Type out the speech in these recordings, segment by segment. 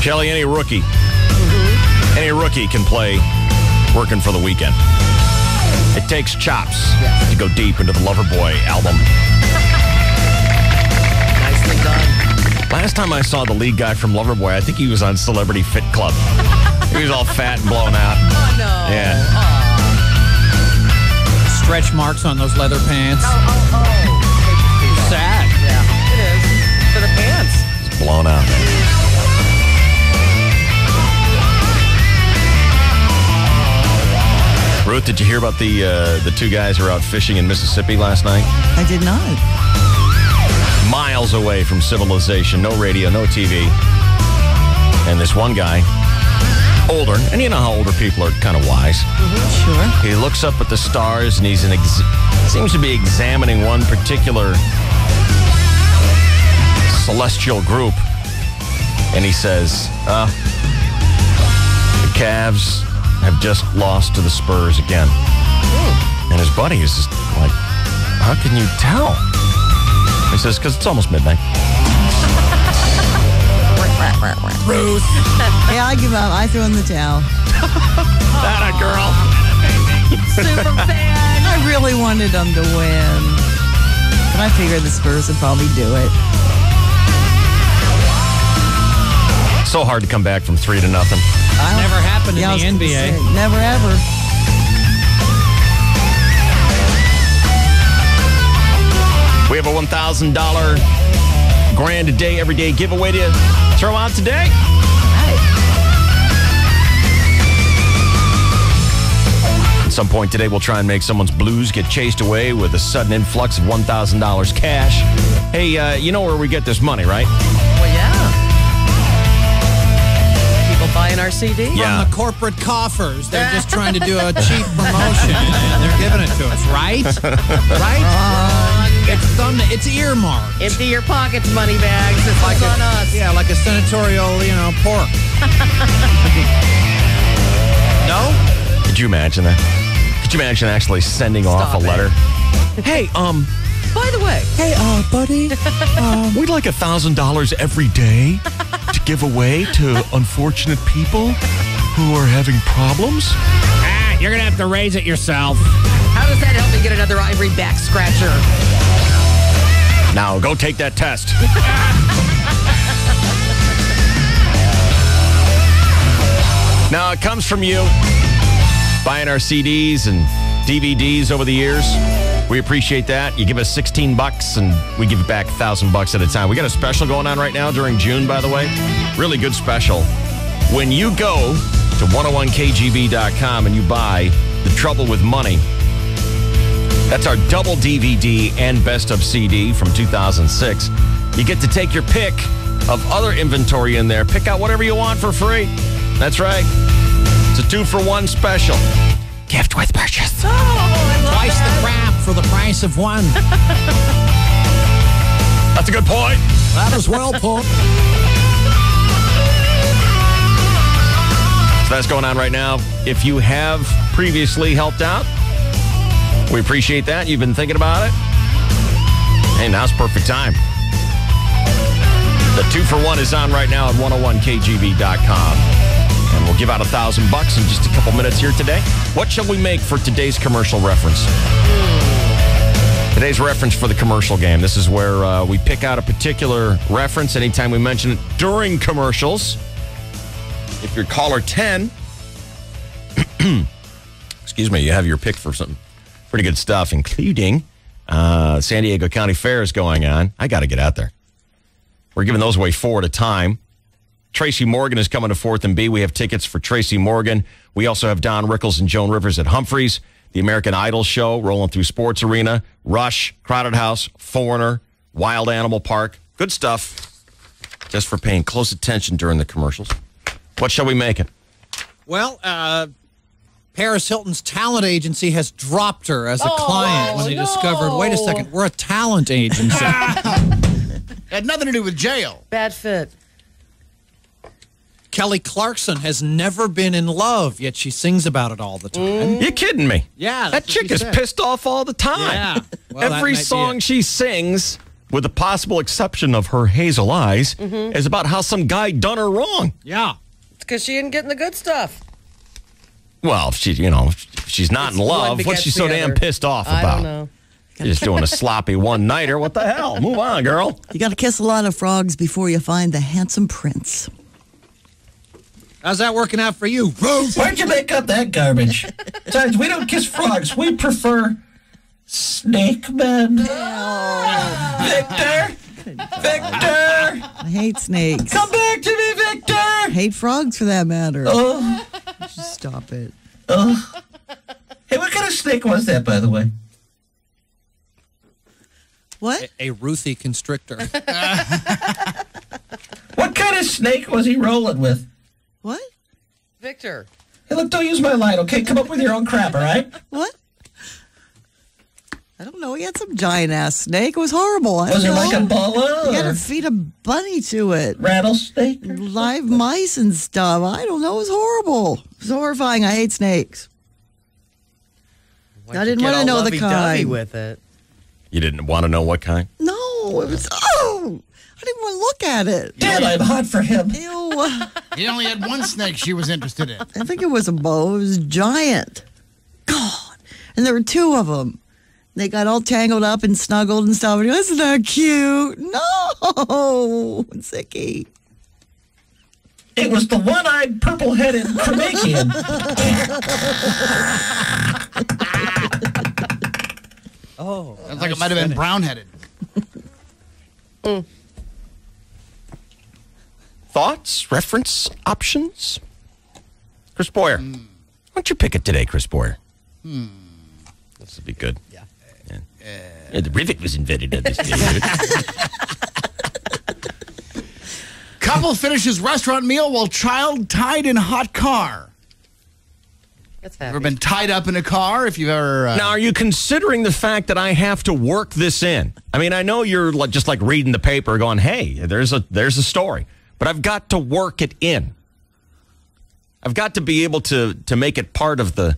Kelly, any rookie can play Working for the Weekend. It takes chops to go deep into the Loverboy album. Nicely done. Last time I saw the lead guy from Loverboy, I think he was on Celebrity Fit Club. He was all fat and blown out. Oh, no. Yeah. Stretch marks on those leather pants. Sad. Yeah, it is. For the pants. It's blown out. Ruth, did you hear about the two guys who were out fishing in Mississippi last night? I did not. Miles away from civilization, no radio, no TV. And this one guy, older, and you know how older people are kind of wise. Sure. He looks up at the stars and he's seems to be examining one particular celestial group. And he says, the Cavs have just lost to the Spurs again. And his buddy is just like, how can you tell? He says, because it's almost midnight. Ruth. Yeah, I give up. I throw in the towel. That a girl. Super fan. I really wanted them to win. But I figured the Spurs would probably do it. So hard to come back from 3-0. Never happened in I was the gonna NBA. say, never ever. We have a $1,000 grand a day, everyday giveaway to throw out today. At some point today, we'll try and make someone's blues get chased away with a sudden influx of $1,000 cash. Hey, you know where we get this money, right? Well, yeah. People buying our CD? Yeah. From the corporate coffers. They're just trying to do a cheap promotion, and they're giving it to us, right? Right? It's earmarked. Empty your pockets, money bags. It's like on us. Yeah, like a senatorial, pork. No? Could you imagine that? Could you imagine actually sending off a letter? Hey, By the way. Hey, buddy. we'd like $1,000 every day to give away to unfortunate people who are having problems. You're going to have to raise it yourself. How does that help me get another ivory back scratcher? Now, go take that test. Now, it comes from you buying our CDs and DVDs over the years. We appreciate that. You give us $16 and we give it back $1,000 at a time. We got a special going on right now during June, by the way. Really good special. When you go to 101kgb.com and you buy The Trouble with Money, that's our double DVD and best of CD from 2006. You get to take your pick of other inventory in there. Pick out whatever you want for free. That's right. It's a 2-for-1 special. Gift with purchase. Oh, I love Twice that. the crap for the price of one. That's a good point. That is well put. So that's going on right now. If you have previously helped out, we appreciate that. You've been thinking about it. Hey, now's perfect time. The 2-for-1 is on right now at 101kgb.com. And we'll give out $1,000 in just a couple minutes here today. What shall we make for today's commercial reference? Today's reference for the commercial game. This is where we pick out a particular reference anytime we mention it during commercials. If you're caller 10, excuse me, you have your pick for some pretty good stuff, including San Diego County Fair is going on. I got to get out there. We're giving those away 4 at a time. Tracy Morgan is coming to 4th and B. We have tickets for Tracy Morgan. We also have Don Rickles and Joan Rivers at Humphreys. The American Idol show rolling through Sports Arena. Rush, Crowded House, Foreigner, Wild Animal Park. Good stuff. Just for paying close attention during the commercials. What shall we make it? Well, Paris Hilton's talent agency has dropped her as a client when they discovered, wait a second, we're a talent agency. Had nothing to do with jail. Bad fit. Kelly Clarkson has never been in love, yet she sings about it all the time. You kidding me? Yeah. That chick is pissed off all the time. Yeah. Well, Every that might be song it. she sings, with the possible exception of her hazel eyes, is about how some guy done her wrong. Yeah. It's because she didn't get the good stuff. Well, if she's not in One love, begets what's she the so damn other. pissed off I about? don't know. You're just doing a sloppy one-nighter. What the hell? Move on, girl. You got to kiss a lot of frogs before you find the handsome prince. How's that working out for you, Rose? Where'd you make up that garbage? Besides, we don't kiss frogs. We prefer snake men. Victor! Victor! I hate snakes. Come back to me, Victor! I hate frogs for that matter. Oh, Just stop it. oh. Hey, what kind of snake was that, by the way? What? A Ruthie constrictor. What kind of snake was he rolling with? What? Victor. Hey, look, don't use my line, okay? Come up with your own crap, all right? What? I don't know. He had some giant ass snake. It was horrible. I Was it don't like a know. boa You got or to feed a bunny to it. rattlesnake? Live mice and stuff. I don't know. It was horrible. It was horrifying. I hate snakes. I didn't want to know the kind. with it. You didn't want to know what kind? No, it was. Oh, I didn't want to look at it. Damn, I'm hot for him. Ew. He only had one snake she was interested in. I think it was a boa. It was giant. God. And there were two of them. They got all tangled up and snuggled and stuff. And isn't that cute? No. It's icky. It was the one-eyed, purple-headed Cremakian. Oh. Sounds like it might have been brown-headed. Thoughts, reference, options? Chris Boyer. Why don't you pick it today, Chris Boyer? This would be good. Yeah. The rivet was invented on this day. Couple finishes restaurant meal while child tied in hot car. That's Ever happy. been tied up in a car? If you've ever... Now, are you considering the fact that I have to work this in? I mean, I know you're just like reading the paper going, hey, there's a story. But I've got to work it in. I've got to be able to make it part of the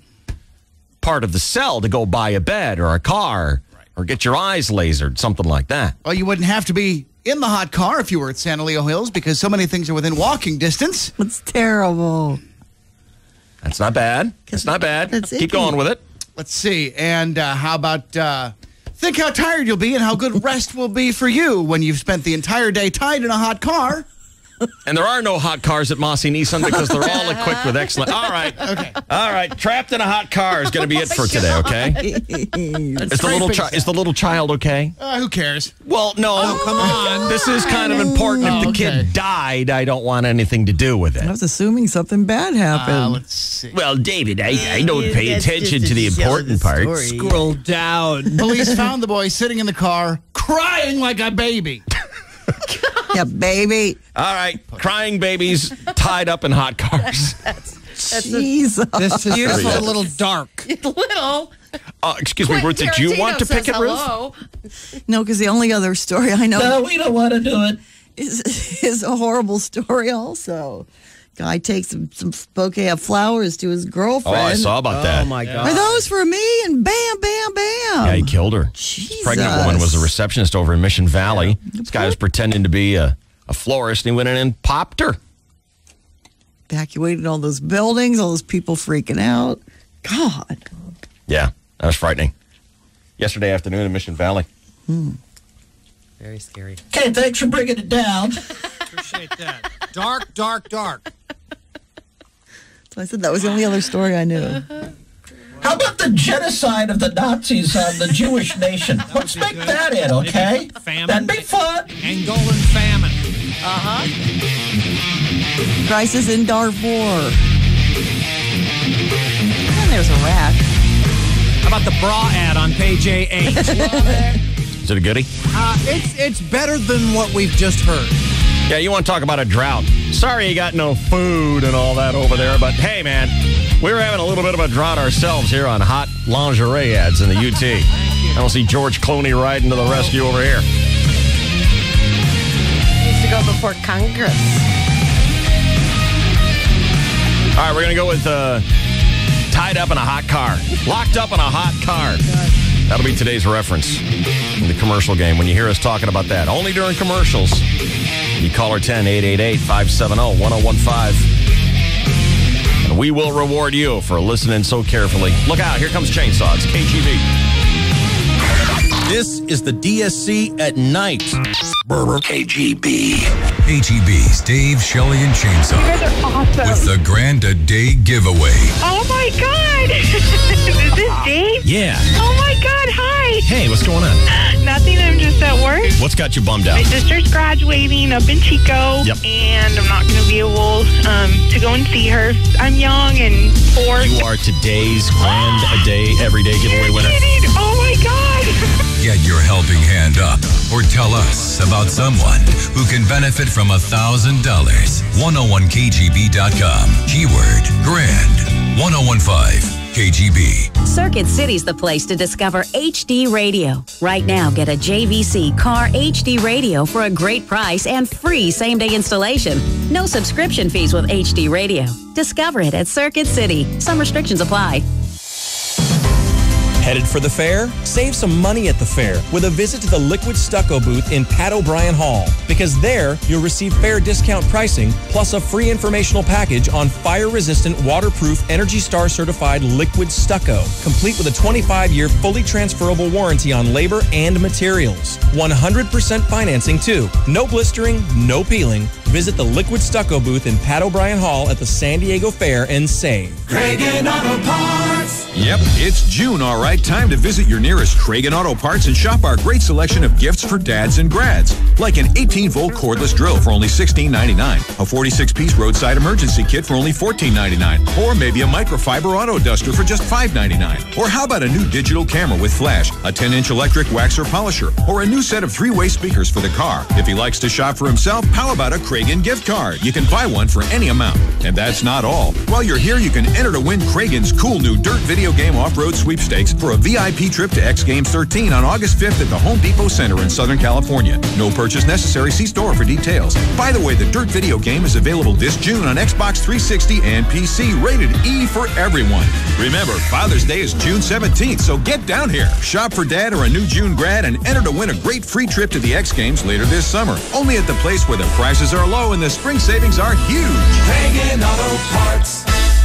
sell to go buy a bed or a car or get your eyes lasered, something like that. Well, you wouldn't have to be in the hot car if you were at Santa Leo Hills because so many things are within walking distance. It's terrible. That's not bad. That's not bad. It's Keep icky. going with it. Let's see. And how about think how tired you'll be and how good rest will be for you when you've spent the entire day tied in a hot car. And there are no hot cars at Mossy Nissan because they're all equipped with excellent. All right. Okay. All right. Trapped in a hot car is going to be it for today, okay? Is the little child okay? Who cares? Well, no. Oh, come on. This is kind of important. If the okay. kid died, I don't want anything to do with I it. was assuming something bad happened. Let's see. Well, David, I don't pay attention to the important parts. Scroll down. Police found the boy sitting in the car crying like a baby. Yeah, baby. All right. Crying babies tied up in hot cars. Jesus. This is Yes. a little dark. Little. Excuse me, Ruth, did you want to pick it, Ruth? No, because the only other story I know No, we don't want to do it. is a horrible story also. Guy takes some bouquet of flowers to his Oh, girlfriend. I saw about that. Oh, my God. Are those for me? And bam, bam, bam. Yeah, he killed her. Jesus. Pregnant woman was a receptionist over in Mission Valley. This guy was pretending to be a florist, and he went in and popped her. Evacuated all those buildings, all those people freaking out. God. Yeah, that was frightening. Yesterday afternoon in Mission Valley. Very scary. Okay, thanks for bringing it down. Appreciate that. Dark, dark, dark. So I said that was the only other story I knew. How about the genocide of the Nazis on the Jewish nation? Let's be make good. that in, okay? Famine. That'd be fun. Angolan famine. Crisis in Darfur. And there's a rat. How about the bra ad on page A8? Is it a goodie? It's better than what we've just heard. Yeah, you want to talk about a drought. Sorry you got no food and all that over there, but hey, man, we were having a little bit of a drought ourselves here on hot lingerie ads in the UT. I don't see George Clooney riding to the rescue over here. Needs to go before Congress. All right, we're going to go with tied up in a hot car. Locked up in a hot car. That'll be today's reference in the commercial game. When you hear us talking about that, only during commercials, you call our 10-888-570-1015. And we will reward you for listening so carefully. Look out, here comes Chainsaws, KGB. This is the DSC at night. KGB. KGB's Dave, Shelley, and Chainsaw. You guys are awesome. With the Grand A Day giveaway. Oh my God. Is this Dave? Yeah. Oh my God. Hi. Hey, what's going on? Nothing. I'm just at work. What's got you bummed out? My sister's graduating up in Chico. Yep. And I'm not going to be able to go and see her. I'm young and poor. You are today's Grand A Day Everyday Giveaway winner. Kidding. Oh my God. Get your helping hand up or tell us about someone who can benefit from $1,000. 101kgb.com. Keyword grand. 1015 KGB. Circuit City's the place to discover HD radio. Right now, get a JVC Car HD radio for a great price and free same-day installation. No subscription fees with HD radio. Discover it at Circuit City. Some restrictions apply. Headed for the fair? Save some money at the fair with a visit to the Liquid Stucco booth in Pat O'Brien Hall. Because there, you'll receive fair discount pricing plus a free informational package on fire-resistant, waterproof, Energy Star certified liquid stucco, complete with a 25-year fully transferable warranty on labor and materials. 100% financing too. No blistering, no peeling. Visit the Liquid Stucco booth in Pat O'Brien Hall at the San Diego Fair and save. Cragen Auto Parts. Yep, it's June, all right. Time to visit your nearest Cragen Auto Parts and shop our great selection of gifts for dads and grads. Like an 18-volt cordless drill for only $16.99, a 46-piece roadside emergency kit for only $14.99, or maybe a microfiber auto duster for just $5.99. Or how about a new digital camera with flash, a 10-inch electric waxer polisher, or a new set of 3-way speakers for the car. If he likes to shop for himself, how about a Cragen gift card? You can buy one for any amount. And that's not all. While you're here, you can enter to win Cragen's cool new dirt video game off-road sweepstakes for a VIP trip to X Games 13 on August 5th at the Home Depot Center in Southern California. No purchase necessary. See store for details. By the way, the dirt video game is available this June on Xbox 360 and PC, rated E for everyone. Remember, Father's Day is June 17th, so get down here. Shop for dad or a new June grad and enter to win a great free trip to the X Games later this summer. Only at the place where the prices are low and the spring savings are huge. Cragen Auto Parts.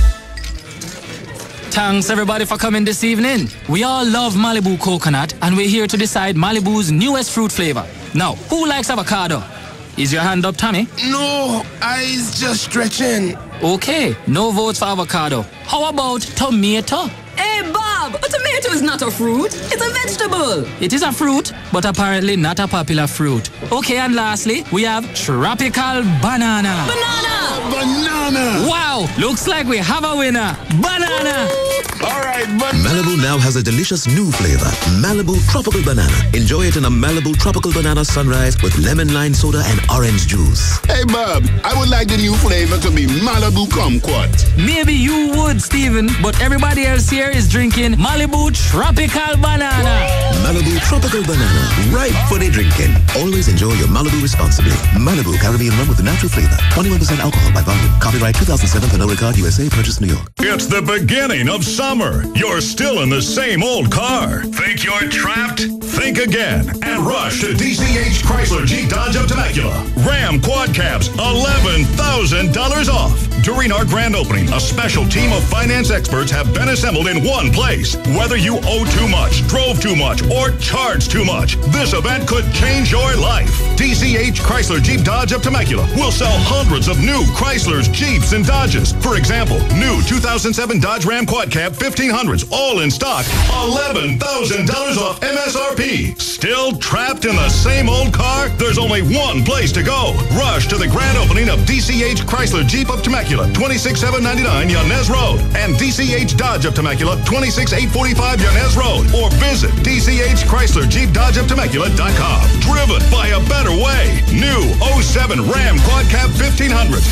Thanks everybody for coming this evening. We all love Malibu coconut and we're here to decide Malibu's newest fruit flavor. Now, who likes avocado? Is your hand up, Tommy? No, I's just stretching. Okay, no votes for avocado. How about tomato? Hey, Bob, a tomato is not a fruit. It's a vegetable. It is a fruit, but apparently not a popular fruit. Okay, and lastly, we have tropical banana. Banana! Wow, looks like we have a winner. Banana! All right, Malibu now has a delicious new flavor, Malibu Tropical Banana. Enjoy it in a Malibu Tropical Banana Sunrise with lemon lime soda and orange juice. Hey, Bob, I would like the new flavor to be Malibu Kumquat. Maybe you would, Steven, but everybody else here is drinking Malibu Tropical Banana. Malibu Tropical Banana, right for the drinking. Always enjoy your Malibu responsibly. Malibu Caribbean rum with a natural flavor. 21% alcohol by volume. Copyright 2007 Pernod Ricard USA. Purchased New York. It's the beginning of summer. You're still in the same old car. Think you're trapped? Think again and rush to DCH Chrysler Jeep Dodge of Temecula. Ram quad cabs, $11,000 off. During our grand opening, a special team of finance experts have been assembled in one place. Whether you owe too much, drove too much, or charged too much, this event could change your life. DCH Chrysler Jeep Dodge of Temecula will sell hundreds of new Chryslers, Jeeps, and Dodges. For example, new 2007 Dodge Ram Quad Cab 1500s, all in stock, $11,000 off MSRP. Still trapped in the same old car? There's only one place to go. Rush to the grand opening of DCH Chrysler Jeep of Temecula, 26799 Yanez Road, and DCH Dodge of Temecula, 26845 Yanez Road, or visit DCH Chrysler Jeep Dodge of Temecula.com. Driven by a better way. New 07 Ram Quad Cab 1500s,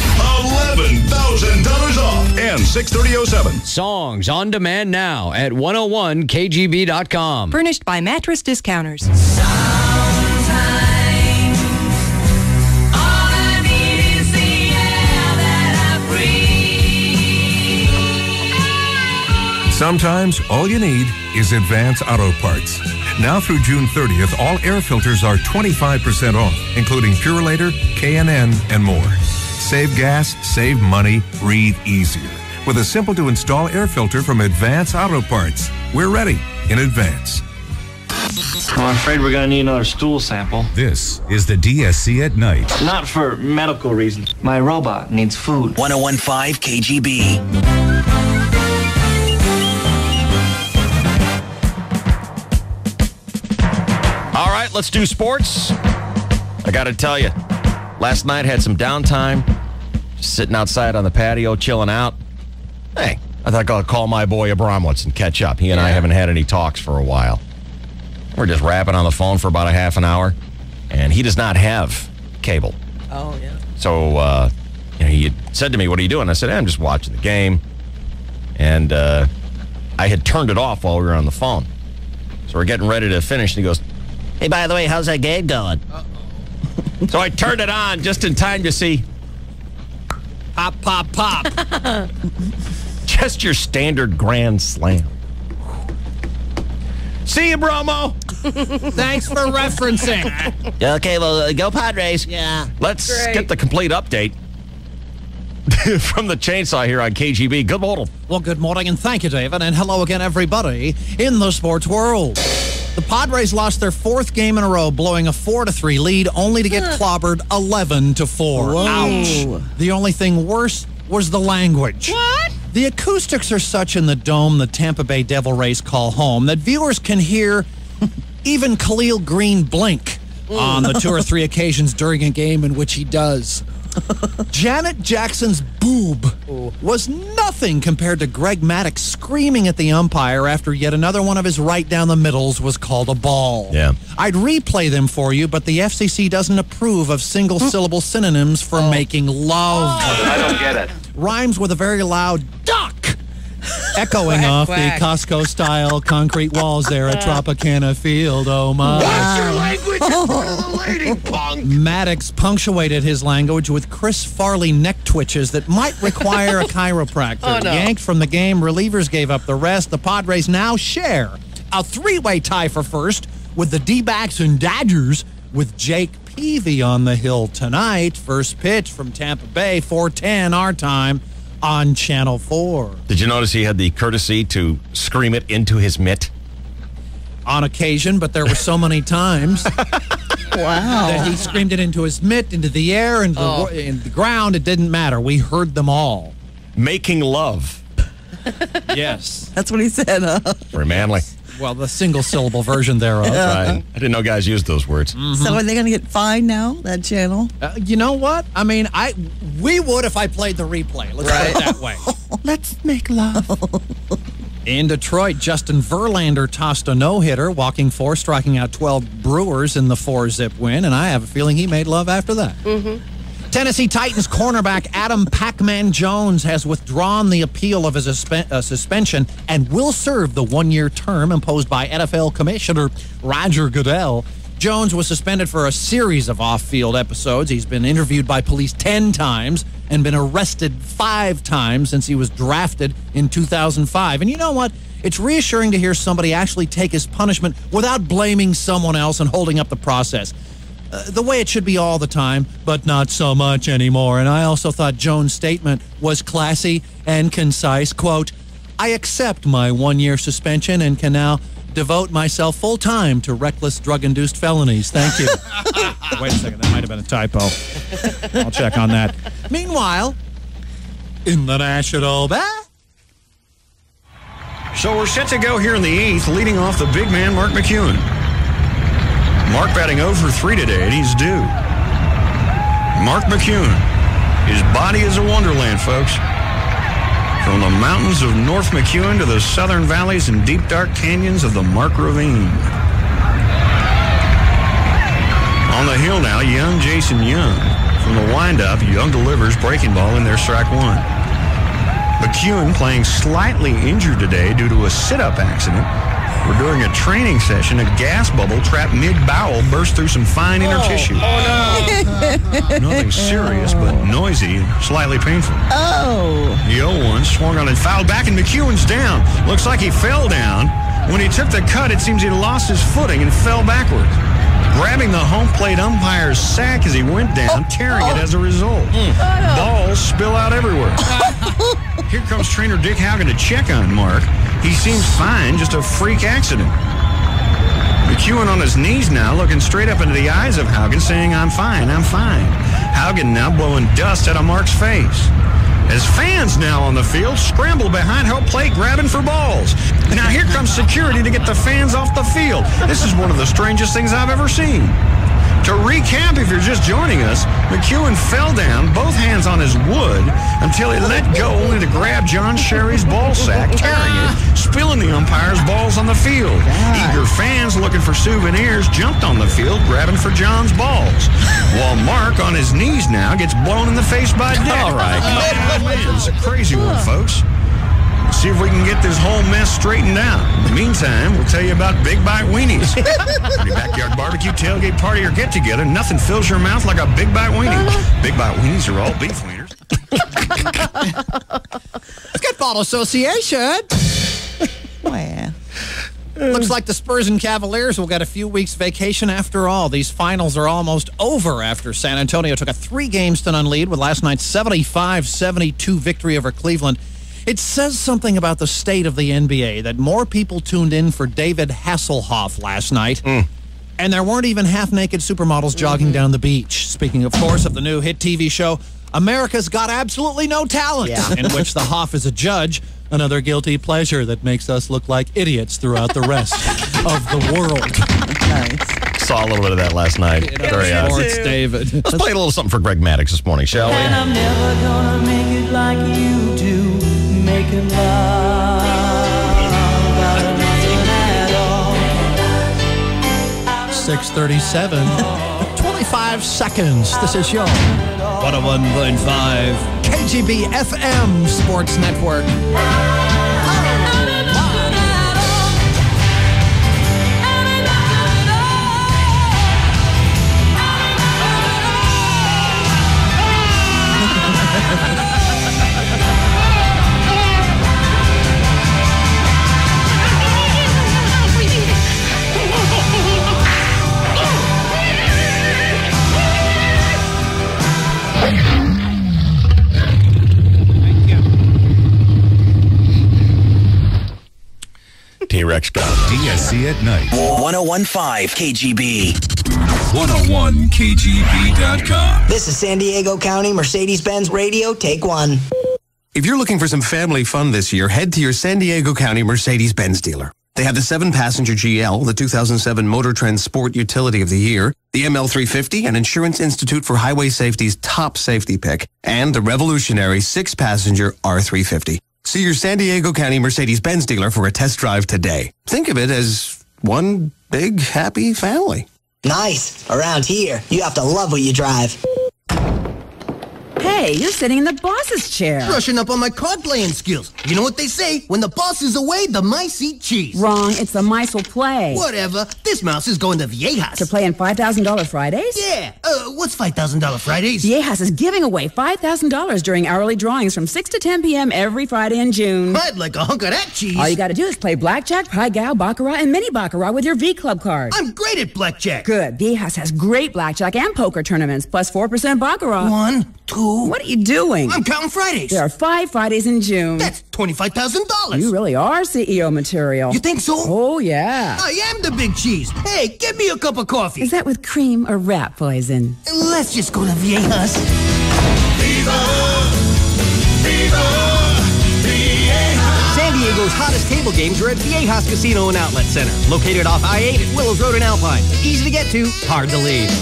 $11,000 off, and 63007. Songs on demand now at 101kgb.com. Furnished by Mattress Discounters. Sometimes all you need is Advance Auto Parts. Now through June 30th, all air filters are 25% off, including Purolator, K&N, and more. Save gas, save money, breathe easier. With a simple-to-install air filter from Advance Auto Parts. We're ready in advance. I'm afraid we're going to need another stool sample. This is the DSC at night. Not for medical reasons. My robot needs food. 101.5 KGB. All right, let's do sports. I got to tell you, last night had some downtime, just sitting outside on the patio, chilling out. Hey, I thought I'll call my boy Abramowitz and catch up. He and I haven't had any talks for a while. We're just rapping on the phone for about a half an hour, and he does not have cable. Oh, yeah. So he had said to me, "What are you doing?" I said, "I'm just watching the game." And I had turned it off while we were on the phone. So we're getting ready to finish, and he goes, "Hey, by the way, how's that game going?" So I turned it on just in time to see pop, pop, pop. Just your standard grand slam. See you, Bromo. Thanks for referencing. Okay, well, go Padres. Yeah. Let's get the complete update from the chainsaw here on KGB. Good morning. Well, good morning, and thank you, David, and hello again, everybody in the sports world. The Padres lost their fourth game in a row, blowing a 4-3 lead, only to get clobbered 11-4. Whoa. Ouch. The only thing worse was the language. What? The acoustics are such in the dome the Tampa Bay Devil Rays call home that viewers can hear even Khalil Green blink on the 2 or 3 occasions during a game in which he does. Janet Jackson's boob was nothing compared to Greg Maddux screaming at the umpire after yet another one of his right down the middles was called a ball. Yeah. I'd replay them for you, but the FCC doesn't approve of single-syllable synonyms for making love. I don't get it. Rhymes with a very loud duck, echoing off the Costco-style concrete walls there at Tropicana Field. Oh, my. What's your language in front of the lady, punk? Maddox punctuated his language with Chris Farley neck twitches that might require a chiropractor. Oh, no. Yanked from the game, relievers gave up the rest. The Padres now share a 3-way tie for first with the D-backs and Dodgers, with Jake Peavy on the hill tonight. First pitch from Tampa Bay, 4:10 our time on Channel 4. Did you notice he had the courtesy to scream it into his mitt? On occasion, but there were so many times Wow. that he screamed it into his mitt, into the air, into the ground. It didn't matter. We heard them all. Making love. Yes. That's what he said, huh? Very manly. Well, the single-syllable version thereof. Right. I didn't know guys used those words. So are they going to get fined now, that channel? You know what? I mean, we would if I played the replay. Let's put it that way. Let's make love. In Detroit, Justin Verlander tossed a no-hitter, walking 4, striking out 12 Brewers in the 4-zip win, and I have a feeling he made love after that. Mm-hmm. Tennessee Titans cornerback Adam Pac-Man Jones has withdrawn the appeal of his suspension and will serve the 1-year term imposed by NFL Commissioner Roger Goodell. Jones was suspended for a series of off-field episodes. He's been interviewed by police 10 times and been arrested 5 times since he was drafted in 2005. And you know what? It's reassuring to hear somebody actually take his punishment without blaming someone else and holding up the process. The way it should be all the time, but not so much anymore. And I also thought Jones' statement was classy and concise. Quote, "I accept my 1-year suspension and can now devote myself full-time to reckless drug-induced felonies. Thank you." Wait a second, that might have been a typo. I'll check on that. Meanwhile, in the National Bat. So we're set to go here in the 8th, leading off the big man, Mark McEwen. Mark batting 0 for 3 today, and he's due. Mark McEwen. His body is a wonderland, folks. From the mountains of North McEwen to the southern valleys and deep dark canyons of the Mark Ravine. On the hill now, young Jason Young. From the windup, Young delivers breaking ball in their strike 1. McEwen playing slightly injured today due to a sit-up accident. We're doing a training session. A gas bubble trapped mid-bowel burst through some fine inner tissue. Oh, no. Nothing serious, but noisy and slightly painful. Oh. The 0-1 swung on and fouled back, and McEwen's down. Looks like he fell down. When he took the cut, it seems he lost his footing and fell backwards, grabbing the home plate umpire's sack as he went down, tearing it as a result. Balls spill out everywhere. Here comes trainer Dick Haugen to check on Mark. He seems fine, just a freak accident. McEwen on his knees now, looking straight up into the eyes of Haugen, saying, I'm fine, I'm fine. Haugen now blowing dust out of Mark's face. As fans now on the field scramble behind home plate grabbing for balls. Now here comes security to get the fans off the field. This is one of the strangest things I've ever seen. To recap, if you're just joining us, McEwen fell down, both hands on his wood, until he let go only to grab John Sherry's ball sack, tearing it, spilling the umpire's balls on the field. Eager fans looking for souvenirs jumped on the field, grabbing for John's balls. While Mark, on his knees now, gets blown in the face by Dick. All right. Man, it's a crazy one, folks. See if we can get this whole mess straightened out. In the meantime, we'll tell you about Big Bite Weenies. Any backyard barbecue, tailgate party, or get-together, nothing fills your mouth like a Big Bite Weenie. Big Bite Weenies are all beef wieners. Basketball Association. Well. Looks like the Spurs and Cavaliers will get a few weeks vacation after all. These finals are almost over after San Antonio took a 3-0 lead with last night's 75-72 victory over Cleveland. It says something about the state of the NBA that more people tuned in for David Hasselhoff last night, and there weren't even half-naked supermodels jogging down the beach. Speaking, of course, of the new hit TV show, America's Got Absolutely No Talent, in which the Hoff is a judge, another guilty pleasure that makes us look like idiots throughout the rest of the world. Nice. Saw a little bit of that last night. Very Sports, David. Let's play a little something for Greg Maddox this morning, shall we? And I'm never gonna make it like you do, making love out of nothing at all. 6:37, 25 seconds. This is your 101.5 KGB FM Sports Network. T-Rex got DSC at night. 1015 KGB. 101KGB.com. This is San Diego County Mercedes-Benz Radio, take one. If you're looking for some family fun this year, head to your San Diego County Mercedes-Benz dealer. They have the 7-passenger GL, the 2007 Motor Trend Sport Utility of the Year, the ML350, and Insurance Institute for Highway Safety's top safety pick, and the revolutionary 6-passenger R350. See your San Diego County Mercedes-Benz dealer for a test drive today. Think of it as one big, happy family. Nice. Around here, you have to love what you drive. Hey, you're sitting in the boss's chair. Brushing up on my card playing skills. You know what they say? When the boss is away, the mice eat cheese. Wrong. It's the mice will play. Whatever. This mouse is going to Viejas. To play in $5,000 Fridays? Yeah. What's $5,000 Fridays? Viejas is giving away $5,000 during hourly drawings from 6 to 10 p.m. every Friday in June. I'd like a hunk of that cheese. All you got to do is play blackjack, pie gow, baccarat, and mini baccarat with your V-Club card. I'm great at blackjack. Good. Viejas has great blackjack and poker tournaments, plus 4% baccarat. 1, 2. What are you doing? I'm counting Fridays. There are 5 Fridays in June. That's $25,000. You really are CEO material. You think so? Oh, yeah. I am the big cheese. Hey, get me a cup of coffee. Is that with cream or rat poison? Let's just go to Viejas. Viva! Viva! Viejas! San Diego's hottest table games are at Viejas Casino and Outlet Center, located off I-8 at Willows Road in Alpine. Easy to get to, hard to leave.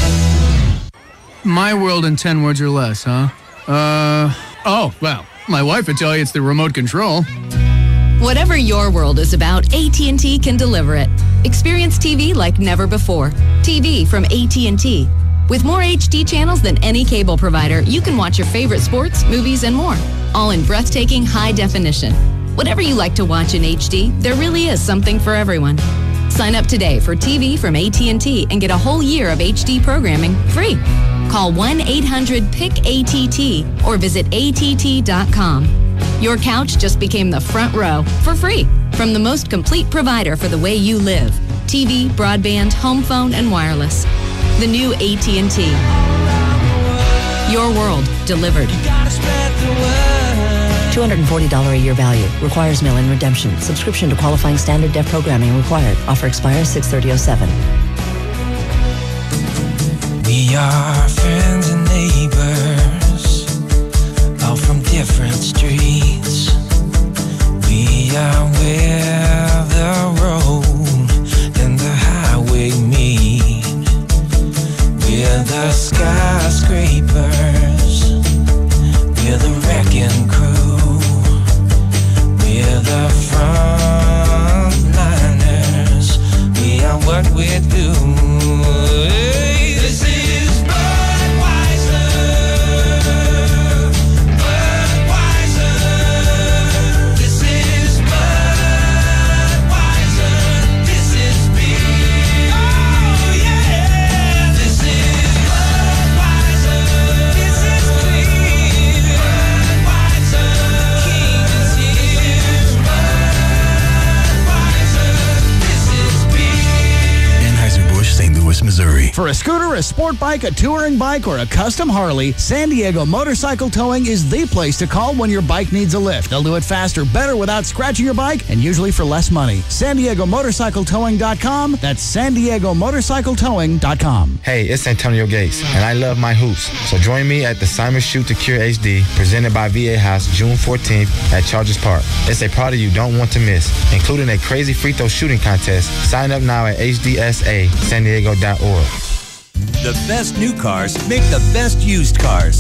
My world in 10 words or less, huh? Oh, well, my wife would tell you it's the remote control. Whatever your world is about, AT&T can deliver it. Experience TV like never before. TV from AT&T. With more HD channels than any cable provider, you can watch your favorite sports, movies, and more, all in breathtaking high definition. Whatever you like to watch in HD, there really is something for everyone. Sign up today for TV from AT&T and get a whole year of HD programming free. Call 1-800-PICK-ATT or visit att.com. Your couch just became the front row for free from the most complete provider for the way you live. TV, broadband, home phone, and wireless. The new AT&T. Your world delivered. $240 a year value. Requires mail-in redemption. Subscription to qualifying standard def programming required. Offer expires 6/30/07. We are friends and neighbors, all from different streets. We are where the road and the highway meet. We're the skyscrapers, we're the wrecking crew, we're the frontliners, we are what we do. This is Budweiser, Budweiser. This is Budweiser, this is beer. Oh yeah, this is Budweiser, this is clear. Budweiser, King is here. Budweiser, this is beer. Anheuser-Busch, St. Louis, Missouri. For a scooter, a sport bike, a touring bike, or a custom Harley, San Diego Motorcycle Towing is the place to call when your bike needs a lift. They'll do it faster, better, without scratching your bike, and usually for less money. San Diego MotorcycleTowing.com. That's San Diego MotorcycleTowing.com. Hey, it's Antonio Gates, and I love my hoops. So join me at the Simon Shoot to Cure HD, presented by VA House, June 14th at Chargers Park. It's a party you don't want to miss, including a crazy free throw shooting contest. Sign up now at hdsasandiego.org. The best new cars make the best used cars.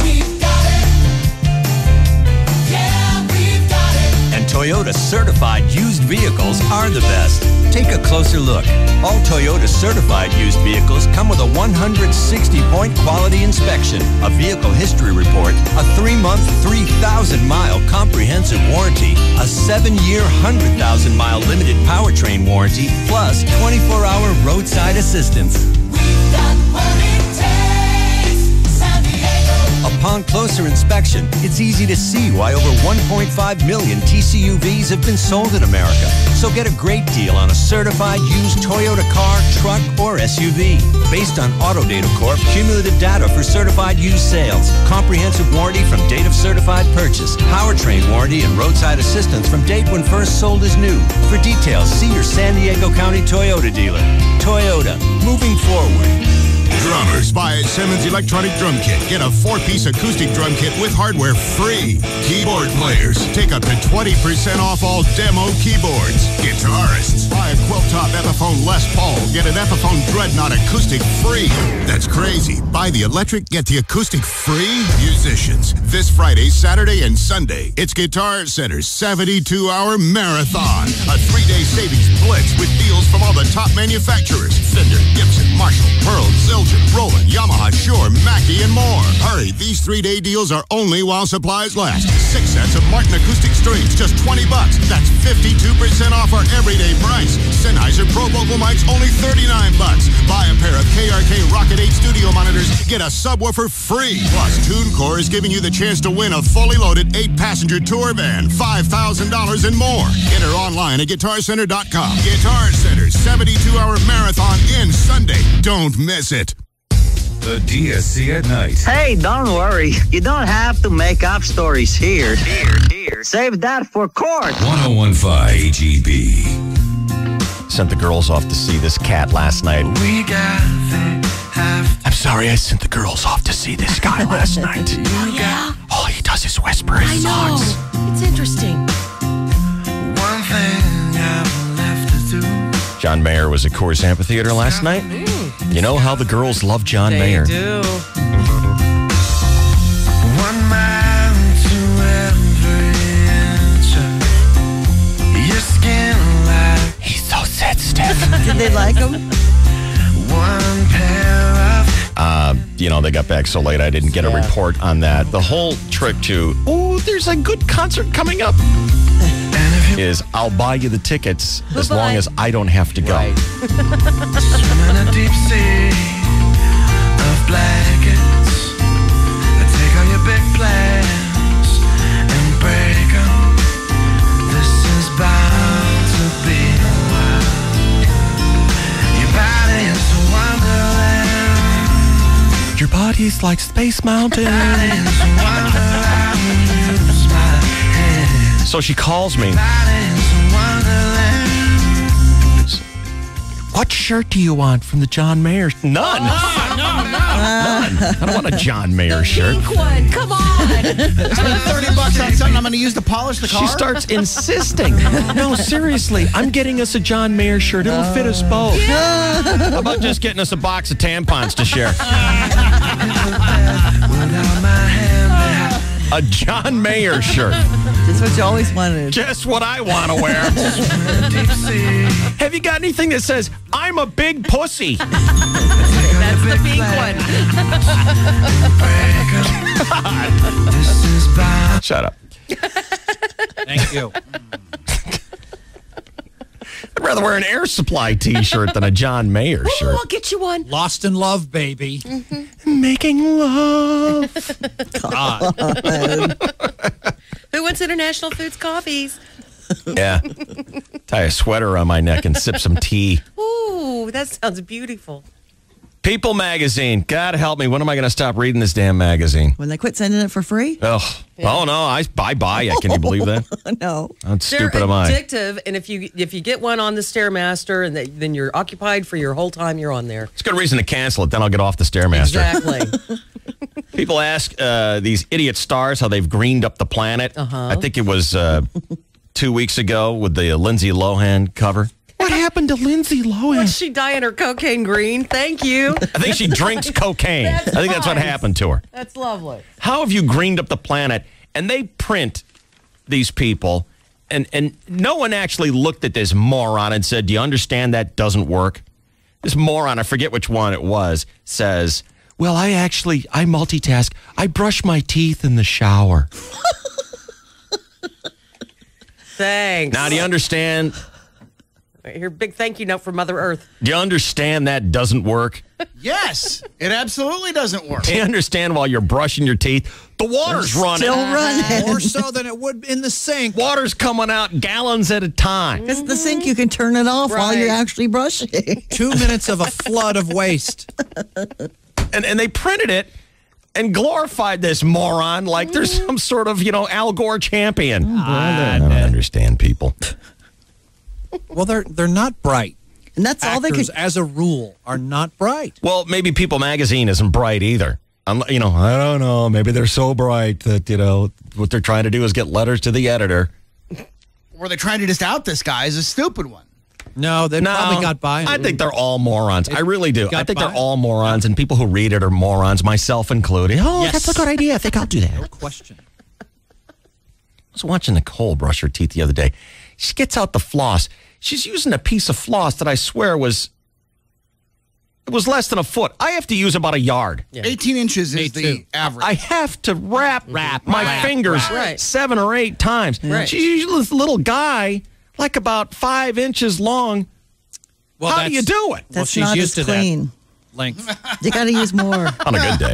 And Toyota certified used vehicles are the best. Take a closer look. All Toyota certified used vehicles come with a 160-point quality inspection, a vehicle history report, a 3-month, 3,000-mile comprehensive warranty, a 7-year, 100,000-mile limited powertrain warranty, plus 24-hour roadside assistance. Upon closer inspection, it's easy to see why over 1.5 million TCUVs have been sold in America. So get a great deal on a certified used Toyota car, truck, or SUV. Based on Autodata Corp, cumulative data for certified used sales, comprehensive warranty from date of certified purchase, powertrain warranty, and roadside assistance from date when first sold as new. For details, see your San Diego County Toyota dealer. Toyota, moving forward. Drummers, buy a Simmons Electronic Drum Kit. Get a 4-piece acoustic drum kit with hardware free. Keyboard players, take up to 20% off all demo keyboards. Guitarists, buy a quilt-top Epiphone Les Paul. Get an Epiphone Dreadnought acoustic free. That's crazy. Buy the electric, get the acoustic free. Musicians, this Friday, Saturday, and Sunday, it's Guitar Center's 72-hour marathon. A 3-day savings blitz with deals from all the top manufacturers. Fender, Gibson, Marshall, Pearl, Zildjian, Roland, Yamaha, Shure, Mackie, and more. Hurry, these 3-day deals are only while supplies last. 6 sets of Martin acoustic strings, just $20. That's 52% off our everyday price. Sennheiser Pro Vocal mics, only $39. Buy a pair of KRK Rocket 8 studio monitors, get a subwoofer free. Plus, TuneCore is giving you the chance to win a fully loaded 8-passenger tour van, $5,000 and more. Enter online at GuitarCenter.com. Guitar Center's 72-hour marathon ends Sunday. Don't miss it. The DSC at night. Hey, don't worry. You don't have to make up stories here. Save that for court. 1015 KGB. Sent the girls off to see this cat last night. I'm sorry, I sent the girls off to see this guy last night. Oh, yeah? All he does is whisper in I know. songs. It's interesting. One thing I've left to do. John Mayer was at Coors Amphitheater last night. You know how the girls love John Mayer. They do. 1 mile to every inch of your skin like. He's so sensitive. Did they like him? 1 pair of. They got back so late I didn't get a report on that. The whole trick to, there's a good concert coming up, is I'll buy you the tickets as long as I don't have to go. Right. Swim in a deep sea of blankets. your body's like Space Mountain. So she calls me. What shirt do you want from the John Mayer? None. None. I don't want a John Mayer shirt. Pink one. Come on. $30 on something I'm going to use to polish the car? She starts insisting. No, seriously, I'm getting us a John Mayer shirt. It'll fit us both. How about just getting us a box of tampons to share? A John Mayer shirt. Just what you always wanted. Just what I want to wear. Have you got anything that says, I'm a big pussy? That's the pink one. Shut up. Thank you. I'd rather wear an Air Supply t-shirt than a John Mayer shirt. I'll get you one. Lost in love, baby. Mm-hmm. Making love. God. Who wants International Foods coffees? Yeah. Tie a sweater on my neck and sip some tea. Ooh, that sounds beautiful. People magazine. God help me. When am I going to stop reading this damn magazine? When they quit sending it for free? Oh, oh no. I buy it. Can you believe that? No. How stupid am I? They're addictive, and if you get one on the Stairmaster, and then you're occupied for your whole time you're on there. It's a good reason to cancel it. Then I'll get off the Stairmaster. Exactly. People ask these idiot stars how they've greened up the planet. I think it was 2 weeks ago with the Lindsay Lohan cover. What happened to Lindsay Lohan? What's she dyeing her cocaine green? Thank you. I think she drinks cocaine. I think that's what happened to her. That's lovely. How have you greened up the planet? And they print these people, and no one actually looked at this moron and said, do you understand that doesn't work? This moron, I forget which one it was, says, well, I multitask. I brush my teeth in the shower. Thanks. Now, do you understand? Here, big thank you note for Mother Earth. Do you understand that doesn't work? Yes, it absolutely doesn't work. Do you understand while you're brushing your teeth, the water's running? Still running. More so than it would in the sink. Water's coming out gallons at a time. Because the sink, you can turn it off while you're actually brushing. 2 minutes of a flood of waste. And they printed it and glorified this moron like there's some sort of, Al Gore champion. I don't understand people. Well, they're not bright. And that's all they Actors, could. as a rule, are not bright. Well, maybe People Magazine isn't bright either. I don't know. Maybe they're so bright that, what they're trying to do is get letters to the editor. Or they're trying to just out this guy as a stupid one. No, they probably got by. I think they're all morons. I really do. I think they're all morons, and people who read it are morons, myself included. Oh, Yes. that's a good idea. I think I'll do that. No question. I was watching Nicole brush her teeth the other day. She gets out the floss. She's using a piece of floss that I swear was less than a foot. I have to use about a yard. Yeah. 18 inches is the average. I have to wrap my fingers 7 or 8 times. Right. She's usually this little guy, like about 5 inches long. Well, how do you do it? That's she's not used as to clean. that length. You got to use more. On a good day.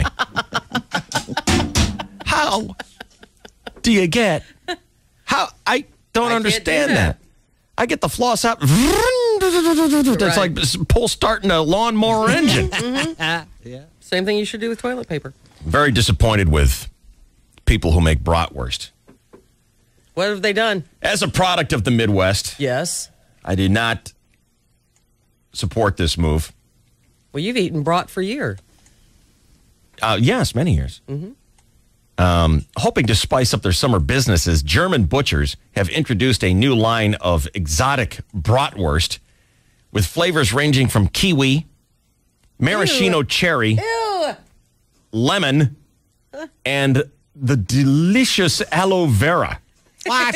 How do you get? I don't understand that. I get the floss out. It's like pull starting a lawnmower engine. Yeah. Same thing you should do with toilet paper. Very disappointed with people who make bratwurst. What have they done? As a product of the Midwest, Yes. I did not support this move. Well, you've eaten brat for a year. Yes, many years. Mm-hmm. Hoping to spice up their summer businesses, German butchers have introduced a new line of exotic bratwurst with flavors ranging from kiwi, maraschino cherry, lemon, and the delicious aloe vera. What?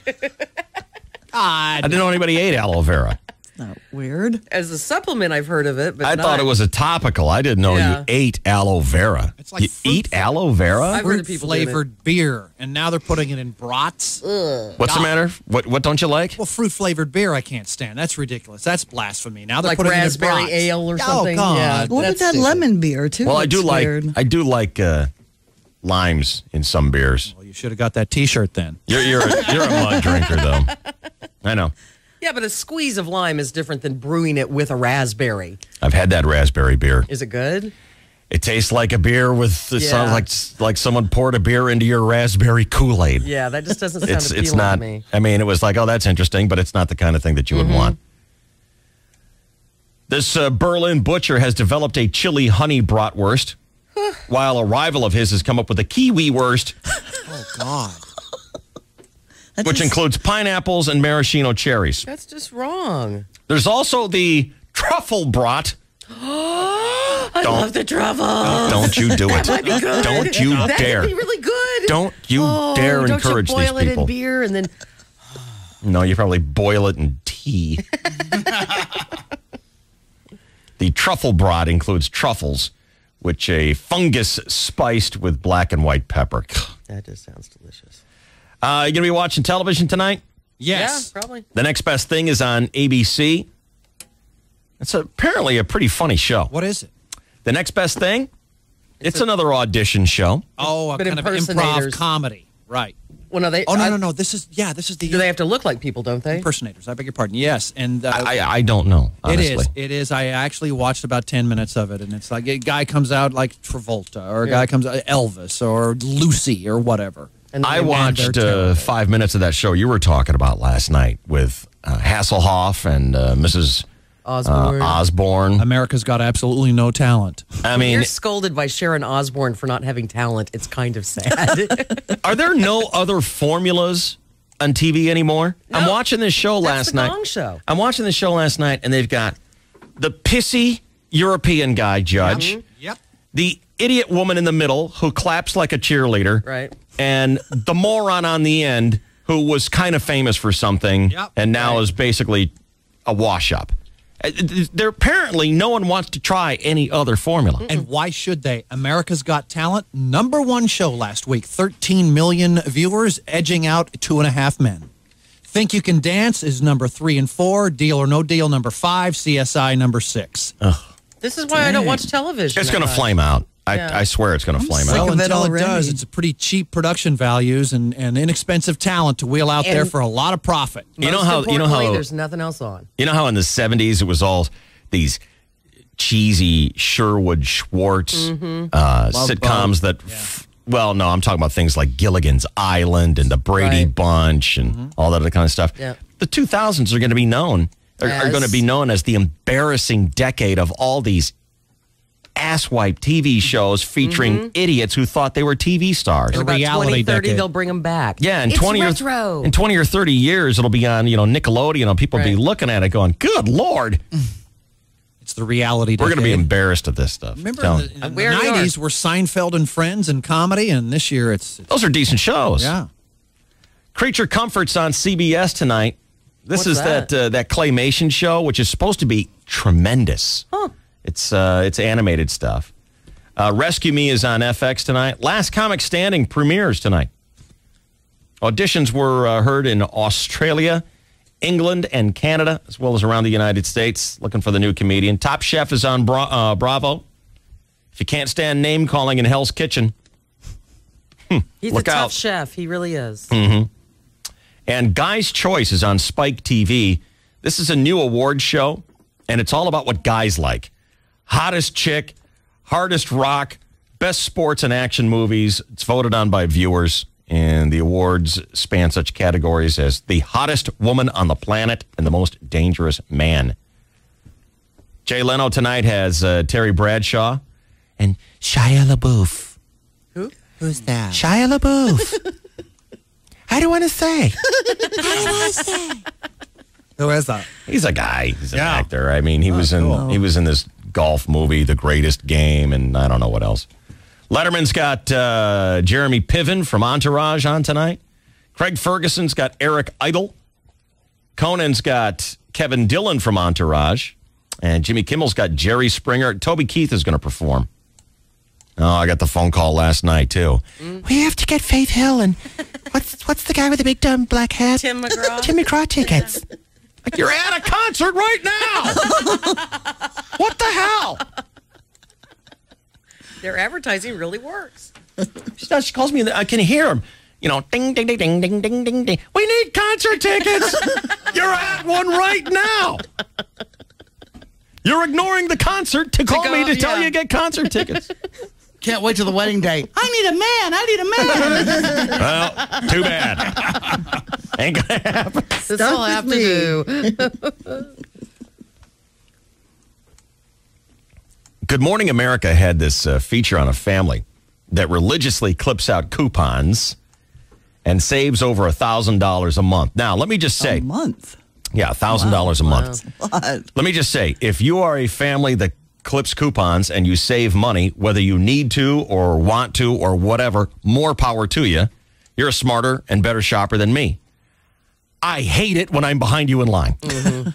I didn't know anybody ate aloe vera. Not weird. As a supplement, I've heard of it, but I thought it was a topical. I didn't know you ate aloe vera. It's like you eat aloe vera? I've heard of people doing it. Fruit-flavored beer, and now they're putting it in brats. What's the matter? What don't you like? Well, fruit-flavored beer I can't stand. That's ridiculous. That's blasphemy. Now they're Like putting it in raspberry brats. ale or something. Oh, God. Yeah, What about that's that stupid. lemon beer, too? Well, I do Looks weird. like limes in some beers. Well, you should have got that T-shirt then. You're a mud drinker though. I know. Yeah, but a squeeze of lime is different than brewing it with a raspberry. I've had that raspberry beer. Is it good? It tastes like a beer with. It sounds like someone poured a beer into your raspberry Kool-Aid. Yeah, that just doesn't sound appealing it's not, to me. I mean, it was like, oh, that's interesting, but it's not the kind of thing that you would want. This Berlin butcher has developed a chili honey bratwurst, while a rival of his has come up with a kiwi wurst. Oh, God. Which includes pineapples and maraschino cherries. That's just wrong. There's also the truffle brat. I love the truffle. Don't you do it. That might be good. Don't you that dare. That'd be really good. Don't you dare encourage these people. Don't you boil it in beer and then... No, you probably boil it in tea. The truffle brat includes truffles, which a fungus spiced with black and white pepper. That just sounds delicious. You going to be watching television tonight? Yes. Yeah, probably. The Next Best Thing is on ABC. It's apparently a pretty funny show. What is it? The Next Best Thing? It's another audition show. Oh, a But kind of improv impersonators. comedy. Right. Well, no, they... Oh, no. This is the... Do they have to look like people, don't they? Impersonators. I beg your pardon. Yes. And I don't know, honestly. It is. I actually watched about 10 minutes of it, and it's like a guy comes out like Travolta, or a guy comes out Elvis, or Lucy, or whatever. And I watched 5 minutes of that show you were talking about last night with Hasselhoff and Mrs. Osborne. America's got absolutely no talent. I mean, you're scolded by Sharon Osbourne for not having talent. It's kind of sad. Are there no other formulas on TV anymore? No, I'm watching this show last night. Gong Show. I'm watching this show last night, and they've got the pissy European guy judge, Yep. the idiot woman in the middle who claps like a cheerleader, Right. and the moron on the end who was kind of famous for something and now is basically a wash-up. There apparently no one wants to try any other formula. And why should they? America's Got Talent, #1 show last week. 13 million viewers, edging out 2.5 Men. Think You Can Dance is #3 and 4. Deal or No Deal, #5. CSI, #6. This is why I don't watch television. It's going to flame out. I swear it's going to flame out. Well, until it does, it's a pretty cheap production values and inexpensive talent to wheel out there for a lot of profit. You know how there's nothing else on. You know how in the 70s it was all these cheesy Sherwood Schwartz sitcoms that well, no, I'm talking about things like Gilligan's Island and the Brady Bunch and all that other kind of stuff. Yeah. The 2000s are going to be known are going to be known as the embarrassing decade of all these asswipe TV shows featuring idiots who thought they were TV stars. In about 20, 30, they'll bring them back. Yeah, in It's 20 retro. or in 20 or 30 years, it'll be on Nickelodeon, and people will be looking at it going, "Good Lord!" It's the reality. We're going to be embarrassed at this stuff. Remember in the 90s were Seinfeld and Friends and comedy, and this year it's those are decent shows. Yeah. Creature Comforts on CBS tonight. This is that claymation show, which is supposed to be tremendous. Huh. It's animated stuff. Rescue Me is on FX tonight. Last Comic Standing premieres tonight. Auditions were heard in Australia, England, and Canada, as well as around the United States, looking for the new comedian. Top Chef is on Bravo. If you can't stand name calling in Hell's Kitchen, He's look a tough out. chef. He really is. Mm-hmm. And Guy's Choice is on Spike TV. This is a new award show, and it's all about what guys like. Hottest chick, hardest rock, best sports and action movies. It's voted on by viewers, and the awards span such categories as the hottest woman on the planet and the most dangerous man. Jay Leno tonight has Terry Bradshaw and Shia LaBeouf. Who? Who's that? Shia LaBeouf. I don't want to say. Who is that? He's a guy. He's an actor. I mean, he was in this golf movie, The Greatest Game, and I don't know what else. Letterman's got Jeremy Piven from Entourage on tonight. Craig Ferguson's got Eric Idle. Conan's got Kevin Dillon from Entourage. And Jimmy Kimmel's got Jerry Springer. Toby Keith is going to perform. Oh, I got the phone call last night, too. We have to get Faith Hill and what's the guy with the big dumb black hat? Tim McGraw. Tim McGraw tickets. Like, you're at a concert right now. What the hell? Their advertising really works. She calls me. I can hear him. You know, ding, ding, ding, ding, ding, ding, ding, ding. We need concert tickets. You're at one right now. You're ignoring the concert to call me to tell you to get concert tickets. Can't wait till the wedding day. I need a man. Well, too bad. Ain't gonna happen. This all I have to do. Good Morning America had this feature on a family that religiously clips out coupons and saves over $1,000 a month. Now, let me just say. A month? Yeah, $1,000 a month. What? Let me just say, if you are a family that clips coupons and you save money, whether you need to or want to or whatever, more power to you. You're a smarter and better shopper than me. I hate it when I'm behind you in line. Mm-hmm.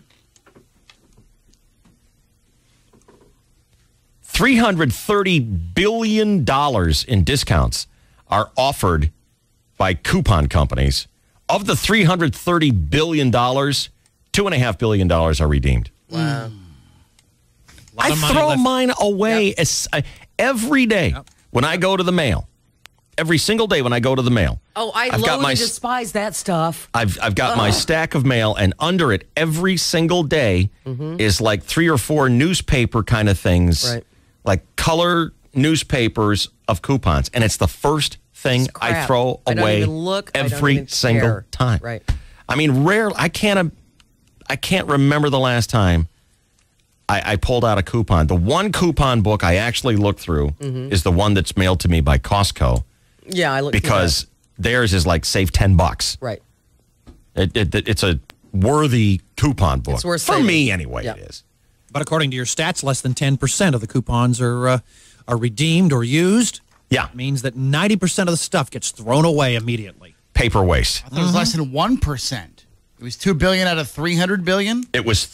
$330 billion in discounts are offered by coupon companies. Of the $330 billion, $2.5 billion are redeemed. Wow. I throw mine away every day when I go to the mail. Every single day when I go to the mail. Oh, I loathe despise that stuff. I've got my stack of mail, and under it every single day is like 3 or 4 newspaper kind of things, right. Like color newspapers of coupons, and it's the first thing I throw I don't away even look, every single time. Right. I mean, I can't remember the last time I pulled out a coupon. The one coupon book I actually looked through is the one that's mailed to me by Costco. Yeah, I looked because theirs is like save $10. Right. It's a worthy coupon book. It's worth for saving. me anyway. It is. But according to your stats, less than 10% of the coupons are redeemed or used. Yeah. It means that 90% of the stuff gets thrown away immediately. Paper waste. I thought it was less than 1%. It was $2 billion out of $300 billion. It was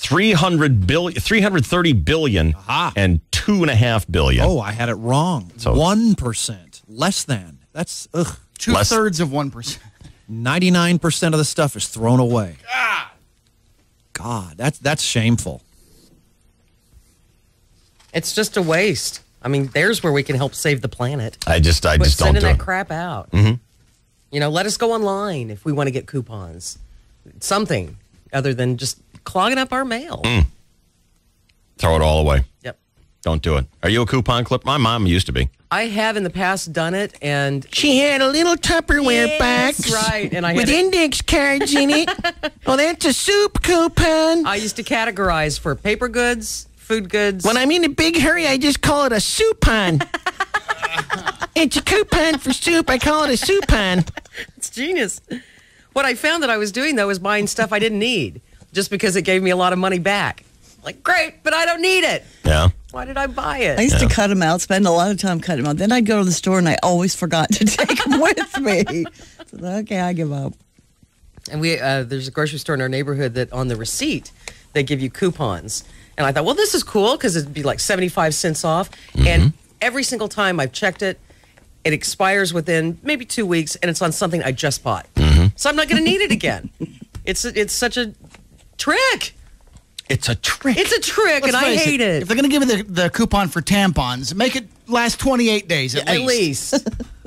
$330 billion and $2.5 billion. Oh, I had it wrong. So 1%, less than. That's 2/3 of 1%. 99% of the stuff is thrown away. God, that's shameful. It's just a waste. I mean, there's where we can help save the planet. I just don't sending do that it. crap out. Mm-hmm. You know, let us go online if we want to get coupons. Something other than just clogging up our mail. Throw it all away. Yep. Don't do it. Are you a coupon clip? My mom used to be. I have in the past done it, and she had a little Tupperware box, right? And I with had index cards in it. Oh, that's a soup coupon. I used to categorize for paper goods, food goods. When I'm in a big hurry, I just call it a soupon. It's a coupon for soup. I call it a soupon. It's genius. What I found that I was doing, though, was buying stuff I didn't need just because it gave me a lot of money back. Like, great, but I don't need it. Yeah. Why did I buy it? I used to cut them out, spend a lot of time cutting them out. Then I'd go to the store and I always forgot to take them with me. So, okay, I give up. And there's a grocery store in our neighborhood that on the receipt, they give you coupons. And I thought, well, this is cool because it'd be like 75 cents off. And every single time I've checked it, it expires within maybe 2 weeks, and it's on something I just bought. So I'm not going to need it again. It's such a trick. It's a trick. It's a trick, and I hate it. If they're going to give you the coupon for tampons, make it last 28 days at least.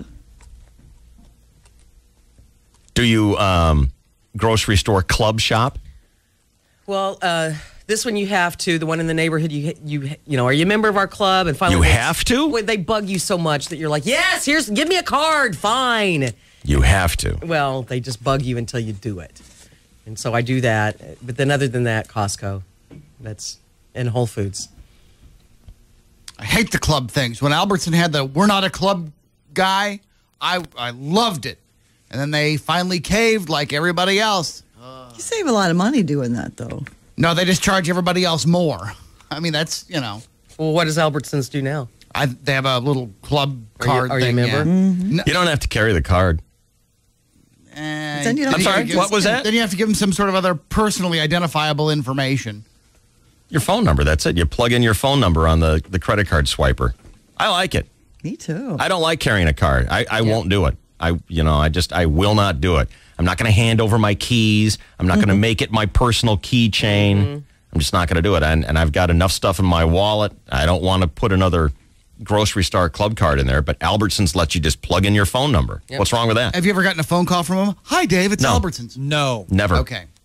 Do you grocery store club shop? Well, this one you have to. The one in the neighborhood, you know, are you a member of our club? And finally, you have to. They bug you so much that you're like, yes, give me a card, fine. You have to. Well, they just bug you until you do it, and so I do that. But then, other than that, Costco, that's and Whole Foods. I hate the club things. When Albertson had the "We're not a club" guy, I loved it, and then they finally caved like everybody else. You save a lot of money doing that, though. No, they just charge everybody else more. I mean, that's, you know. Well, what does Albertsons do now? They have a little club card are thing. You a member? No. You don't have to carry the card. I'm sorry, what was that? Then you have to give them some sort of other personally identifiable information. Your phone number, that's it. You plug in your phone number on the credit card swiper. I like it. Me too. I don't like carrying a card. I won't do it. I will not do it. I'm not going to hand over my keys. I'm not going to make it my personal keychain. I'm just not going to do it. And I've got enough stuff in my wallet. I don't want to put another grocery store club card in there, but Albertsons lets you just plug in your phone number. What's wrong with that? Have you ever gotten a phone call from them? Hi, Dave, it's No. Albertsons. No. Never. Okay.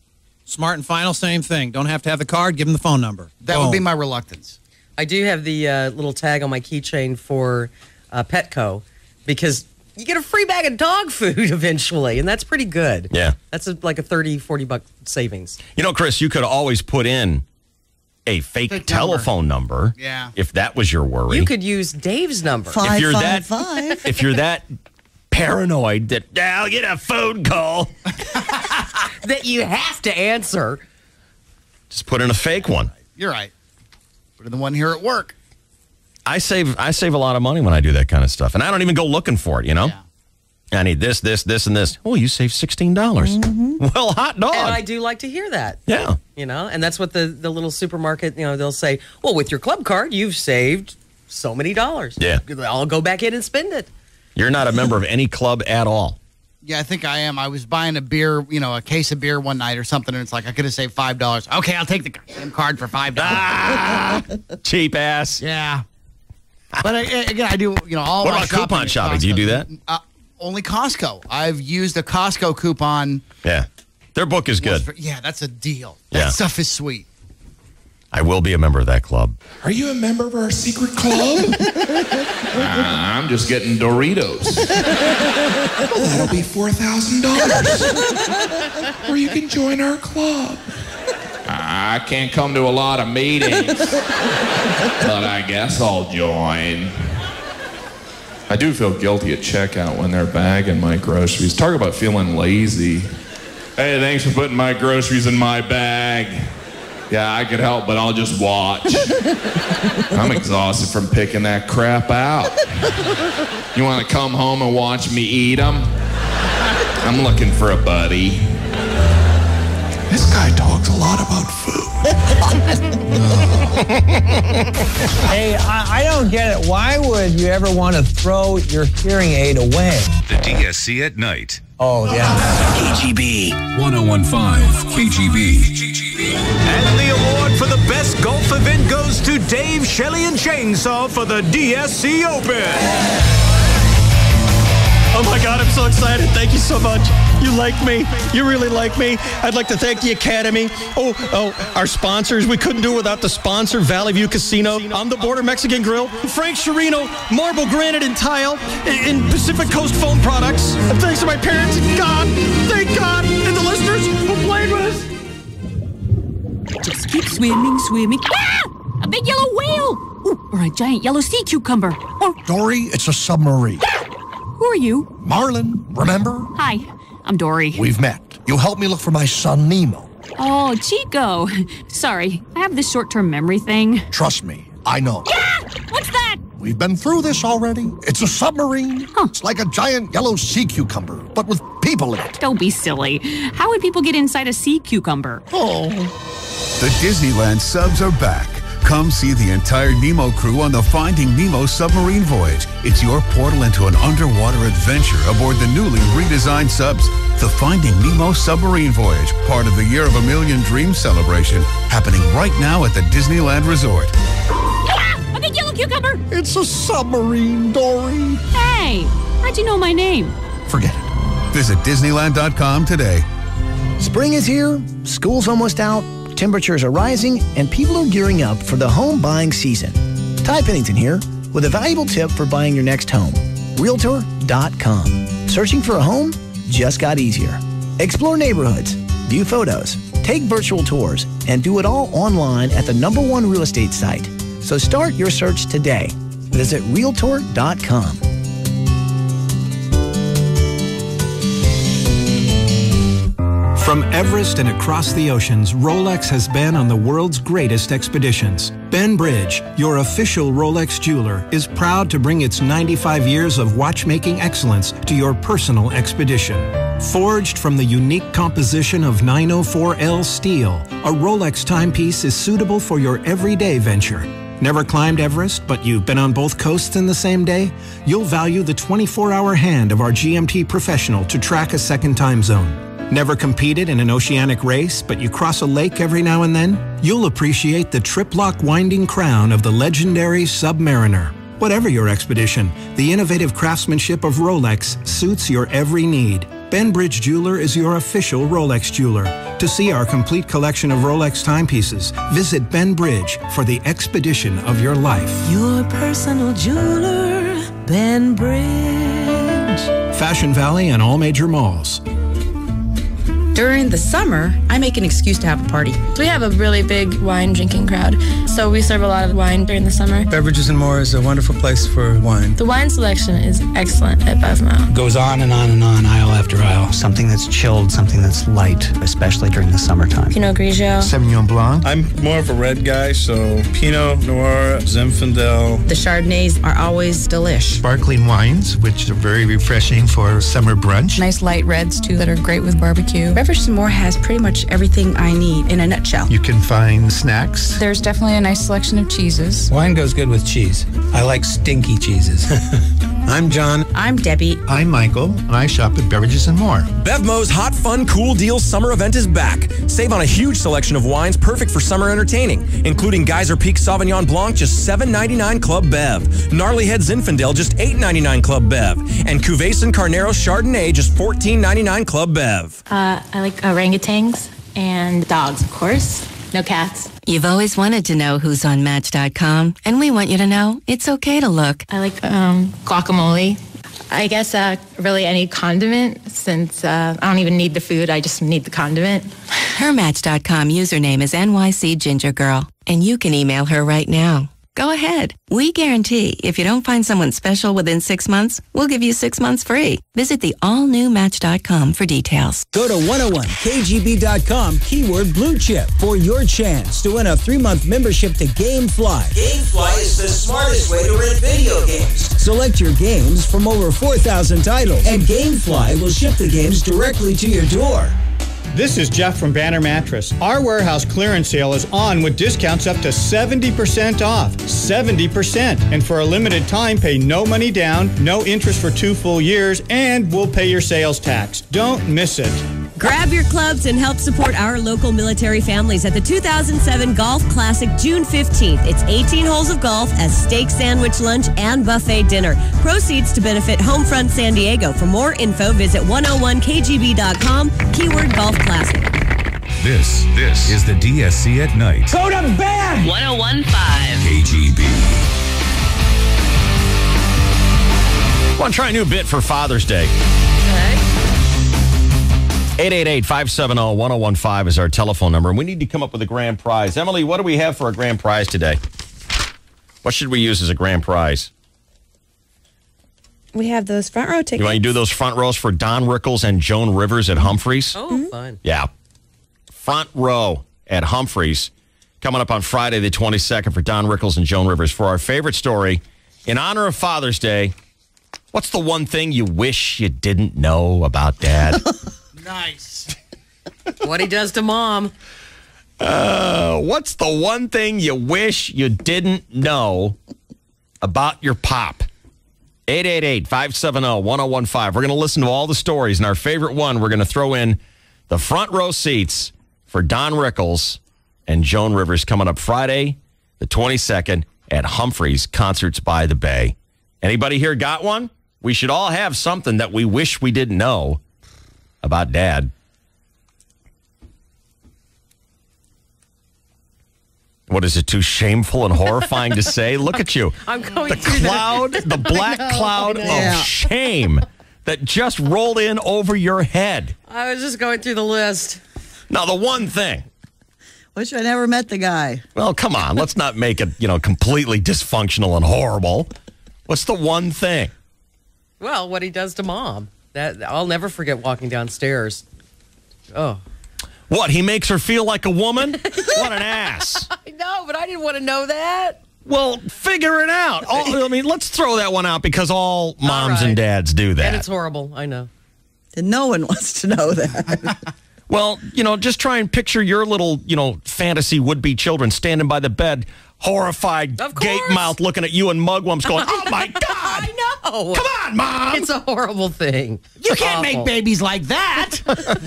Smart and Final, same thing. Don't have to have the card. Give them the phone number. That would be my reluctance. I do have the little tag on my keychain for Petco because you get a free bag of dog food eventually, and that's pretty good. Yeah. That's like a $30-$40 savings. You know, Chris, you could always put in a fake telephone number. Yeah. If that was your worry. You could use Dave's number. If you're that paranoid that I'll get a phone call that you have to answer, just put in a fake one. You're right. Put in the one here at work. I save a lot of money when I do that kind of stuff, and I don't even go looking for it. You know, I need this, and this. Oh, you saved $16. Well, hot dog. And I do like to hear that. Yeah. You know, and that's what the little supermarket, they'll say, well, with your club card, you've saved so many dollars. Yeah. I'll go back in and spend it. You're not a member of any club at all. Yeah, I think I am. I was buying a beer, a case of beer one night or something, and it's like I could have saved $5. Okay, I'll take the goddamn card for $5. Cheap ass. Yeah. But again, I do, all What my about coupon shopping? Do you do that? Only Costco. I've used a Costco coupon. Yeah. Their book is good. Yeah, that's a deal. Yeah. That stuff is sweet. I will be a member of that club. Are you a member of our secret club? I'm just getting Doritos. Well, that'll be $4,000. Or you can join our club. I can't come to a lot of meetings, but I guess I'll join. I do feel guilty at checkout when they're bagging my groceries. Talk about feeling lazy. Hey, thanks for putting my groceries in my bag. Yeah, I could help, but I'll just watch. I'm exhausted from picking that crap out. You want to come home and watch me eat them? I'm looking for a buddy. This guy talks a lot about food. Hey, I don't get it. Why would you ever want to throw your hearing aid away? The DSC at night. Oh, yeah. KGB 101.5 KGB. And the award for the best golf event goes to Dave, Shelley, and Chainsaw for the DSC Open. Oh my God, I'm so excited. Thank you so much. You like me. You really like me. I'd like to thank the Academy. Oh, our sponsors. We couldn't do it without the sponsor, Valley View Casino, On the Border Mexican Grill, Frank Chirino, Marble Granite and Tile, and Pacific Coast Foam Products. And thanks to my parents, God, thank God, and the listeners who played with us. Just keep swimming. Ah! A big yellow whale! Ooh, or a giant yellow sea cucumber. Or Dory, it's a submarine. who are you? Marlin, remember? Hi, I'm Dory. We've met. You helped me look for my son, Nemo. Oh, Chico. Sorry, I have this short-term memory thing. Trust me, I know. Ah! What's that? We've been through this already. It's a submarine. It's like a giant yellow sea cucumber, but with people in it. Don't be silly. How would people get inside a sea cucumber? Oh. The Disneyland subs are back. Come see the entire Nemo crew on the Finding Nemo submarine voyage. It's your portal into an underwater adventure aboard the newly redesigned subs. The Finding Nemo submarine voyage, part of the Year of a Million Dreams celebration, happening right now at the Disneyland Resort. Ah! A big yellow cucumber! It's a submarine, Dory. Hey, how'd you know my name? Forget it. Visit Disneyland.com today. Spring is here, school's almost out, temperatures are rising, and people are gearing up for the home buying season. Ty Pennington here with a valuable tip for buying your next home. Realtor.com. Searching for a home just got easier. Explore neighborhoods, view photos, take virtual tours, and do it all online at the #1 real estate site. So start your search today. Visit Realtor.com. From Everest and across the oceans, Rolex has been on the world's greatest expeditions. Ben Bridge, your official Rolex jeweler, is proud to bring its 95 years of watchmaking excellence to your personal expedition. Forged from the unique composition of 904L steel, a Rolex timepiece is suitable for your everyday venture. Never climbed Everest, but you've been on both coasts in the same day? You'll value the 24-hour hand of our GMT professional to track a second time zone. Never competed in an oceanic race, but you cross a lake every now and then? You'll appreciate the trip-lock winding crown of the legendary Submariner. Whatever your expedition, the innovative craftsmanship of Rolex suits your every need. Benbridge Jeweler is your official Rolex jeweler. To see our complete collection of Rolex timepieces, visit Benbridge for the expedition of your life. Your personal jeweler, Benbridge. Fashion Valley and all major malls. During the summer, I make an excuse to have a party. We have a really big wine drinking crowd, so we serve a lot of wine during the summer. Beverages and More is a wonderful place for wine. The wine selection is excellent at BevMo. Goes on and on and on, aisle after aisle. Something that's chilled, something that's light, especially during the summertime. Pinot Grigio. Sauvignon Blanc. I'm more of a red guy, so Pinot Noir, Zinfandel. The Chardonnays are always delish. Sparkling wines, which are very refreshing for summer brunch. Nice light reds, too, that are great with barbecue. Beverages and More has pretty much everything I need in a nutshell. You can find snacks. There's definitely a nice selection of cheeses. Wine goes good with cheese. I like stinky cheeses. I'm John. I'm Debbie. I'm Michael, and I shop at Beverages and More. BevMo's Hot Fun Cool Deals Summer Event is back. Save on a huge selection of wines perfect for summer entertaining, including Geyser Peak Sauvignon Blanc, just $7.99 Club Bev. Gnarly Head Zinfandel, just $8.99 Club Bev. And Cuvée and Carnero Chardonnay, just $14.99 Club Bev. I like orangutans and dogs, of course. No cats. You've always wanted to know who's on Match.com, and we want you to know it's okay to look. I like guacamole. I guess really any condiment, since I don't even need the food, I just need the condiment. Her Match.com username is NYC Ginger Girl, and you can email her right now. Go ahead. We guarantee if you don't find someone special within 6 months, we'll give you 6 months free. Visit the all-new Match.com for details. Go to 101kgb.com, keyword blue chip, for your chance to win a 3-month membership to GameFly. GameFly is the smartest way to rent video games. Select your games from over 4,000 titles, and GameFly will ship the games directly to your door. This is Jeff from Banner Mattress. Our warehouse clearance sale is on with discounts up to 70% off. 70%. And for a limited time, pay no money down, no interest for 2 full years, and we'll pay your sales tax. Don't miss it. Grab your clubs and help support our local military families at the 2007 Golf Classic June 15th. It's 18 holes of golf, a steak sandwich lunch, and buffet dinner. Proceeds to benefit Homefront San Diego. For more info, visit 101kgb.com, keyword Golf Classic. This is the DSC at Night. Go to bed! 101.5 KGB. I want to try a new bit for Father's Day. 888-570-1015 is our telephone number, and we need to come up with a grand prize. Emily, what do we have for a grand prize today? What should we use as a grand prize? We have those front row tickets. You want to do those front rows for Don Rickles and Joan Rivers at Humphreys? Oh, fun. Yeah. Front row at Humphreys coming up on Friday the 22nd for Don Rickles and Joan Rivers for our favorite story. In honor of Father's Day, what's the one thing you wish you didn't know about Dad? Nice. What he does to Mom. What's the one thing you wish you didn't know about your pop? 888-570-1015. We're going to listen to all the stories, and our favorite one, we're going to throw in the front row seats for Don Rickles and Joan Rivers coming up Friday, the 22nd at Humphreys Concerts by the Bay. Anybody here got one? We should all have something that we wish we didn't know about Dad. What is it, too shameful and horrifying to say? Look at you. I'm going the cloud, the black cloud of shame that just rolled in over your head. I was just going through the list. Now, the one thing. Wish I never met the guy. Well, come on. Let's not make it, completely dysfunctional and horrible. What's the one thing? Well, what he does to Mom. That I'll never forget walking downstairs. Oh. What, he makes her feel like a woman? What an ass. I know, but I didn't want to know that. Well, figure it out. Let's throw that one out because all moms and dads do that. And it's horrible, I know. And no one wants to know that. Well, just try and picture your little, fantasy would-be children standing by the bed, horrified, gape mouth, looking at you and mugwumps going, oh, my God. I know. Come on, Mom. It's a horrible thing. You can't make babies like that.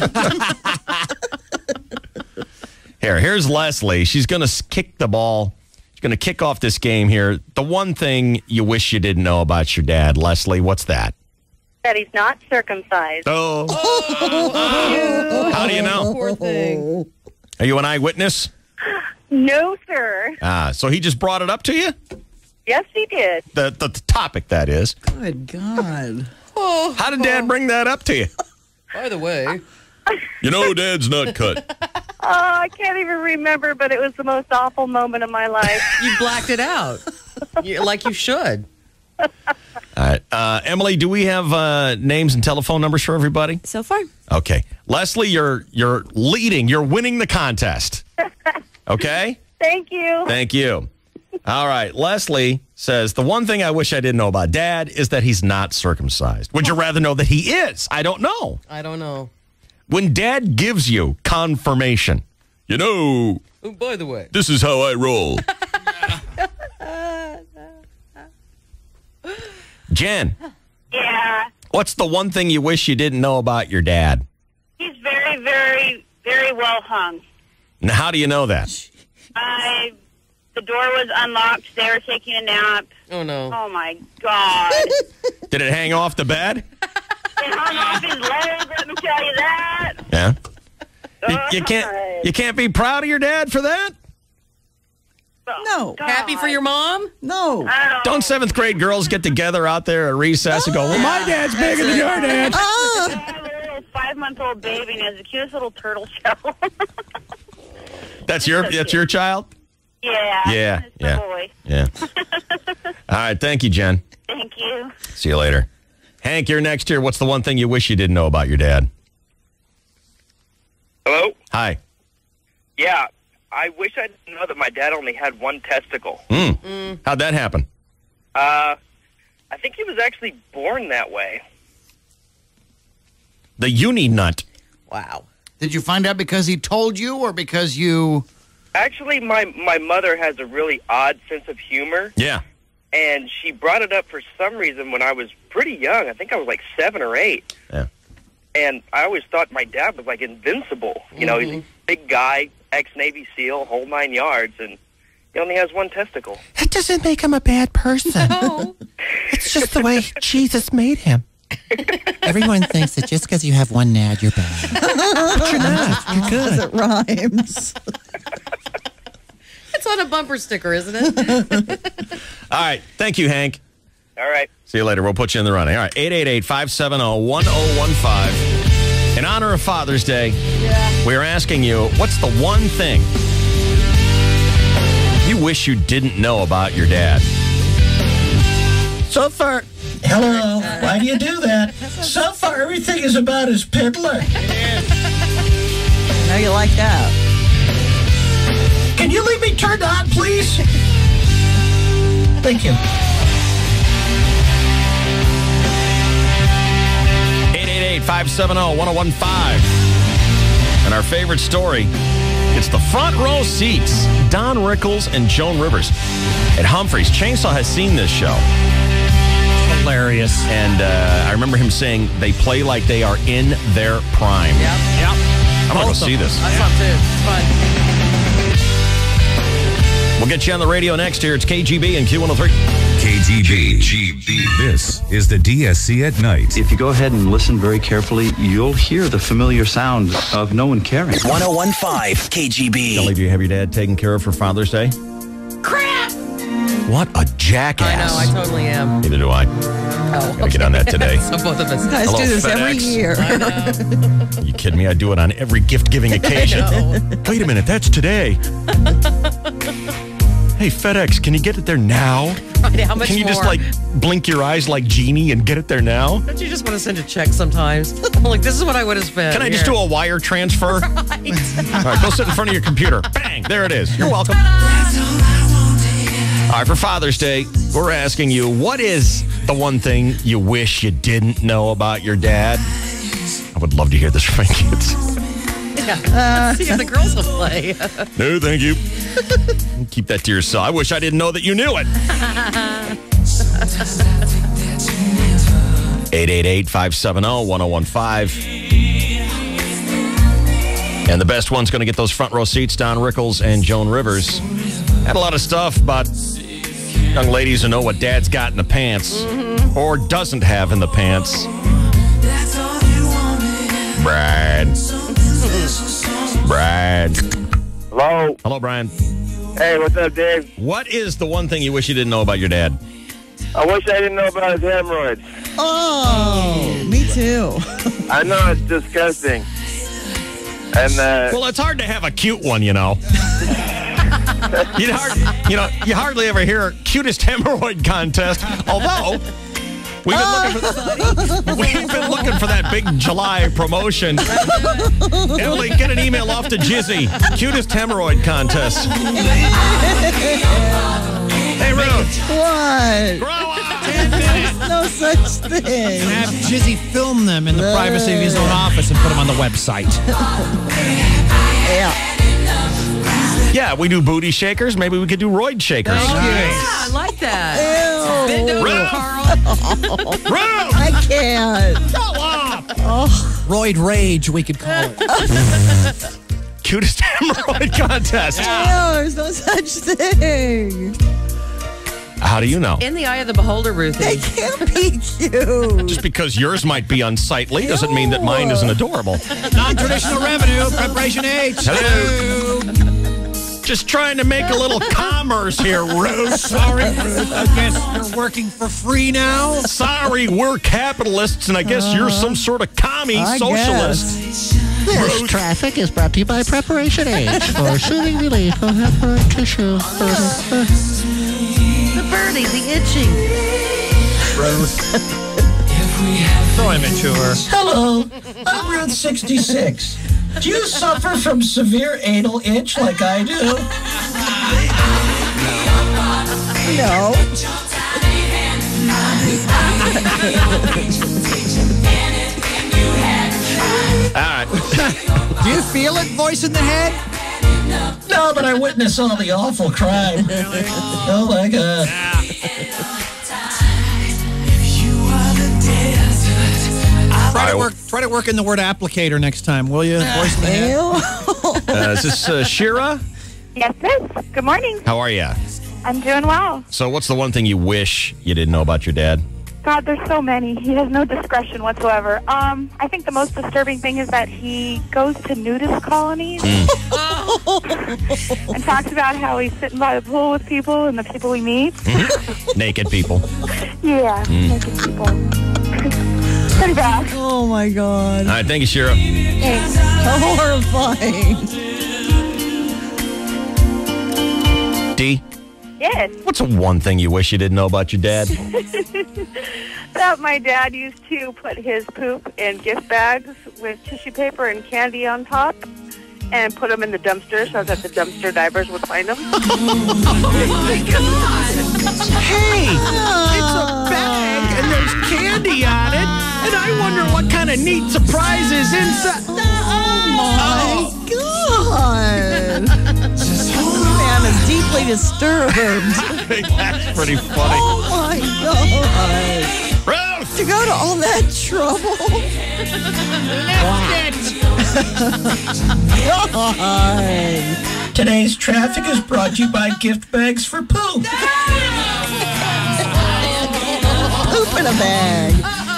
Here's Leslie. She's going to kick the ball. She's going to kick off this game here. The one thing you wish you didn't know about your dad, Leslie, what's that? That he's not circumcised. Oh. How do you know? Poor thing. Are you an eyewitness? No, sir. So he just brought it up to you? Yes, he did. The topic, that is. Good God. How did Dad bring that up to you? By the way. You know Dad's not cut. I can't even remember, but it was the most awful moment of my life. You blacked it out. Like you should. All right. Emily, do we have names and telephone numbers for everybody? So far. Okay. Leslie, you're leading. You're winning the contest. Okay? Thank you. Thank you. All right. Leslie says, the one thing I wish I didn't know about Dad is that he's not circumcised. Would you rather know that he is? I don't know. I don't know. When Dad gives you confirmation, you know, Oh, by the way. this is how I roll. Jen. Yeah. What's the one thing you wish you didn't know about your dad? He's very, very, very well hung. Now, how do you know that? The door was unlocked. They were taking a nap. Oh, no. Oh, my God. Did it hang off the bed? It hung off his leg, let me tell you that. Yeah. You can't be proud of your dad for that? No. Happy for your mom? No. Don't 7th grade girls get together out there at recess and go, well, my dad's bigger than your dad? I have a little 5-month-old baby, and he has the cutest little turtle shell. That's your child? Yeah. It's Yeah. a boy. Yeah. All right. Thank you, Jen. Thank you. See you later. Hank, you're next here. What's the one thing you wish you didn't know about your dad? Hello? Hi. Yeah, I wish I didn't know that my dad only had one testicle. How'd that happen? I think he was actually born that way. The uni nut. Wow. Did you find out because he told you or because you... Actually, my mother has a really odd sense of humor. Yeah. And she brought it up for some reason when I was pretty young. I think I was like 7 or 8. Yeah. And I always thought my dad was like invincible. You know, he's a big guy, ex-Navy SEAL, whole 9 yards, and he only has one testicle. That doesn't make him a bad person. No. It's just the way Jesus made him. Everyone thinks that just because you have one nad, you're bad. But you're not. You're good. It rhymes. It's on a bumper sticker, isn't it? All right. Thank you, Hank. All right. See you later. We'll put you in the running. All right. 888-570-1015. In honor of Father's Day, we're asking you, what's the one thing you wish you didn't know about your dad? So far... Hello. Why do you do that? So far, everything is about his piddler. How you like that? Can you leave me turned on, please? Thank you. 888-570-1015. And our favorite story, it's the front row seats. Don Rickles and Joan Rivers at Humphreys. Chainsaw has seen this show. Hilarious. And I remember him saying they play like they are in their prime. Yep. I'm going to go see this. I saw too. It's fun. We'll get you on the radio next here. It's KGB and Q103. KGB. This is the DSC at night. If you go ahead and listen very carefully, you'll hear the familiar sound of no one caring. 1015 KGB. Kelly, do you have your dad taken care of for Father's Day? Crap! What a jackass. I know, I totally am. Neither do I. Oh, Gotta get on that today. So both of us. You guys Hello, do this FedEx. every year. I know. You kidding me? I do it on every gift-giving occasion. Wait a minute, that's today. Hey, FedEx, can you get it there now? Right, how much Can you just, more? like, blink your eyes like Genie and get it there now? Don't you just want to send a check sometimes? I'm like, this is what I would have spent. Can I just do a wire transfer? All right, go sit in front of your computer. Bang, there it is. You're welcome. All right, for Father's Day, we're asking you, what is the one thing you wish you didn't know about your dad? I would love to hear this from my kids. Yeah. Let's see if the girls will play. No, thank you. Keep that to yourself. I wish I didn't know that you knew it. 888-570-1015. And the best one's going to get those front row seats, Don Rickles and Joan Rivers. Had a lot of stuff about young ladies who know what dad's got in the pants. or doesn't have in the pants? Brad. Hello. Hello, Brian. Hey, what's up, Dave? What is the one thing you wish you didn't know about your dad? I wish I didn't know about his hemorrhoids. Oh, me too. I know it's disgusting. And well, it's hard to have a cute one, you know. You hardly ever hear cutest hemorrhoid contest. Although we've been looking for that big July promotion. Emily, get an email off to Jizzy. Cutest hemorrhoid contest. Hey, Ruth. What? Grow up. 10 minutes. No such thing. Have Jizzy film them in the privacy of his own office and put them on the website. Yeah. Yeah, we do booty shakers. Maybe we could do roid shakers. Yeah, I like that. Ew. Bend over, Ruth. Carl. Ruth! I can't. Grow up. Oh. Roid rage, we could call it. Cutest hemorrhoid contest. No, there's no such thing. How do you know? In the eye of the beholder, Ruthie. They can't be cute. Just because yours might be unsightly doesn't mean that mine isn't adorable. Non-traditional revenue, preparation H. Hello. Just trying to make a little commerce here, Ruth. Sorry, Ruth. I guess you're working for free now? Sorry, we're capitalists, and I guess you're some sort of commie socialist. This traffic is brought to you by Preparation H for soothing relief of hemorrhoid tissue. The birdie, the itching. Throw him into her. Hello, I'm Ruth 66. Do you suffer from severe anal itch like I do? No. All right. Do you feel it, voice in the head? No, but I witness all the awful crime. Oh my God. Try to work in the word applicator next time, will you? Voice in the head. Is this Shira? Yes, miss. Good morning. How are you? I'm doing well. So what's the one thing you wish you didn't know about your dad? God, there's so many. He has no discretion whatsoever. I think the most disturbing thing is that he goes to nudist colonies and talks about how he's sitting by the pool with people and the people he meets. Naked people. Yeah, naked people. Pretty bad. Oh my God. All right, thank you, Shira. Thanks. How horrifying. D, Yes. what's the one thing you wish you didn't know about your dad? That my dad used to put his poop in gift bags with tissue paper and candy on top and put them in the dumpster so that the dumpster divers would find them. Oh my God. Hey, it's a bag and there's candy on it, and I wonder what kind of neat surprises inside. Oh my God. Man is deeply disturbed. I think that's pretty funny. Oh my God. Ruth! To go to all that trouble. God. Today's traffic is brought to you by gift bags for poop. Poop in a bag.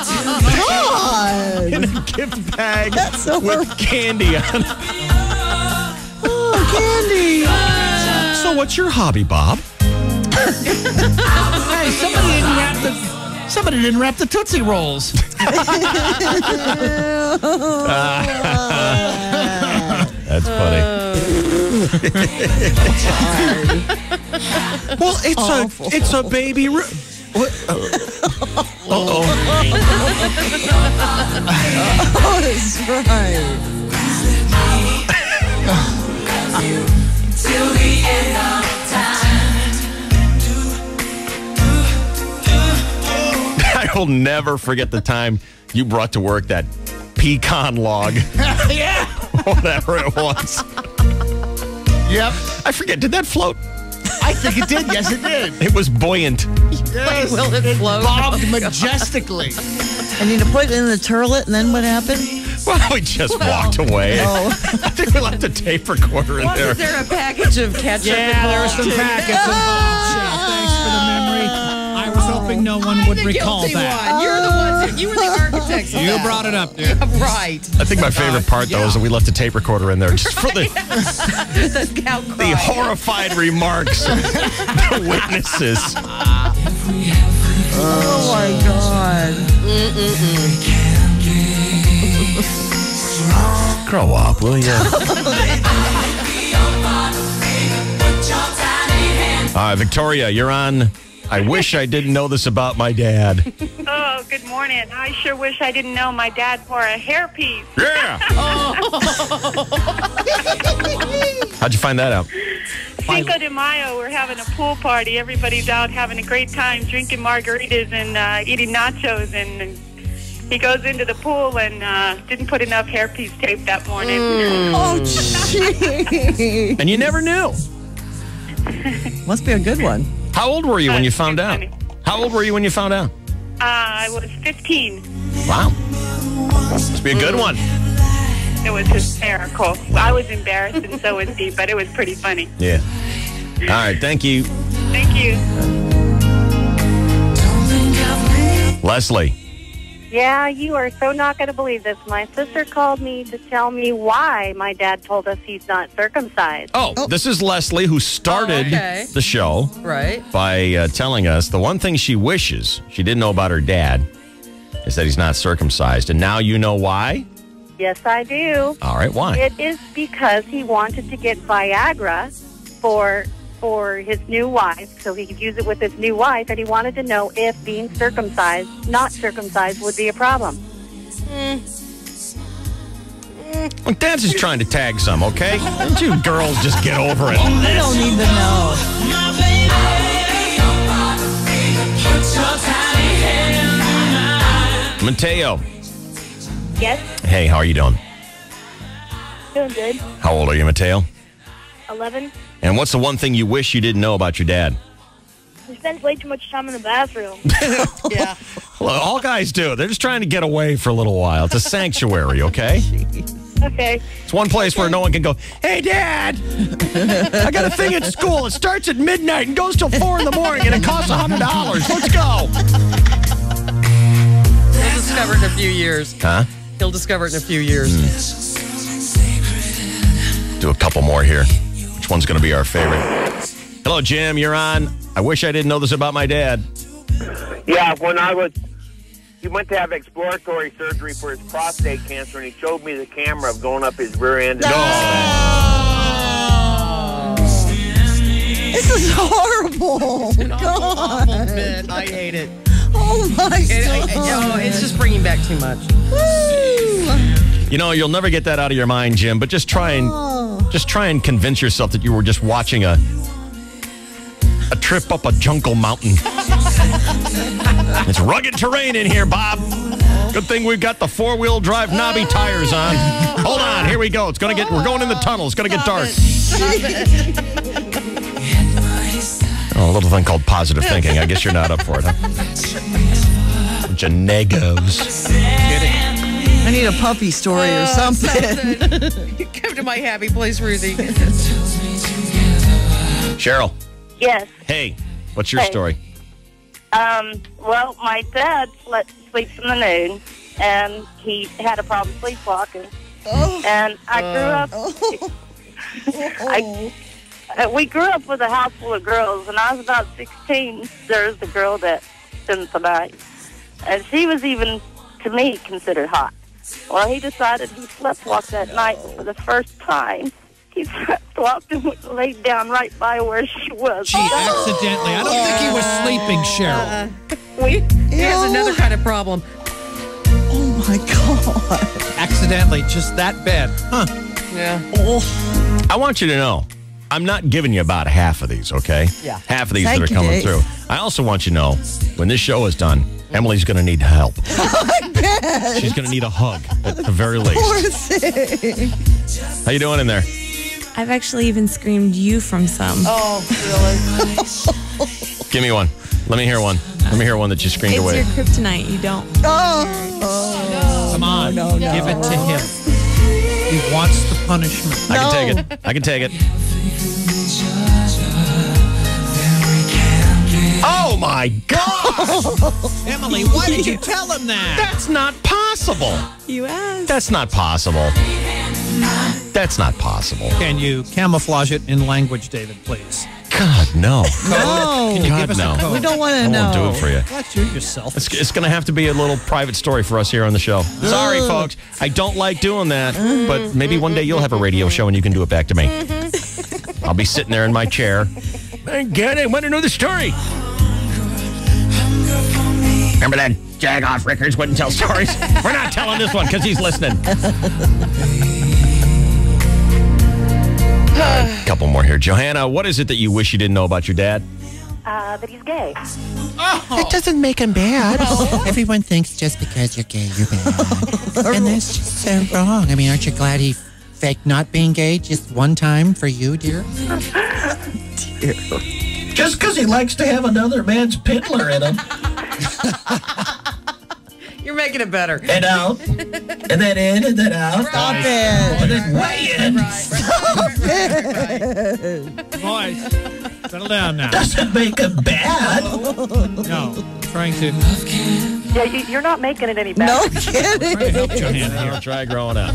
God. In a gift bag That's so with candy on it. Oh, candy. So what's your hobby, Bob? Hey, somebody didn't wrap the Tootsie Rolls. That's funny. Well, it's a baby. Uh-oh. Oh, that's right. Till the end of I will never forget the time you brought to work that pecan log. Yeah. Whatever it was. Yep. I forget, did that float? I think it did. Yes, it did. It was buoyant. Yes. Will it float? Bobbed majestically. And you put it in the turlet, and then what happened? Well, we just walked away. Oh. I think we left a tape recorder in there. Was there a package of ketchup? Yeah, there were some packets involved. Thanks for the memory. I was hoping hoping no one would recall Guilty that. one. You're the ones. You were the architects. Of You that. brought it up, dude. Yeah, right. I think my favorite part, though, is that we left the tape recorder in there just for the horrified remarks of the witnesses. Oh, my God. Grow up, will you? Victoria, you're on. I wish I didn't know this about my dad. Oh, good morning. I sure wish I didn't know my dad wore a hairpiece. Yeah. How'd you find that out? Cinco de Mayo, we're having a pool party. Everybody's out having a great time, drinking margaritas and eating nachos. And he goes into the pool and didn't put enough hairpiece tape that morning. Oh, gee. And you never knew. Must be a good one. How old were you when you found out? How old were you when you found out? I was 15. Wow. Must be a good one. It was hysterical. I was embarrassed and so was he, but it was pretty funny. Yeah. All right, thank you. Thank you. Leslie. Yeah, you are so not going to believe this. My sister called me to tell me why my dad told us he's not circumcised. Oh, this is Leslie, who started the show by telling us the one thing she wishes she didn't know about her dad is that he's not circumcised. And now you know why? Yes, I do. All right, why? It is because he wanted to get Viagra for his new wife, so he could use it with his new wife, and he wanted to know if being circumcised, not circumcised, would be a problem. Well, Dad's just trying to tag some, okay? Don't you girls just get over it? I don't need to know. Mateo. Yes? Hey, how are you doing? Doing good. How old are you, Mateo? 11. And what's the one thing you wish you didn't know about your dad? He spends way too much time in the bathroom. Yeah. Well, all guys do. They're just trying to get away for a little while. It's a sanctuary, okay? Okay. It's one place where no one can go, hey, Dad, I got a thing at school. It starts at midnight and goes till 4 in the morning, and it costs $100. Let's go. He'll discover it in a few years. Huh? He'll discover it in a few years. Do a couple more here. Which one's going to be our favorite? Hello, Jim. You're on. I wish I didn't know this about my dad. Yeah, he went to have exploratory surgery for his prostate cancer, and he showed me the camera of going up his rear end. This is horrible. God. Man, I hate it. Oh, my God. It's just bringing back too much. You know, you'll never get that out of your mind, Jim, but just try and convince yourself that you were just watching a trip up a jungle mountain. It's rugged terrain in here, Bob. Good thing we've got the 4-wheel drive knobby tires on. Hold on, here we go. We're going in the tunnel. It's going to get dark. Oh, a little thing called positive thinking. I guess you're not up for it, huh? Bunch of negos. I need a puppy story or something. Come to my happy place, Ruthie. Cheryl. Yes. Hey, what's your story? Well, my dad sleeps in the nude, and he had a problem sleepwalking. And I grew up... we grew up with a house full of girls, and I was about 16. There's the girl that spent the night. And she was even, to me, considered hot. Well, he decided he sleepwalked that night for the first time. He sleepwalked and laid down right by where she was. She accidentally. I don't think he was sleeping, Cheryl. He has another kind of problem. Oh, my God. Accidentally, just that bad. Huh. Yeah. I want you to know, I'm not giving you about half of these, okay? Yeah. Half of these Thank that are you, coming Dave. through. I also want you to know, when this show is done, Emily's going to need help. I bet. She's going to need a hug, at the very least. Poor thing. How you doing in there? I've actually even screamed you from some. Oh, really? Give me one. Let me hear one. Let me hear one that you screamed It's away. your kryptonite. You don't. Come on, give it to him. He wants the punishment. I can take it. I can take it. Oh, my God. Emily, why did you tell him that? That's not possible. You asked. That's not possible. That's not possible. Can you camouflage it in language, David, please? God, no. No. Can you God, give us no. a code? We don't want to I know. won't do it for you. That's you yourself. It's going to have to be a little private story for us here on the show. Sorry, folks. I don't like doing that, but maybe one day you'll have a radio show and you can do it back to me. I'll be sitting there in my chair. My God, I want to know the story. Remember that Jag-Off Rickers wouldn't tell stories? We're not telling this one because he's listening. A couple more here. Johanna, what is it that you wish you didn't know about your dad? That he's gay. That doesn't make him bad. Everyone thinks just because you're gay, you're bad. And that's just so wrong. I mean, aren't you glad he faked not being gay just one time for you, dear? Dear. Just because he likes to have another man's piddler in him. You're making it better. And out. And then in and then out. Stop it. And then way in. Stop it. Boys, settle down now. Doesn't make him bad. No, trying to. Yeah, you're not making it any better. No kidding. Trying to help Johanna here. I'll try growing up.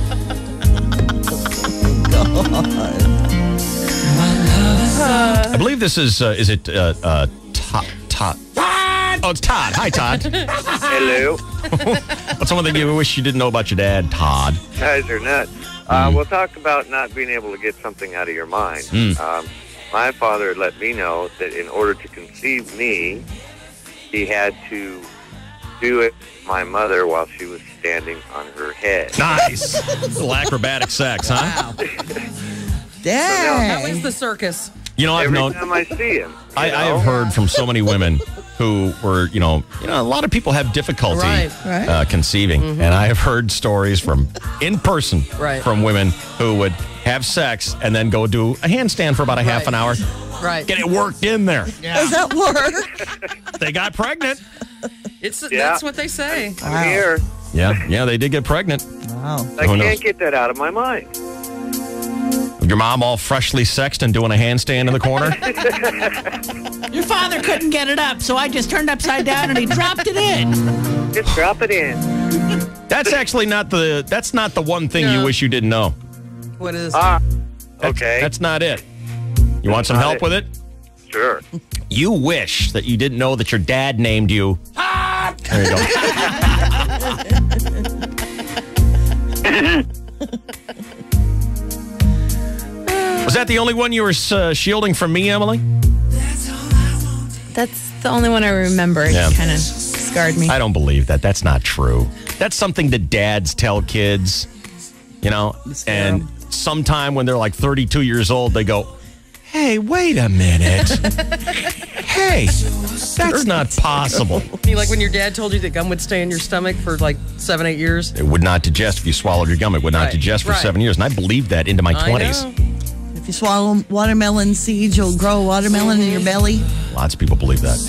I believe this is it Todd? Oh, it's Todd. Hi, Todd. Hello. What's one thing you wish you didn't know about your dad, Todd? Guys are nuts. We'll talk about not being able to get something out of your mind. My father let me know that in order to conceive me, he had to do it with my mother while she was standing on her head. Nice. Little acrobatic sex, huh? Wow. Dang. That was the circus. You know, I've Every known. time I see him. I have heard from so many women who were, you know, a lot of people have difficulty Right. conceiving, and I have heard stories from in person from women who would have sex and then go do a handstand for about a half an hour. Right. Get it worked in there. Does that work? They got pregnant. That's what they say. I'm here. Yeah, they did get pregnant. Wow. I can't get that out of my mind. Your mom all freshly sexed and doing a handstand in the corner? Your father couldn't get it up, so I just turned upside down and he dropped it in. Just drop it in. That's actually not the one thing you wish you didn't know. What is okay. That's not it. You want some help with it? Sure. You wish that you didn't know that your dad named you. There you go. Was that the only one you were shielding from me, Emily? That's the only one I remember. It kind of scarred me. I don't believe that. That's not true. That's something that dads tell kids, you know, and sometime when they're like 32 years old, they go, hey, wait a minute. Hey, that's not possible. I mean, like when your dad told you that gum would stay in your stomach for like 7-8 years? It would not digest if you swallowed your gum. It would not digest for 7 years. And I believed that into my 20s. If you swallow watermelon seeds, you'll grow watermelon in your belly. Lots of people believe that.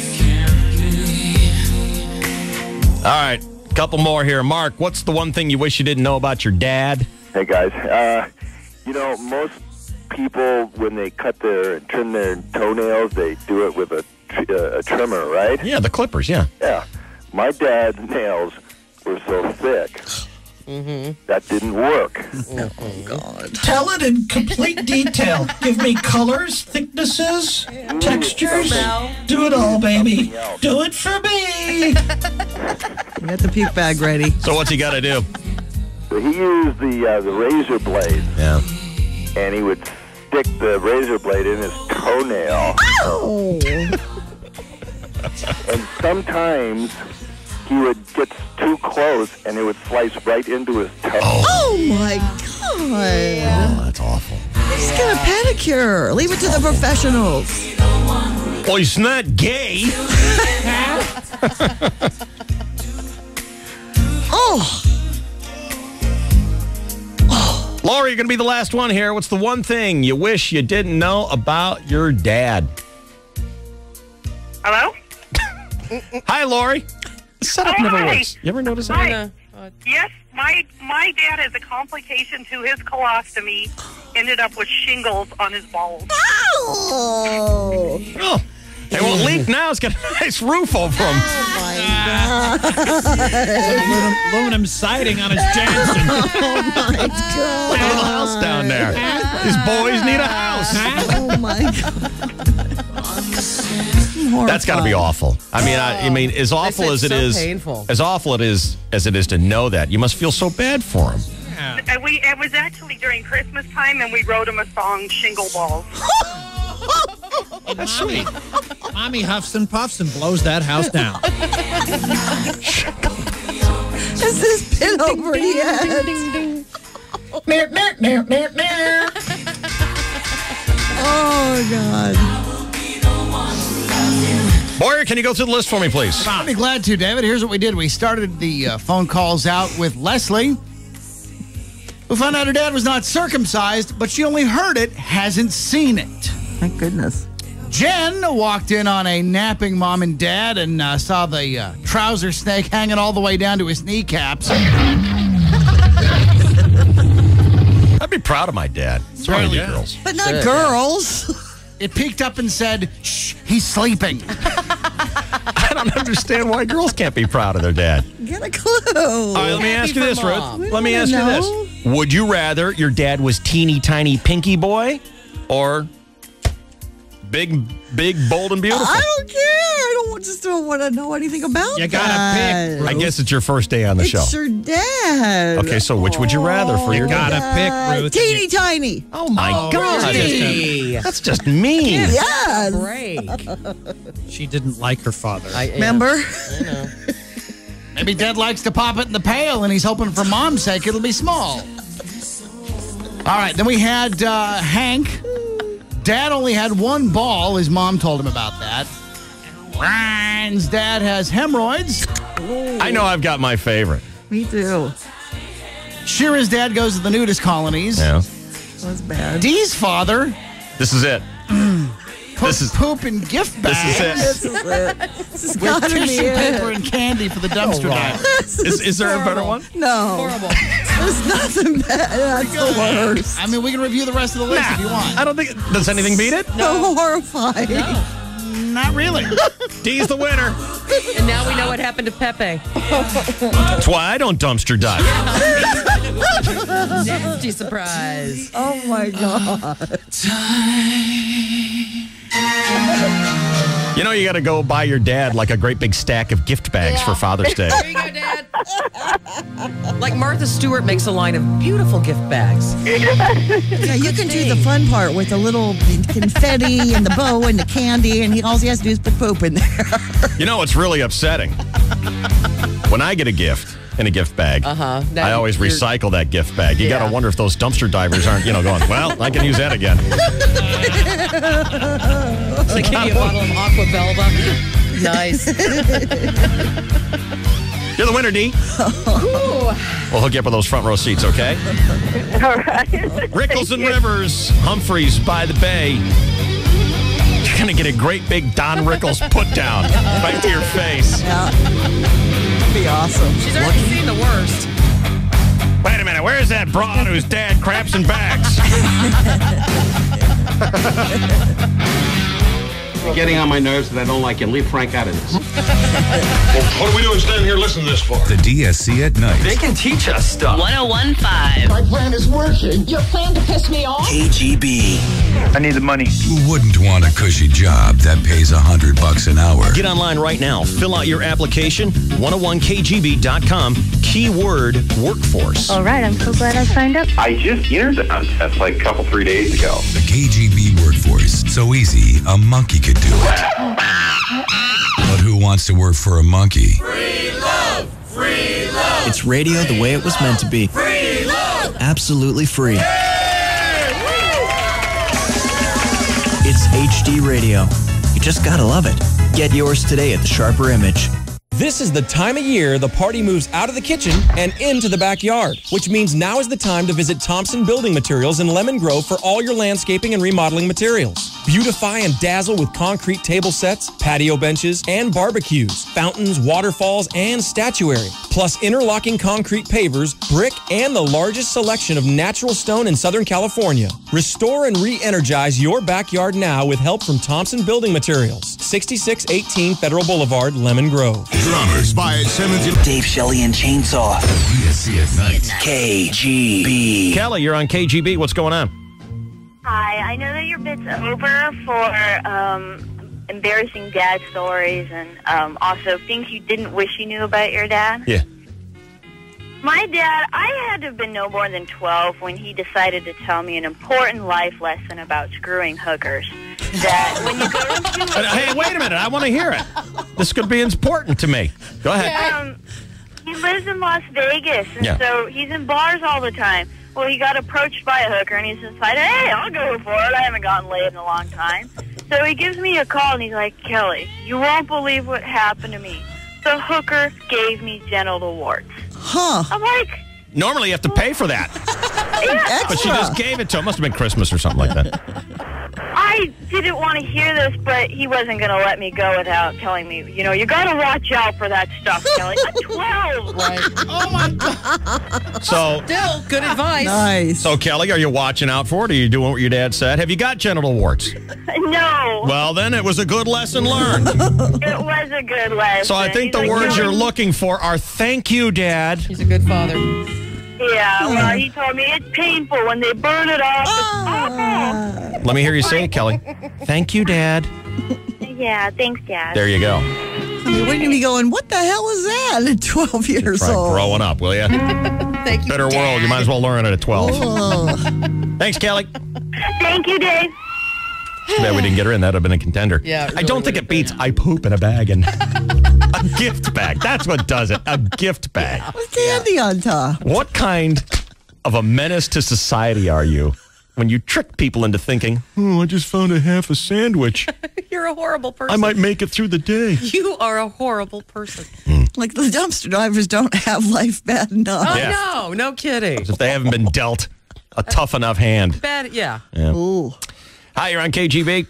All right, a couple more here. Mark, what's the one thing you wish you didn't know about your dad? Hey, guys. You know, most people, when they trim their toenails, they do it with a trimmer, right? Yeah, the clippers, yeah. Yeah. My dad's nails were so thick. That didn't work. Oh, God. Tell it in complete detail. Give me colors, thicknesses, textures. Do it all, baby. Do it for me. You got the puke bag ready. So what's he got to do? So he used the razor blade. Yeah. And he would stick the razor blade in his toenail. Oh. And sometimes he would get too close and it would slice right into his toe. Oh, my God. Oh, that's awful. Just get a pedicure. Leave it to the professionals. Well, he's not gay. Oh. Laura, you're going to be the last one here. What's the one thing you wish you didn't know about your dad? Hello? Hi, Lori. The setup never works. You ever notice that? Yes, my dad, as a complication to his colostomy, ended up with shingles on his balls. Oh. Oh, It won't leak now. It's got a nice roof over him. Oh, my God. Aluminum siding on his Jansen. Oh, my Put a God. little house down there. These boys need a house. Oh, my God. That's got to be awful. I mean, as awful as it is, painful. as awful it is as it is to know that, you must feel so bad for him. It was actually during Christmas time, and we wrote him a song, Shingle Balls. That's sweet. Mommy huffs and puffs and blows that house down. Has this been over yet? Oh, God. Boyer, can you go through the list for me, please? I'd be glad to, David. Here's what we did. We started the phone calls out with Leslie, who found out her dad was not circumcised, but she only heard it, hasn't seen it. Thank goodness. Jen walked in on a napping mom and dad and saw the trouser snake hanging all the way down to his kneecaps. I'd be proud of my dad. It's wrong with you girls. But not girls. It peeked up and said, "Shh, he's sleeping." I don't understand why girls can't be proud of their dad. Get a clue. All right, let me ask you this, Mom. Ruth. Let me ask you this. Would you rather your dad was teeny tiny pinky boy or big, bold and beautiful? I don't care. I don't want to know anything about You gotta that. pick, I guess it's your first day on the show. It's your dad. Okay, so which would you rather for your gotta dad? pick, Ruth. Teeny tiny. Oh, my God. Rudy. That's just mean. Yes. Break. She didn't like her father. Remember? I know. Maybe dad likes to pop it in the pail, and he's hoping for mom's sake it'll be small. All right, then we had Hank. Dad only had one ball. His mom told him about that. Ryan's dad has hemorrhoids. I know I've got my favorite. Me too. Shira's dad goes to the nudist colonies. Yeah. That's bad. Dee's father This is it. puts poop in gift bags. This is it. This is it. This has With got to be tissue it. paper and candy for the dumpster dive. Is there a better one? No. Horrible. There's nothing bad. That's the worst. I mean, we can review the rest of the list if you want. I don't think. Does anything beat it? So horrifying. Not really. Dee's the winner. And now we know what happened to Pepe. That's why I don't dumpster dive. Nasty surprise. Oh, my God. You know, you got to go buy your dad like a great big stack of gift bags for Father's Day. There you go, Dad. Like Martha Stewart makes a line of beautiful gift bags. Yeah, you can do the fun part with the little confetti and the bow and the candy, and all he has to do is put poop in there. You know, it's really upsetting. When I get a gift in a gift bag, I always recycle that gift bag. You got to wonder if those dumpster divers aren't, going, well, I can use that again. They give you a bottle of Aqua Belva. Nice. You're the winner, Dee. We'll hook you up with those front row seats, okay? All right. Rickles and Rivers, Humphreys by the Bay. You're going to get a great big Don Rickles put down right to your face. Yeah. That'd be awesome. She's already seen the worst. Wait a minute, where's that broad whose dad craps in bags? You're getting on my nerves and I don't like you. Leave Frank out of this. Well, what are we doing standing here listening to this for? The DSC at night. They can teach us stuff. 101.5. My plan is working. Your plan to piss me off? KGB. I need the money. Who wouldn't want a cushy job that pays $100 an hour? Get online right now. Fill out your application. 101kgb.com. Keyword workforce. All right, I'm so glad I signed up. I just entered the test like a couple, 3 days ago. The KGB workforce. So easy, a monkey could do it. But who wants to work for a monkey? Free love! Free love! It's radio the way it was meant to be. Free love! Absolutely free. It's HD radio. You just gotta love it. Get yours today at the Sharper Image. This is the time of year the party moves out of the kitchen and into the backyard, which means now is the time to visit Thompson Building Materials in Lemon Grove for all your landscaping and remodeling materials. Beautify and dazzle with concrete table sets, patio benches, and barbecues, fountains, waterfalls, and statuary. plus interlocking concrete pavers, brick, and the largest selection of natural stone in Southern California. Restore and re-energize your backyard now with help from Thompson Building Materials. 6618 Federal Boulevard, Lemon Grove. Drummers by Simmons. Dave Shelley and Chainsaw. PSC at night. KGB. Kelly, you're on KGB. What's going on? Hi, I know that your bit's over for embarrassing dad stories and also things you didn't wish you knew about your dad. Yeah. My dad, I had to have been no more than 12 when he decided to tell me an important life lesson about screwing hookers. That when you go into Hey, wait a minute. I want to hear it. This could be important to me. Go ahead. He lives in Las Vegas, and so he's in bars all the time. Well, he got approached by a hooker, and he's decided, hey, I'll go for it. I haven't gotten laid in a long time. So he gives me a call, and he's like, Kelly, you won't believe what happened to me. The hooker gave me genital warts. Huh. I'm like... Normally you have to pay for that. Yeah. But she just gave it to him. Must have been Christmas or something like that. I didn't want to hear this, but he wasn't going to let me go without telling me, you know, you got to watch out for that stuff, Kelly. I'm 12. Right. Oh, my God. So, still, good advice. Nice. So, Kelly, are you watching out for it? Are you doing what your dad said? Have you got genital warts? No. Well, then it was a good lesson learned. It was a good lesson. So I think the words you're looking for are thank you, Dad. He's a good father. Yeah, well, he told me it's painful when they burn it off. It's awful. Let me hear you say it, Kelly. Thank you, Dad. Yeah, thanks, Dad. There you go. I mean, wouldn't you be going, what the hell is that at 12 years Try old? growing up, will you? Thank you, Better Dad. world. You might as well learn it at 12. Oh. Thanks, Kelly. Thank you, Dave. Too bad we didn't get her in. That would have been a contender. Yeah, it I don't really think it beats I poop in a bag and a gift bag. That's what does it. A gift bag. With candy on top. What kind of a menace to society are you when you trick people into thinking, oh, I just found a half a sandwich. You're a horrible person. I might make it through the day. You are a horrible person. Like the dumpster drivers don't have life bad enough. Oh, Yeah. no. No kidding. As if they haven't been dealt a tough enough hand. Bad, yeah. Yeah. Ooh. Hi, you're on KGB.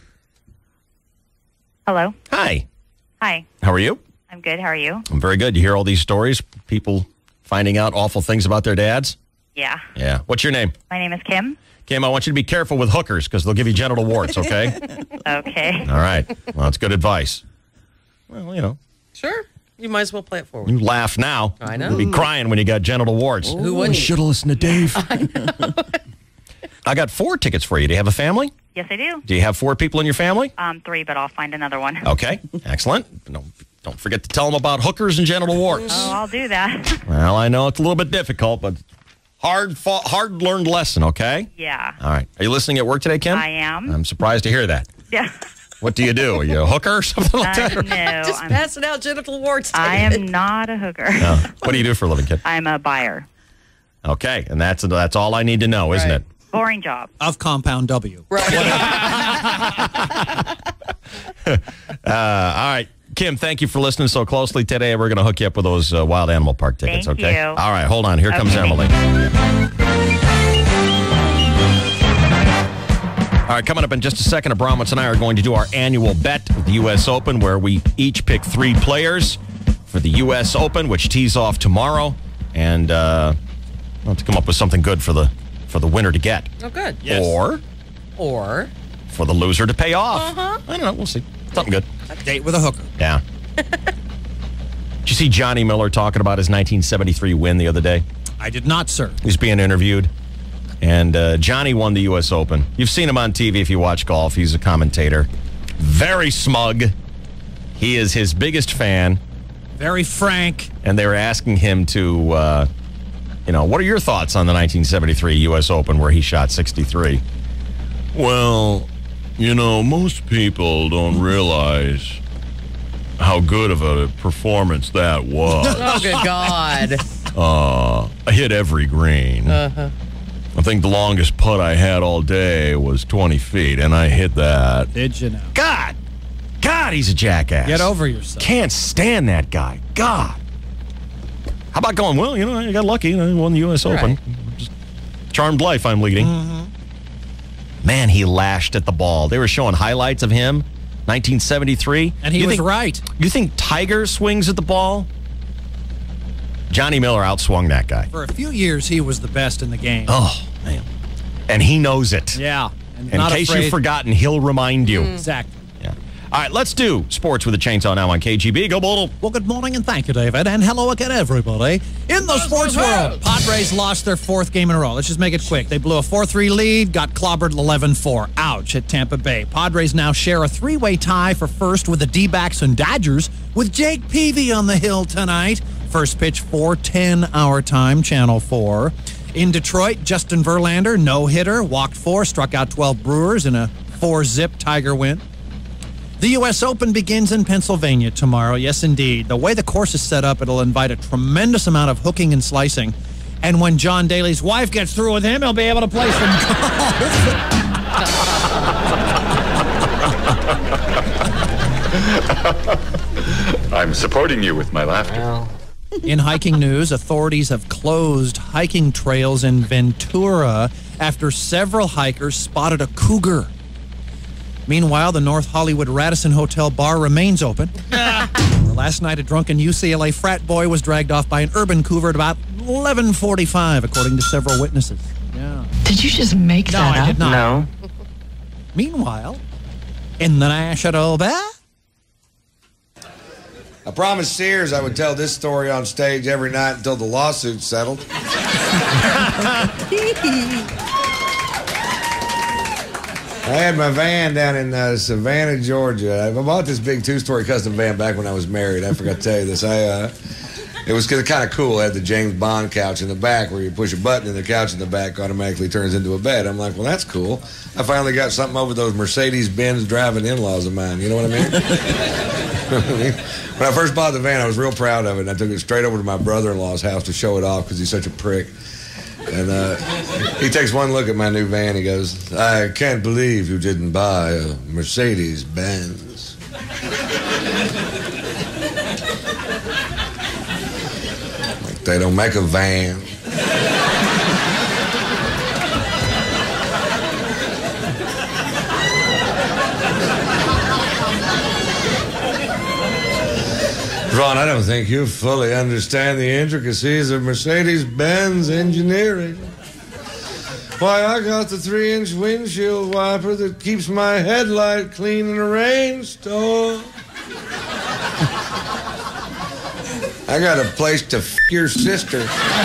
Hello. Hi. Hi. How are you? I'm good. How are you? I'm very good. You hear all these stories, people finding out awful things about their dads? Yeah. Yeah. What's your name? My name is Kim. Kim, I want you to be careful with hookers because they'll give you genital warts, okay? Okay. All right. Well, that's good advice. Well, you know, Sure. You might as well play it forward. you laugh now. I know. You'll be crying when you got genital warts. Who wouldn't? Should have listened to Dave. I got 4 tickets for you. Do you have a family? Yes, I do. Do you have 4 people in your family? 3, but I'll find another one. Okay. Excellent. Don't forget to tell them about hookers and genital warts. Oh, I'll do that. Well, I know it's a little bit difficult, but hard learned lesson, okay? Yeah. All right. Are you listening at work today, Kim? I am. I'm surprised to hear that. Yeah. What do you do? Are you a hooker or something like that? No. Just passing out genital warts. I am not a hooker. No. What do you do for a living, kid? I'm a buyer. Okay, and that's all I need to know, isn't it? Boring job. Of Compound W. Right. All right. Kim, thank you for listening so closely today. We're going to hook you up with those Wild Animal Park tickets, Thank okay? you. All right, hold on. Here comes Okay. Emily. All right, coming up in just a second, Abramowitz and I are going to do our annual bet with the U.S. Open, where we each pick 3 players for the U.S. Open, which tees off tomorrow, and we'll have to come up with something good for the winner to get. Oh, good. Or for the loser to pay off. Uh-huh. I don't know. We'll see. Something good. Date with a hooker. Yeah. Did you see Johnny Miller talking about his 1973 win the other day? I did not, sir. He was being interviewed. And Johnny won the U.S. Open. You've seen him on TV if you watch golf. He's a commentator. Very smug. He is his biggest fan. Very frank. And they were asking him to, what are your thoughts on the 1973 U.S. Open where he shot 63? Well, most people don't realize how good of a performance that was. Oh, good God. I hit every green. Uh-huh. I think the longest putt I had all day was 20 feet, and I hit that. Did you know? God, he's a jackass. Get over yourself. Can't stand that guy. God. How about going, well, I got lucky. I won the U.S. Open. Just charmed life I'm leading. Mm-hmm. Man, he lashed at the ball. They were showing highlights of him, 1973. And he was right. You think Tiger swings at the ball Johnny Miller outswung that guy. For a few years, he was the best in the game. Oh, man. And he knows it. Yeah. In case you've forgotten, he'll remind you. Exactly. Yeah. All right, let's do sports with a chainsaw now on KGB. Go, Boodle. Well, good morning and thank you, David. And hello again, everybody. In the sports world, Padres lost their 4th game in a row. Let's just make it quick. They blew a 4-3 lead, got clobbered 11-4. Ouch at Tampa Bay. Padres now share a 3-way tie for first with the D-backs and Dodgers with Jake Peavy on the hill tonight. First pitch, 4:10 our time, Channel 4. In Detroit, Justin Verlander, no-hitter, walked 4, struck out 12 Brewers in a 4-zip Tiger win. The U.S. Open begins in Pennsylvania tomorrow. Yes, indeed. The way the course is set up, it'll invite a tremendous amount of hooking and slicing. And when John Daly's wife gets through with him, he'll be able to play some golf. I'm supporting you with my laughter. In hiking news, authorities have closed hiking trails in Ventura after several hikers spotted a cougar. Meanwhile, the North Hollywood Radisson Hotel bar remains open. Last night, a drunken UCLA frat boy was dragged off by an urban cougar at about 11:45, according to several witnesses. Yeah. Did you just make that up? No, I did not. No. Meanwhile, in the National Bear, I promised Sears I would tell this story on stage every night until the lawsuit settled. I had my van down in Savannah, Georgia. I bought this big 2-story custom van back when I was married. I forgot to tell you this. It was kind of cool. It had the James Bond couch in the back where you push a button and the couch in the back automatically turns into a bed. I'm like, well, that's cool. I finally got something over those Mercedes-Benz driving in-laws of mine. You know what I mean? When I first bought the van, I was real proud of it, and I took it straight over to my brother-in-law's house to show it off because he's such a prick. And he takes one look at my new van. He goes, I can't believe you didn't buy a Mercedes-Benz. Like they don't make a van. Ron, I don't think you fully understand the intricacies of Mercedes-Benz engineering. Why, I got the 3-inch windshield wiper that keeps my headlight clean in a rainstorm. I got a place to f*** your sister.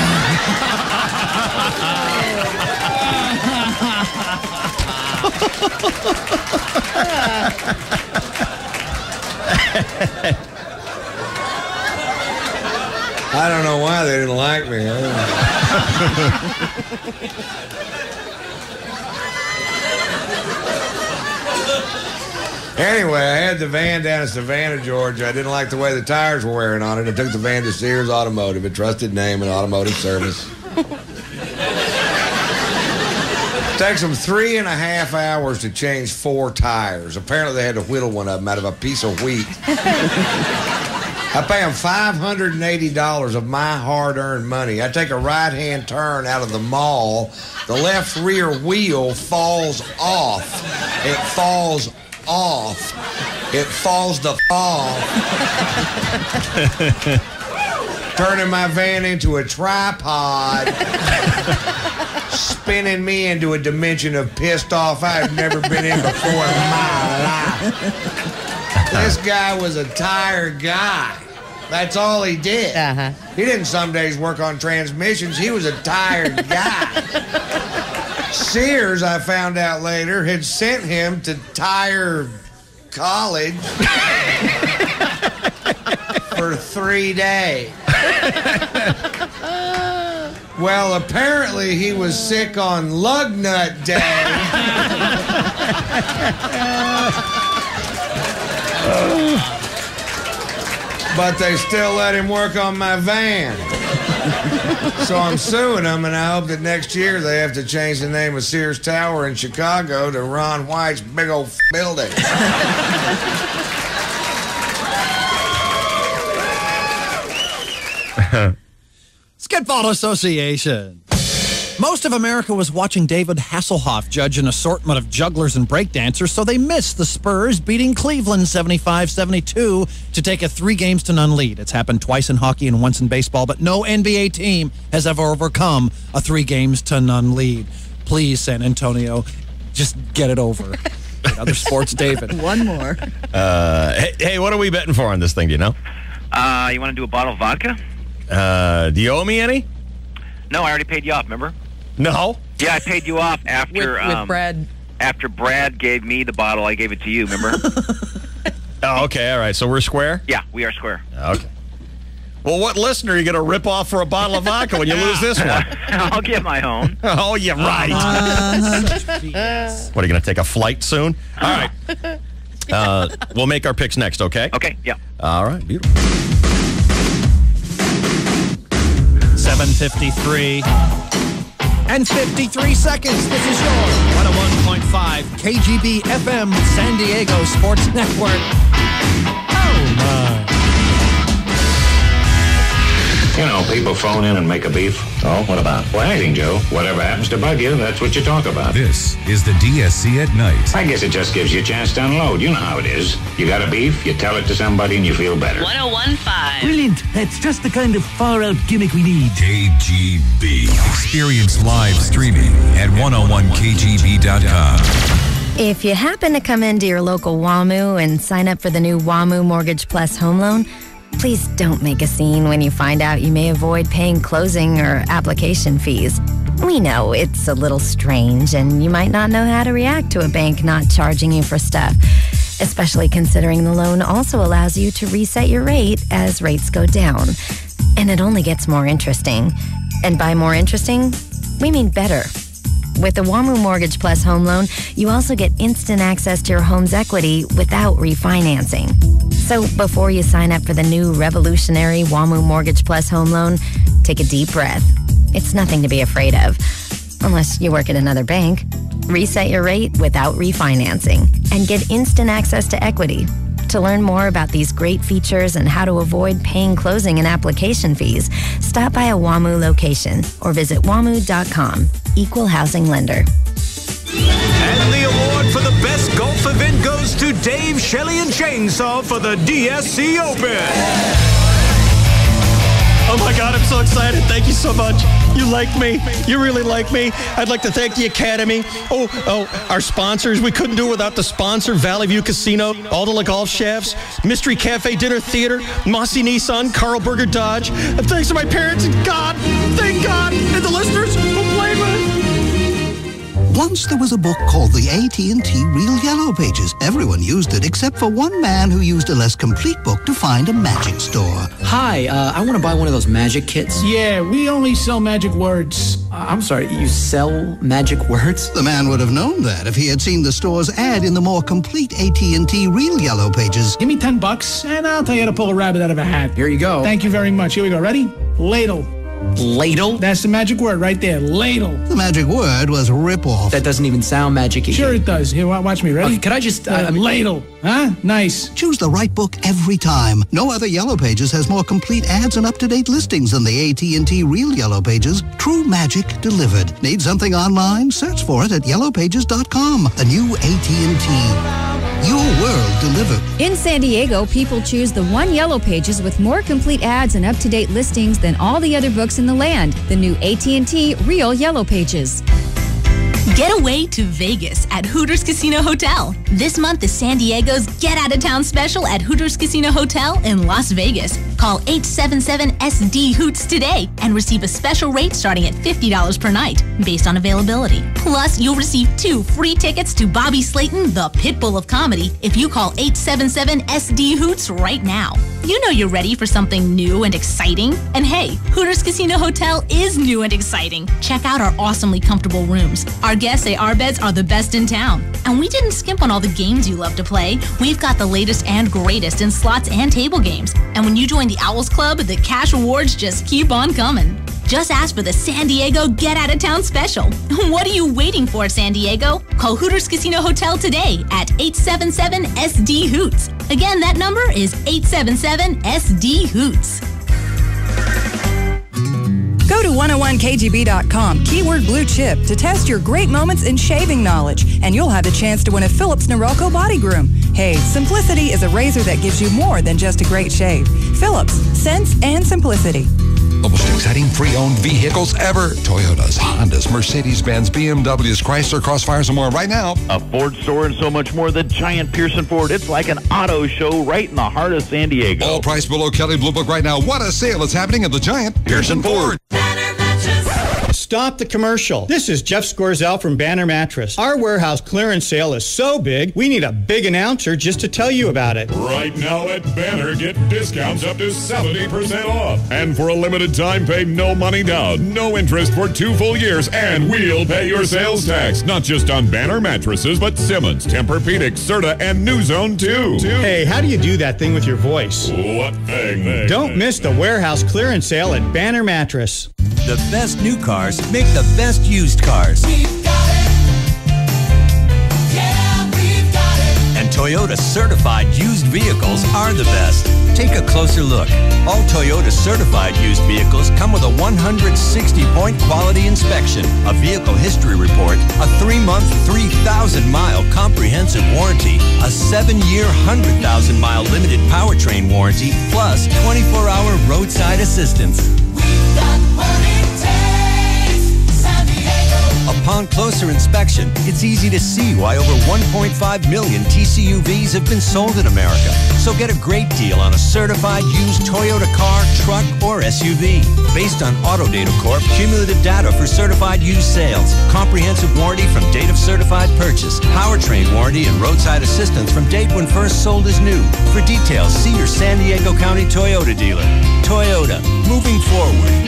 I don't know why they didn't like me. Anyway, I had the van down in Savannah, Georgia. I didn't like the way the tires were wearing on it. I took the van to Sears Automotive, a trusted name in automotive service. It takes them 3.5 hours to change 4 tires. Apparently, they had to whittle one of them out of a piece of wheat. I pay them $580 of my hard-earned money. I take a right-hand turn out of the mall. The left rear wheel falls off. It falls off. It falls the off. Turning my van into a tripod. Spinning me into a dimension of pissed off I've never been in before in my life. This guy was a tire guy. That's all he did. He didn't some days work on transmissions. He was a tired guy. Sears, I found out later, had sent him to Tire College for 3 days. Well, apparently he was sick on Lug Nut Day. But they still let him work on my van. So I'm suing them, and I hope that next year they have to change the name of Sears Tower in Chicago to Ron White's big old building. Skidball Association. Most of America was watching David Hasselhoff judge an assortment of jugglers and breakdancers, so they missed the Spurs beating Cleveland 75-72 to take a 3-0 lead. It's happened twice in hockey and once in baseball, but no NBA team has ever overcome a 3-0 lead. Please, San Antonio, just get it over. Other sports, David. One more. Hey, what are we betting for on this thing? Do you know? You want to do a bottle of vodka? Do you owe me any? No, I already paid you off, remember? No. Yeah, I paid you off after with Brad. After Brad gave me the bottle, I gave it to you, remember? Oh, okay, all right. So we're square? Yeah, we are square. Okay. Well, what listener are you going to rip off for a bottle of vodka when you lose this one? I'll get my own. Oh, yeah, right. What, are you going to take a flight soon? All right. We'll make our picks next, okay? Okay, yeah. All right, beautiful. 7:53 and 53 seconds. This is your 101.5 KGB FM San Diego Sports Network. Oh, my. You know, people phone in and make a beef. Oh, what about? Well, anything, Joe. Whatever happens to bug you, that's what you talk about. This is the DSC at night. I guess it just gives you a chance to unload. You know how it is. You got a beef, you tell it to somebody, and you feel better. 101.5. Brilliant. That's just the kind of far-out gimmick we need. KGB. Experience live streaming at 101kgb.com. If you happen to come into your local WAMU and sign up for the new WAMU Mortgage Plus home loan, please don't make a scene when you find out you may avoid paying closing or application fees. We know it's a little strange, and you might not know how to react to a bank not charging you for stuff, especially considering the loan also allows you to reset your rate as rates go down. And it only gets more interesting. And by more interesting, we mean better. With the WAMU Mortgage Plus home loan, you also get instant access to your home's equity without refinancing. So before you sign up for the new revolutionary WAMU Mortgage Plus home loan, take a deep breath. It's nothing to be afraid of, unless you work at another bank. Reset your rate without refinancing and get instant access to equity. To learn more about these great features and how to avoid paying closing and application fees, stop by a WAMU location or visit WAMU.com. Equal Housing Lender. And the award for the best golf event goes to Dave, Shelley, and Chainsaw for the DSC Open. Oh my God, I'm so excited. Thank you so much. You like me. You really like me. I'd like to thank the Academy. Oh, our sponsors. We couldn't do it without the sponsor, Valley View Casino, all the golf chefs, Mystery Cafe Dinner Theater, Mossy Nissan, Carl Berger Dodge. And thanks to my parents and God, thank God, and the listeners who played with it. Once there was a book called the AT&T Real Yellow Pages. Everyone used it except for one man who used a less complete book to find a magic store. Hi, I want to buy one of those magic kits. Yeah, we only sell magic words. I'm sorry, you sell magic words? The man would have known that if he had seen the store's ad in the more complete AT&T Real Yellow Pages. Give me $10 and I'll tell you how to pull a rabbit out of a hat. Here you go. Thank you very much. Here we go. Ready? Ladle. Ladle? That's the magic word right there. Ladle. The magic word was rip-off. That doesn't even sound magic-y. Sure it does. Here, watch me. Ready? Could I just... ladle. Huh? Nice. Choose the right book every time. No other Yellow Pages has more complete ads and up-to-date listings than the AT&T Real Yellow Pages. True magic delivered. Need something online? Search for it at yellowpages.com. The new AT&T. Your world delivered. In San Diego, people choose the one Yellow Pages with more complete ads and up-to-date listings than all the other books in the land. The new AT&T Real Yellow Pages. Get away to Vegas at Hooters Casino Hotel. This month is San Diego's Get Out of Town special at Hooters Casino Hotel in Las Vegas. Call 877-SD-HOOTS today and receive a special rate starting at $50 per night based on availability. Plus, you'll receive 2 free tickets to Bobby Slayton, the Pitbull of Comedy, if you call 877-SD-HOOTS right now. You know you're ready for something new and exciting. And hey, Hooters Casino Hotel is new and exciting. Check out our awesomely comfortable rooms. Our guests say our beds are the best in town. And we didn't skimp on all the games you love to play. We've got the latest and greatest in slots and table games. And when you join the Owls Club, the cash rewards just keep on coming. Just ask for the San Diego Get Out of Town special. What are you waiting for, San Diego? Call Hooters Casino Hotel today at 877-SD-HOOTS. Again, that number is 877-SD-HOOTS. Go to 101kgb.com, keyword blue chip, to test your great moments in shaving knowledge, and you'll have the chance to win a Philips Norelco body groom. Hey, Simplicity is a razor that gives you more than just a great shave. Philips, sense and simplicity. The most exciting pre-owned vehicles ever. Toyotas, Hondas, Mercedes-Benz, BMWs, Chrysler, Crossfires, and more right now. A Ford store and so much more. The giant Pearson Ford. It's like an auto show right in the heart of San Diego. All price below Kelley Blue Book right now. What a sale is happening at the giant Pearson Ford. Stop the commercial. This is Jeff Scorzel from Banner Mattress. Our warehouse clearance sale is so big, we need a big announcer just to tell you about it. Right now at Banner, get discounts up to 70% off. And for a limited time, pay no money down, no interest for 2 full years, and we'll pay your sales tax. Not just on Banner mattresses, but Simmons, Tempur-Pedic, Serta, and New Zone too. Hey, how do you do that thing with your voice? What thing? Don't miss the warehouse clearance sale at Banner Mattress. The best new cars make the best used cars. We've got it. Yeah, we've got it. And Toyota certified used vehicles are the best. Take a closer look. All Toyota certified used vehicles come with a 160-point quality inspection, a vehicle history report, a 3-month, 3,000-mile comprehensive warranty, a 7-year, 100,000-mile limited powertrain warranty, plus 24-hour roadside assistance. We've got what it takes, San Diego. Upon closer inspection, it's easy to see why over 1.5 million TCUVs have been sold in America. So get a great deal on a certified used Toyota car, truck, or SUV. Based on Autodata Corp, cumulative data for certified used sales, comprehensive warranty from date of certified purchase, powertrain warranty, and roadside assistance from date when first sold as new. For details, see your San Diego County Toyota dealer. Toyota, moving forward.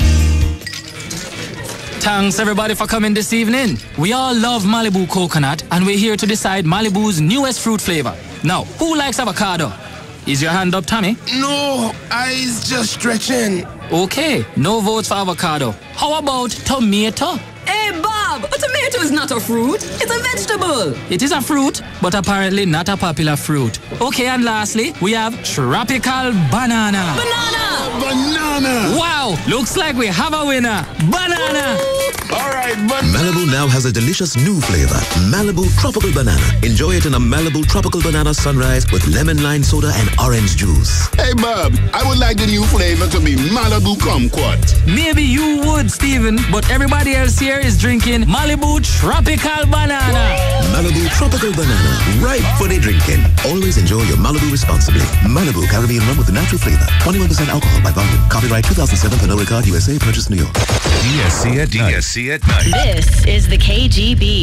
Thanks everybody for coming this evening. We all love Malibu coconut, and we're here to decide Malibu's newest fruit flavor. Now, who likes avocado? Is your hand up, Tommy? No, I's just stretching. Okay, no votes for avocado. How about tomato? Hey, Bob, a tomato is not a fruit. It's a vegetable. It is a fruit, but apparently not a popular fruit. Okay, and lastly, we have tropical banana. Banana! Wow, looks like we have a winner. Banana! All right, Malibu now has a delicious new flavor, Malibu Tropical Banana. Enjoy it in a Malibu Tropical Banana Sunrise with lemon lime soda and orange juice. Hey, Bob, I would like the new flavor to be Malibu Kumquat. Maybe you would, Steven, but everybody else here is drinking Malibu Tropical Banana. Malibu Tropical Banana, right for the drinking. Always enjoy your Malibu responsibly. Malibu Caribbean rum with a natural flavor. 21% alcohol by volume. Copyright 2007 Pernod Ricard USA. Purchase New York. DSC at night. DSC at night. This is the KGB.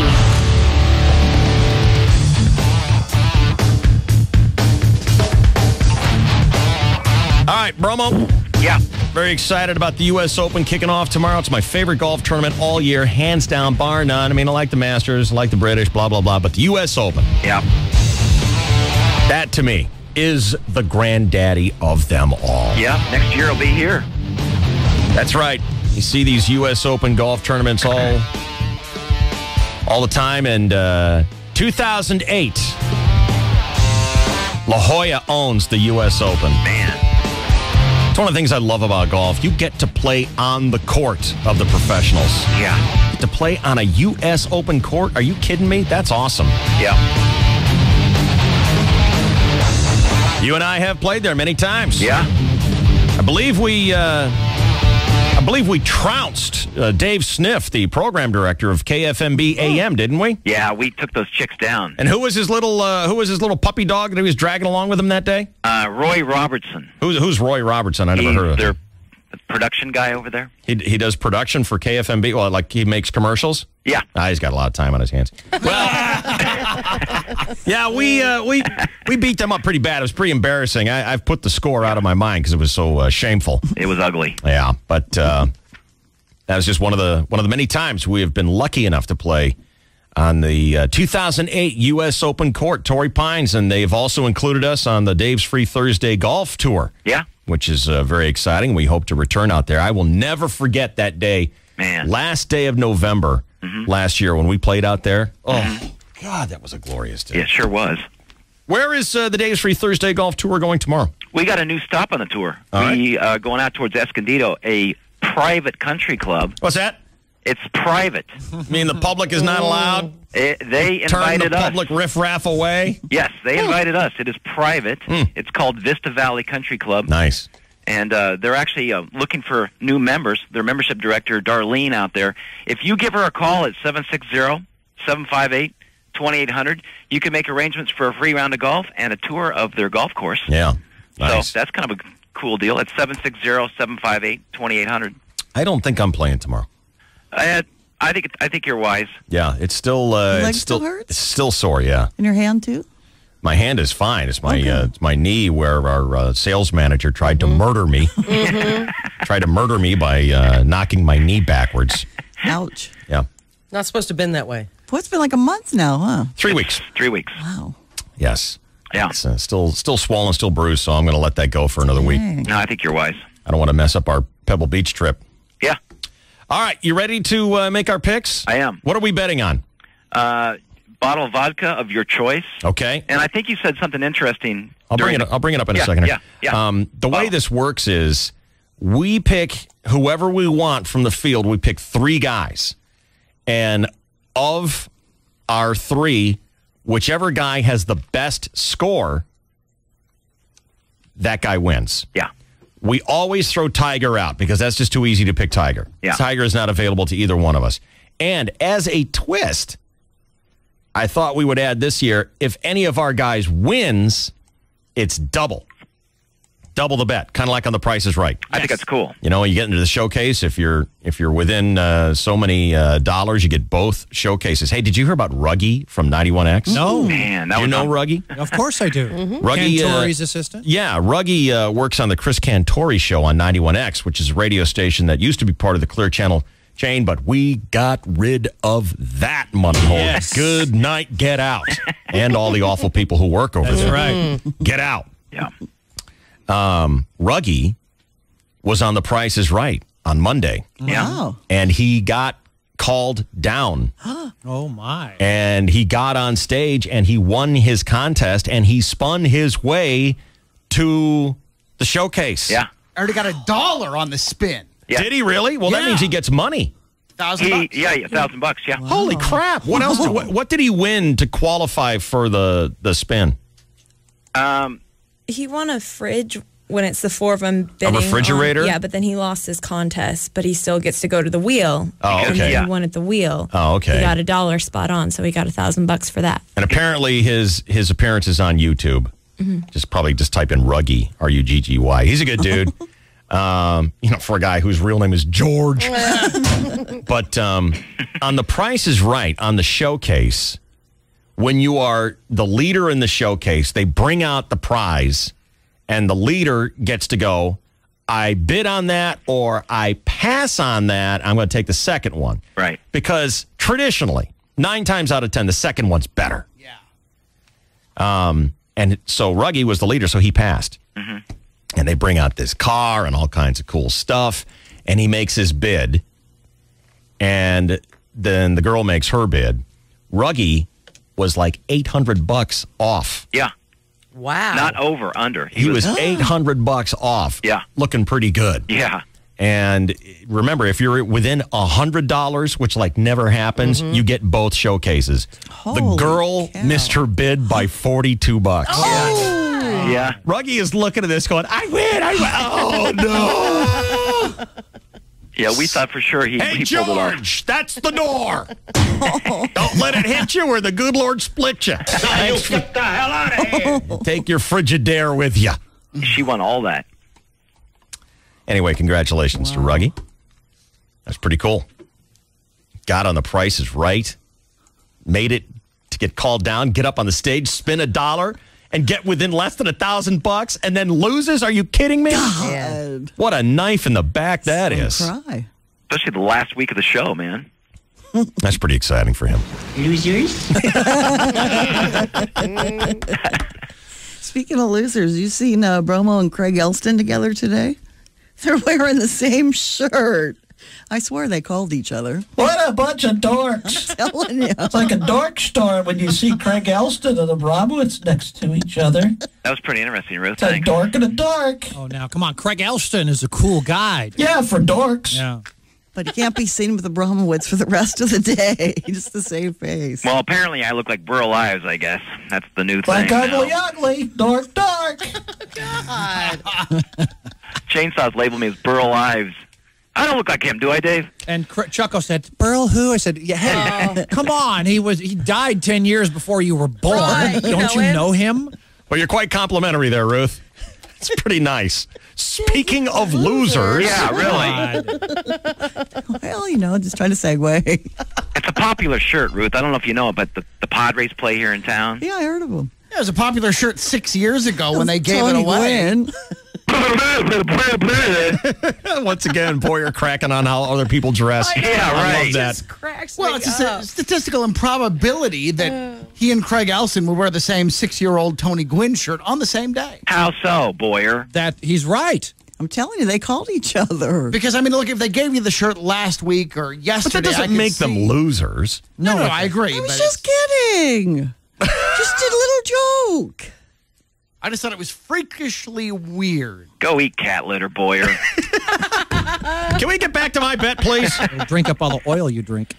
All right, Bromo. Yeah. Very excited about the U.S. Open kicking off tomorrow. It's my favorite golf tournament all year, hands down, bar none. I mean, I like the Masters, I like the British, blah, blah, blah, but the U.S. Open. Yeah. That, to me, is the granddaddy of them all. Yeah, next year I'll be here. That's right. You see these U.S. Open golf tournaments all the time. And 2008, La Jolla owns the U.S. Open. Man. It's one of the things I love about golf. You get to play on the court of the professionals. Yeah. You get to play on a U.S. Open court? Are you kidding me? That's awesome. Yeah. You and I have played there many times. Yeah. I believe we trounced Dave Sniff, the program director of KFMB AM, didn't we? Yeah, we took those chicks down. And who was his little puppy dog that he was dragging along with him that day? Roy Robertson. Who's Roy Robertson? I never heard of him. The production guy over there. He does production for KFMB. Well, like he makes commercials. Yeah. He's got a lot of time on his hands. Well, yeah, we beat them up pretty bad. It was pretty embarrassing. I've put the score out of my mind because it was so shameful. It was ugly. Yeah, but that was just one of the many times we have been lucky enough to play on the 2008 U.S. Open court, Torrey Pines, and they've also included us on the Dave's Free Thursday golf tour. Yeah. Which is very exciting. We hope to return out there. I will never forget that day. Man. Last day of November last year when we played out there. Oh, God, that was a glorious day. It sure was. Where is the Dave's Free Thursday golf tour going tomorrow? We got a new stop on the tour. All we going out towards Escondido, a private country club. What's that? It's private. I mean, the public is not allowed? They Turn invited the us. public riffraff away? Yes, they invited us. It is private. It's called Vista Valley Country Club. Nice. And they're actually looking for new members. Their membership director, Darlene, out there. If you give her a call at 760-758-2800, you can make arrangements for a free round of golf and a tour of their golf course. Yeah. Nice. So that's kind of a cool deal. It's 760-758-2800. I don't think I'm playing tomorrow. I think you're wise. Yeah, it's still leg still hurts? It's still sore. Yeah, In your hand, too? my hand is fine. It's my knee where our sales manager tried to murder me. Tried to murder me by knocking my knee backwards. Ouch. Yeah, Not supposed to have been that way. Boy, it's been like a month now, huh? 3 weeks. 3 weeks. Wow. Yes. Yeah. It's still swollen, still bruised. So I'm going to let that go for another week. No, I think you're wise. I don't want to mess up our Pebble Beach trip. Yeah. All right, you ready to make our picks? I am. What are we betting on? Bottle of vodka of your choice. Okay. And I think you said something interesting. I'll bring it up in a second. Yeah. The way this works is we pick whoever we want from the field. We pick 3 guys. And of our 3, whichever guy has the best score, that guy wins. Yeah. We always throw Tiger out because that's just too easy to pick Tiger. Yeah. Tiger is not available to either one of us. And as a twist, I thought we would add this year, if any of our guys wins, it's double. Double the bet, kind of like on The Price is Right. I think that's cool. You know, you get into the showcase, if you're within so many dollars, you get both showcases. Hey, did you hear about Ruggie from 91X? No. Man, that you was know Ruggie? Of course I do. Ruggie, Cantori's assistant? Yeah, Ruggie works on the Chris Cantori show on 91X, which is a radio station that used to be part of the Clear Channel chain, but we got rid of that money hole. Yes. Good night, get out. And all the awful people who work over there. That's right. Get out. Yeah. Ruggie was on The Price is Right on Monday. Wow. And he got called down. Oh, my. And he got on stage and he won his contest and he spun his way to the showcase. Yeah. I already got $1 on the spin. Yeah. Did he really? Well, that Yeah. means he gets money. $1,000. Yeah, $1,000. Yeah. Holy crap. What else? What did he win to qualify for the spin? He won a fridge when it's the 4 of them bidding. A refrigerator? Yeah, but then he lost his contest, but he still gets to go to the wheel. Oh, And okay. he won at the wheel. Oh, okay. He got $1 spot on, so he got $1,000 for that. And apparently his appearance is on YouTube. Just type in Ruggie, R-U-G-G-Y. He's a good dude. For a guy whose real name is George. But on The Price is Right, on the showcase, when you are the leader in the showcase, they bring out the prize, and the leader gets to go, I bid on that or I pass on that. I'm going to take the second one. Right. Because traditionally, 9 times out of 10, the second one's better. Yeah. And so Ruggie was the leader, so he passed. And they bring out this car and all kinds of cool stuff. And he makes his bid. And then the girl makes her bid. Ruggie was like $800 off. Yeah. Wow. Not over, under. He was $800 off. Yeah. Looking pretty good. Yeah. And remember, if you're within $100, which like never happens, you get both showcases. The girl missed her bid by $42. Yeah. Ruggie is looking at this going, I win. Oh, no. Yeah, we thought for sure he Hey, pulled it off. George, that's the door. Don't let it hit you or the good Lord split you. Get the hell out of here. Take your Frigidaire with you. She won all that. Anyway, congratulations to Ruggie. That's pretty cool. Got on The Price is Right. Made it to get called down, get up on the stage, spin $1, and get within less than $1,000 and then loses? Are you kidding me? God. What a knife in the back that is. Cry. Especially the last week of the show, man. That's pretty exciting for him. Losers? Speaking of losers, you seen Bromo and Craig Elston together today? They're wearing the same shirt. I swear they called each other. What a bunch of dorks. I'm telling you. It's like a dork store when you see Craig Elston and Abramowitz next to each other. That was pretty interesting, Ruth. It's a dork and a dork. Oh, now, come on. Craig Elston is a cool guy. Yeah, for dorks. Yeah. But he can't be seen with Abramowitz for the rest of the day. Just the same face. Well, apparently I look like Burl Ives, I guess. That's the new Like thing ugly, now. ugly, dork, dork. God. Chainsaws label me as Burl Ives. I don't look like him, do I, Dave? And Chucko said, Burl who? I said, yeah, hey, come on. He died 10 years before you were born. Right, Don't you know him? Well, you're quite complimentary there, Ruth. It's pretty nice. Speaking of losers. Yeah, really. Well, just trying to segue. It's a popular shirt, Ruth. I don't know if you know it, but the Padres play here in town. Yeah, I heard of him. It was a popular shirt 6 years ago when they gave it Tony away. Gwynn. Once again, Boyer cracking on how other people dress. Yeah, I right. love that. Just cracks Well, me it's a up. statistical improbability that he and Craig Elson would wear the same 6-year-old Tony Gwynn shirt on the same day. How so, Boyer? That he's right. I'm telling you, they called each other. Because, I mean, look, if they gave you the shirt last week or But yesterday, that I doesn't could make them see- losers. No, I agree. I was but just kidding. Just a little joke. I just thought it was freakishly weird. Go eat cat litter, Boyer. Can we get back to my bet, please? Drink up all the oil you drink.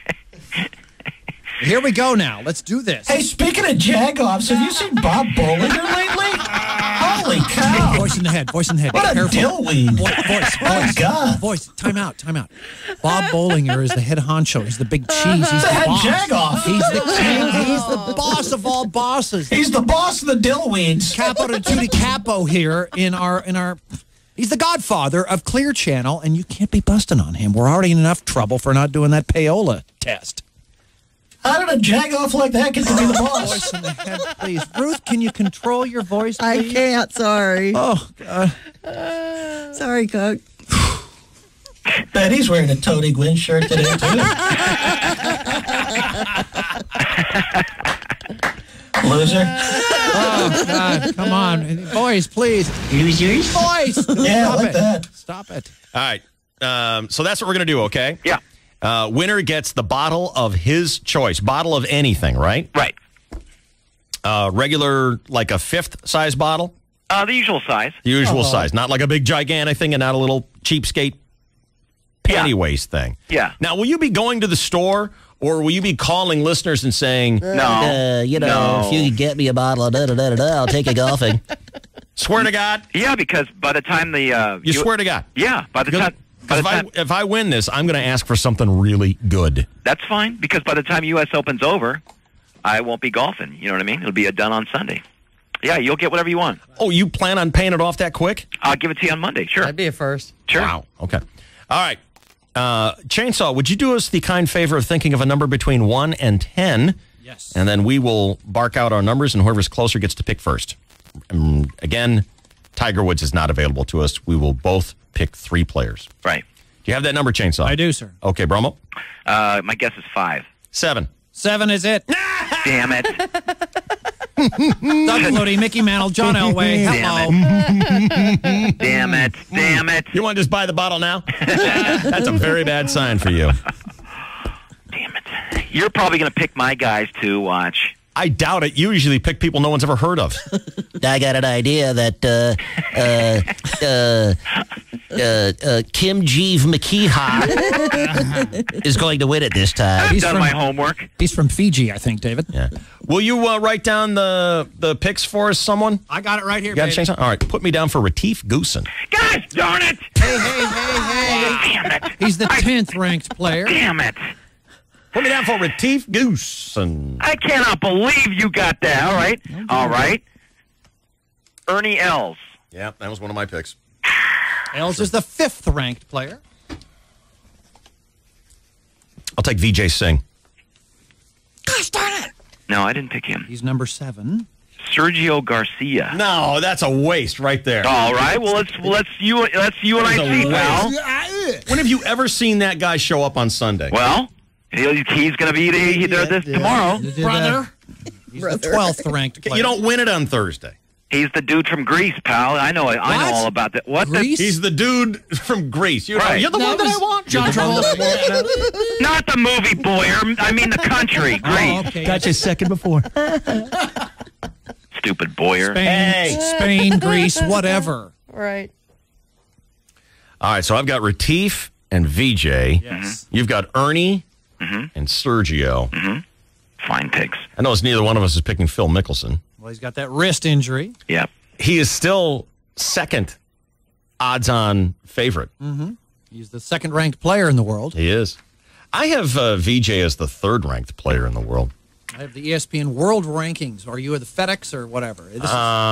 Here we go now. Let's do this. Hey, speaking of jagoffs, have you seen Bob Bollinger lately? Holy cow. Voice in the head. Voice in the head. What a Careful. dillweed. Voice. God. Voice. Time out. Bob Bollinger is the head honcho. He's the big cheese. He's The the head boss. jagoff. He's the king. He's the boss of all bosses. He's the boss of the dillweeds. Capo to Tutti Capo here in our. He's the godfather of Clear Channel, and you can't be busting on him. We're already in enough trouble for not doing that payola test. How did a jagoff like that get to be the boss? Voice in the head, please. Ruth, can you control your voice, please? I can't, sorry. Oh, God. Sorry, Cook. Bet he's wearing a Tony Gwynn shirt today, too. Loser. Oh, God. Come on. Boys, please. Losers? Boys. Yeah, Stop like it. that. Stop it. All right. So that's what we're going to do, okay? Yeah. Winner gets the bottle of his choice. Bottle of anything, right? Right. Regular, like a fifth size bottle? The usual size. The usual size. Not like a big gigantic thing and not a little cheapskate panty waist thing. Yeah. Now, will you be going to the store or will you be calling listeners and saying, No. If you could get me a bottle of da-da-da-da-da, I'll take you golfing. Swear to God? Yeah, because by the time the... You swear to God? Yeah, by the time... If I win this, I'm going to ask for something really good. That's fine, because by the time U.S. Open's over, I won't be golfing. You know what I mean? It'll be done on Sunday. Yeah, you'll get whatever you want. Oh, you plan on paying it off that quick? I'll give it to you on Monday, sure. That'd be a first. Sure. Wow. Okay. All right. Chainsaw, would you do us the kind favor of thinking of a number between 1 and 10? Yes. And then we will bark out our numbers, and whoever's closer gets to pick first. Again, Tiger Woods is not available to us. We will both pick 3 players. Right. Do you have that number, Chainsaw? I do, sir. Okay, Bromo? My guess is 5. 7. 7 is it. Damn it. Doug Flutie, Mickey Mantle, John Elway. Hello. Damn it. Damn it. You want to just buy the bottle now? That's a very bad sign for you. Damn it. You're probably going to pick my guys to watch. I doubt it. You usually pick people no one's ever heard of. I got an idea that Kim Jeeve McKeeha is going to win it this time. I've done my homework. He's from Fiji, I think, David. Yeah. Will you write down the picks for us, someone? I got it right here, You got to baby. change All right. Put me down for Retief Goosen. Gosh darn it. Hey. Damn it. He's the 10th ranked player. Damn it. Put me down for Retief Goosen. I cannot believe you got that. All right. All right. Ernie Els. Yeah, that was one of my picks. Els is the 5th ranked player. I'll take Vijay Singh. Gosh darn it. No, I didn't pick him. He's number 7. Sergio Garcia. No, that's a waste right there. All right. Well, let's you and I see, pal. When have you ever seen that guy show up on Sunday? Well, he's going to be there tomorrow. Brother. He's the 12th ranked player. You don't win it on Thursday. He's the dude from Greece, pal. I know all about that. What? He's the dude from Greece. You're the one that I want, John Travolta. Not the movie Boyer. I mean the country, Greece. Oh, okay. Got you a second before. Stupid Boyer. Spain, Greece, whatever. Right. All right, so I've got Retief and VJ. Yes. You've got Ernie and Sergio. Fine picks. I notice neither one of us is picking Phil Mickelson. Well, he's got that wrist injury. Yep. He is still second odds-on favorite. He's the second-ranked player in the world. He is. I have VJ as the third-ranked player in the world. I have the ESPN World Rankings. Are you at the FedEx or whatever? This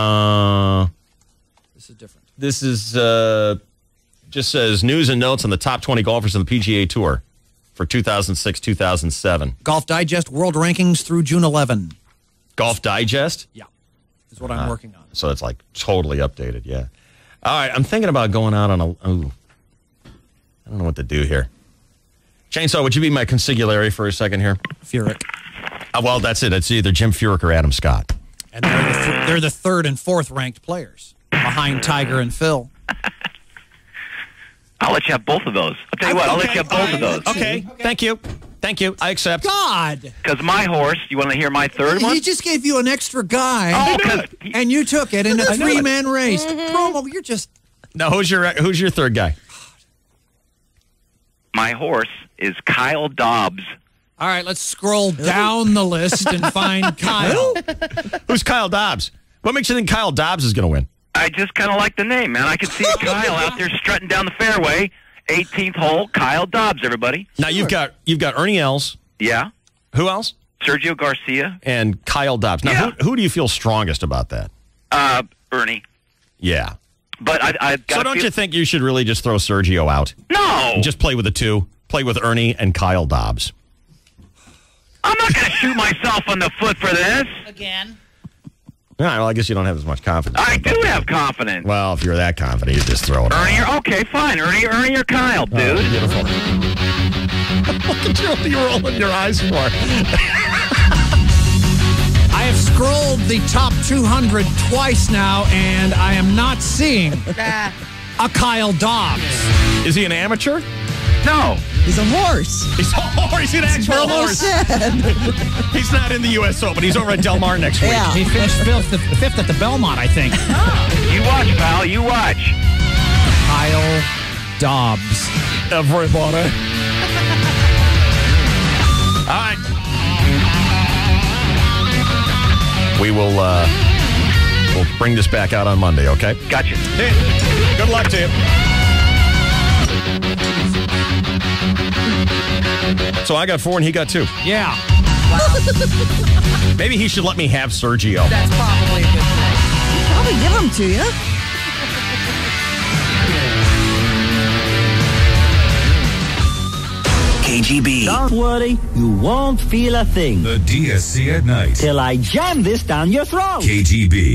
is different. This is just says news and notes on the top 20 golfers on the PGA Tour for 2006-2007. Golf Digest World Rankings through June 11. Golf Digest? Yeah. Is what I'm working on. So it's like totally updated, yeah. All right, I'm thinking about going out on a... Ooh. I don't know what to do here. Chainsaw, would you be my consigliere for a second here? Furyk. Well, that's it. It's either Jim Furyk or Adam Scott. And they're the third and fourth ranked players behind Tiger and Phil. I'll let you have both of those. I'll tell you what, I'll let you have both of those. Okay, thank you. Thank you. I accept. God! Because my horse, you want to hear my third one? He just gave you an extra guy, and you took it in a three-man race. Promo, you're just... No, who's your third guy? My horse is Kyle Dobbs. All right, let's scroll down the list and find Kyle. Who's Kyle Dobbs? What makes you think Kyle Dobbs is going to win? I just kind of like the name, man. I could see Kyle out there strutting down the fairway. 18th hole, Kyle Dobbs, everybody. Now, you've got Ernie Els. Yeah. Who else? Sergio Garcia. And Kyle Dobbs. Now, who do you feel strongest about that? Ernie. Yeah. But I've got So don't you think you should really just throw Sergio out? No. And just play with the two. Play with Ernie and Kyle Dobbs. I'm not going to shoot myself on the foot for this. Again. All right, well, I guess you don't have as much confidence. I do have confidence. Well, if you're that confident, you just throw it out. Ernie, okay, fine. Ernie or Kyle, dude. Oh, beautiful. Look at you, what are you rolling your eyes for? I have scrolled the top 200 twice now, and I am not seeing a Kyle Dobbs. Is he an amateur? No. He's a horse. He's a horse. He's an actual horse. He's not in the U.S. Open. He's over at Del Mar next week. Yeah. He finished fifth at the Belmont, I think. You watch, pal. You watch. Kyle Dobbs. Everybody. All right. We will we'll bring this back out on Monday, okay? Gotcha. Hey, good luck to you. So I got 4 and he got 2. Yeah. Maybe he should let me have Sergio. That's probably a good thing. Probably give them to you. KGB. Don't worry, you won't feel a thing. The DSC at night. Till I jam this down your throat. KGB.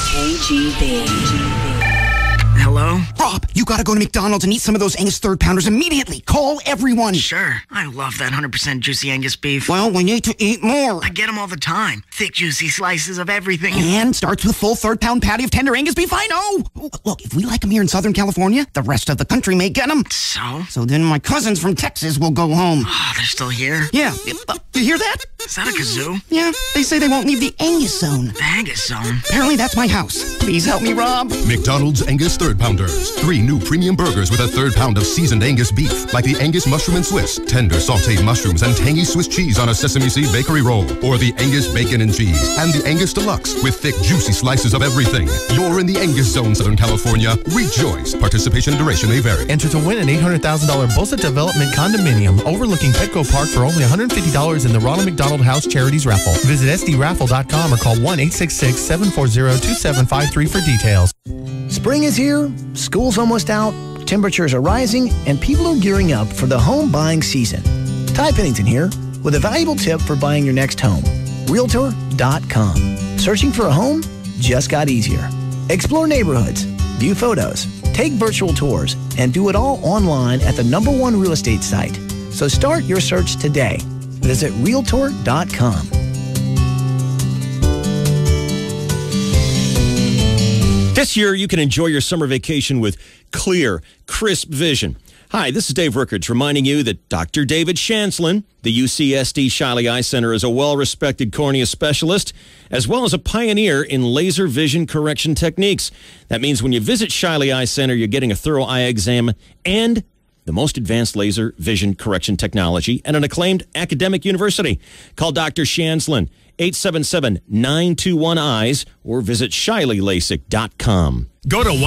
Hello? Rob, you gotta go to McDonald's and eat some of those Angus third pounders immediately. Call everyone. Sure. I love that 100% juicy Angus beef. Well, we need to eat more. I get them all the time. Thick, juicy slices of everything. And starts with full third pound patty of tender Angus beef. I know. Look, if we like them here in Southern California, the rest of the country may get them. So? So then my cousins from Texas will go home. Oh, they're still here? Yeah. You hear that? Is that a kazoo? Yeah. They say they won't leave the Angus zone. The Angus zone? Apparently that's my house. Please help me, Rob. McDonald's Angus Third Pounders. 3 new premium burgers with a third pound of seasoned Angus beef, like the Angus Mushroom and Swiss, tender sauteed mushrooms and tangy Swiss cheese on a sesame seed bakery roll, or the Angus Bacon and Cheese, and the Angus Deluxe with thick, juicy slices of everything. You're in the Angus Zone, Southern California. Rejoice. Participation and duration may vary. Enter to win an $800,000 Bosa Development condominium overlooking Petco Park for only $150 in the Ronald McDonald House Charities Raffle. Visit sdraffle.com or call 1-866-740-2753 for details. Spring is here, school's almost out, temperatures are rising, and people are gearing up for the home buying season. Ty Pennington here with a valuable tip for buying your next home. Realtor.com. Searching for a home just got easier. Explore neighborhoods, view photos, take virtual tours, and do it all online at the #1 real estate site. So start your search today. Visit Realtor.com. This year, you can enjoy your summer vacation with clear, crisp vision. Hi, this is Dave Rickards reminding you that Dr. David Shanslin, the UCSD Shiley Eye Center, is a well-respected cornea specialist, as well as a pioneer in laser vision correction techniques. That means when you visit Shiley Eye Center, you're getting a thorough eye exam and the most advanced laser vision correction technology at an acclaimed academic university. Call Dr. Shanslin, 877-921-EYES, or visit ShileyLASIK.com. Go to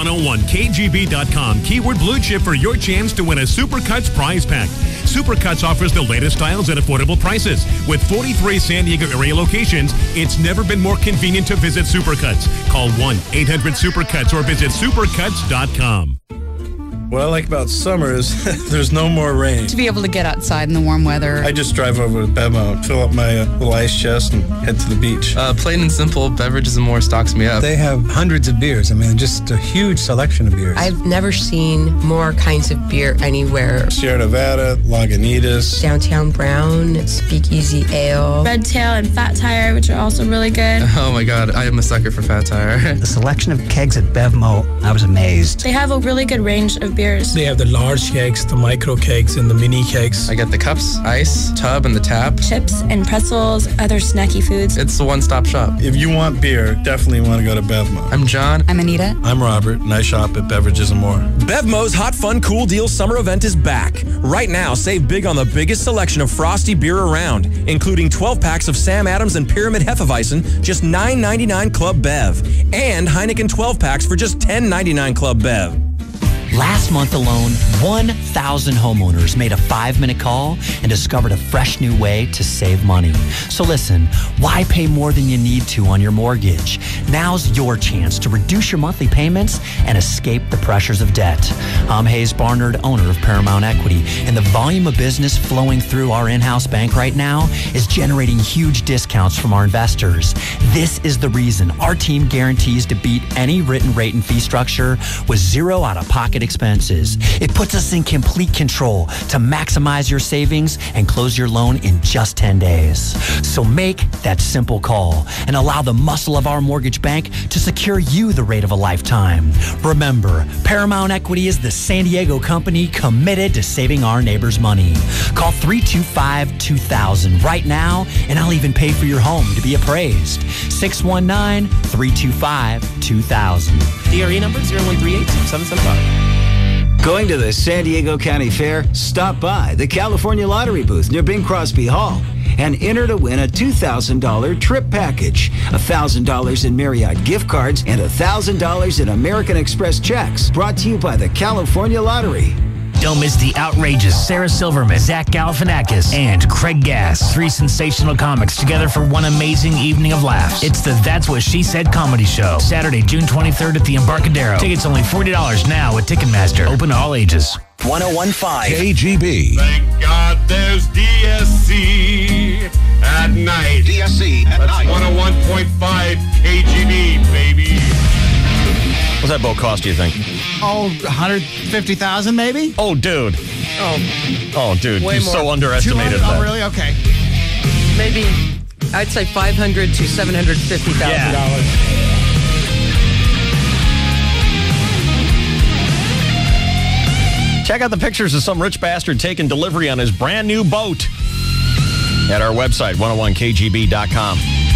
101kgb.com, keyword blue chip, for your chance to win a Supercuts prize pack. Supercuts offers the latest styles at affordable prices. With 43 San Diego area locations, it's never been more convenient to visit Supercuts. Call 1-800-SUPERCUTS or visit supercuts.com. What I like about summer is there's no more rain. To be able to get outside in the warm weather. I just drive over to Bevmo, fill up my little ice chest, and head to the beach. Plain and simple, beverages and more stocks me up. They have hundreds of beers. I mean, just a huge selection of beers. I've never seen more kinds of beer anywhere. Sierra Nevada, Lagunitas, Downtown Brown, Speakeasy Ale, Red Tail and Fat Tire, which are also really good. Oh my God, I am a sucker for Fat Tire. The selection of kegs at Bevmo, I was amazed. They have a really good range of beers. They have the large kegs, the micro kegs, and the mini kegs. I get the cups, ice, tub, and the tap. Chips and pretzels, other snacky foods. It's the one-stop shop. If you want beer, definitely want to go to Bevmo. I'm John. I'm Anita. I'm Robert, and I shop at Beverages and More. Bevmo's Hot Fun Cool Deals summer event is back. Right now, save big on the biggest selection of frosty beer around, including 12 packs of Sam Adams and Pyramid Hefeweizen, just $9.99 Club Bev, and Heineken 12 packs for just $10.99 Club Bev. Last month alone, 1,000 homeowners made a 5-minute call and discovered a fresh new way to save money. So listen, why pay more than you need to on your mortgage? Now's your chance to reduce your monthly payments and escape the pressures of debt. I'm Hayes Barnard, owner of Paramount Equity, and the volume of business flowing through our in-house bank right now is generating huge discounts from our investors. This is the reason our team guarantees to beat any written rate and fee structure with zero out-of-pocket expenses. It puts us in complete control to maximize your savings and close your loan in just 10 days. So make that simple call and allow the muscle of our mortgage bank to secure you the rate of a lifetime. Remember, Paramount Equity is the San Diego company committed to saving our neighbors money. Call 325-2000 right now, and I'll even pay for your home to be appraised. 619-325-2000. DRE number 0138-7775. Going to the San Diego County Fair? Stop by the California Lottery booth near Bing Crosby Hall and enter to win a $2,000 trip package, $1,000 in Marriott gift cards, and $1,000 in American Express checks. Brought to you by the California Lottery. Don't miss the outrageous Sarah Silverman, Zach Galifianakis, and Craig Gass. 3 sensational comics together for one amazing evening of laughs. It's the That's What She Said comedy show. Saturday, June 23rd at the Embarcadero. Tickets only $40 now at Ticketmaster. Open to all ages. 101.5 KGB. Thank God there's DSC at night. DSC at That's night. 101.5 KGB, baby. What's that boat cost, do you think? Oh, 150,000 maybe? Oh, dude. Oh, dude. Way You more. so underestimated 200? that. Oh, really? Okay. Maybe, I'd say $500,000 to $750,000. Check out the pictures of some rich bastard taking delivery on his brand new boat at our website, 101kgb.com.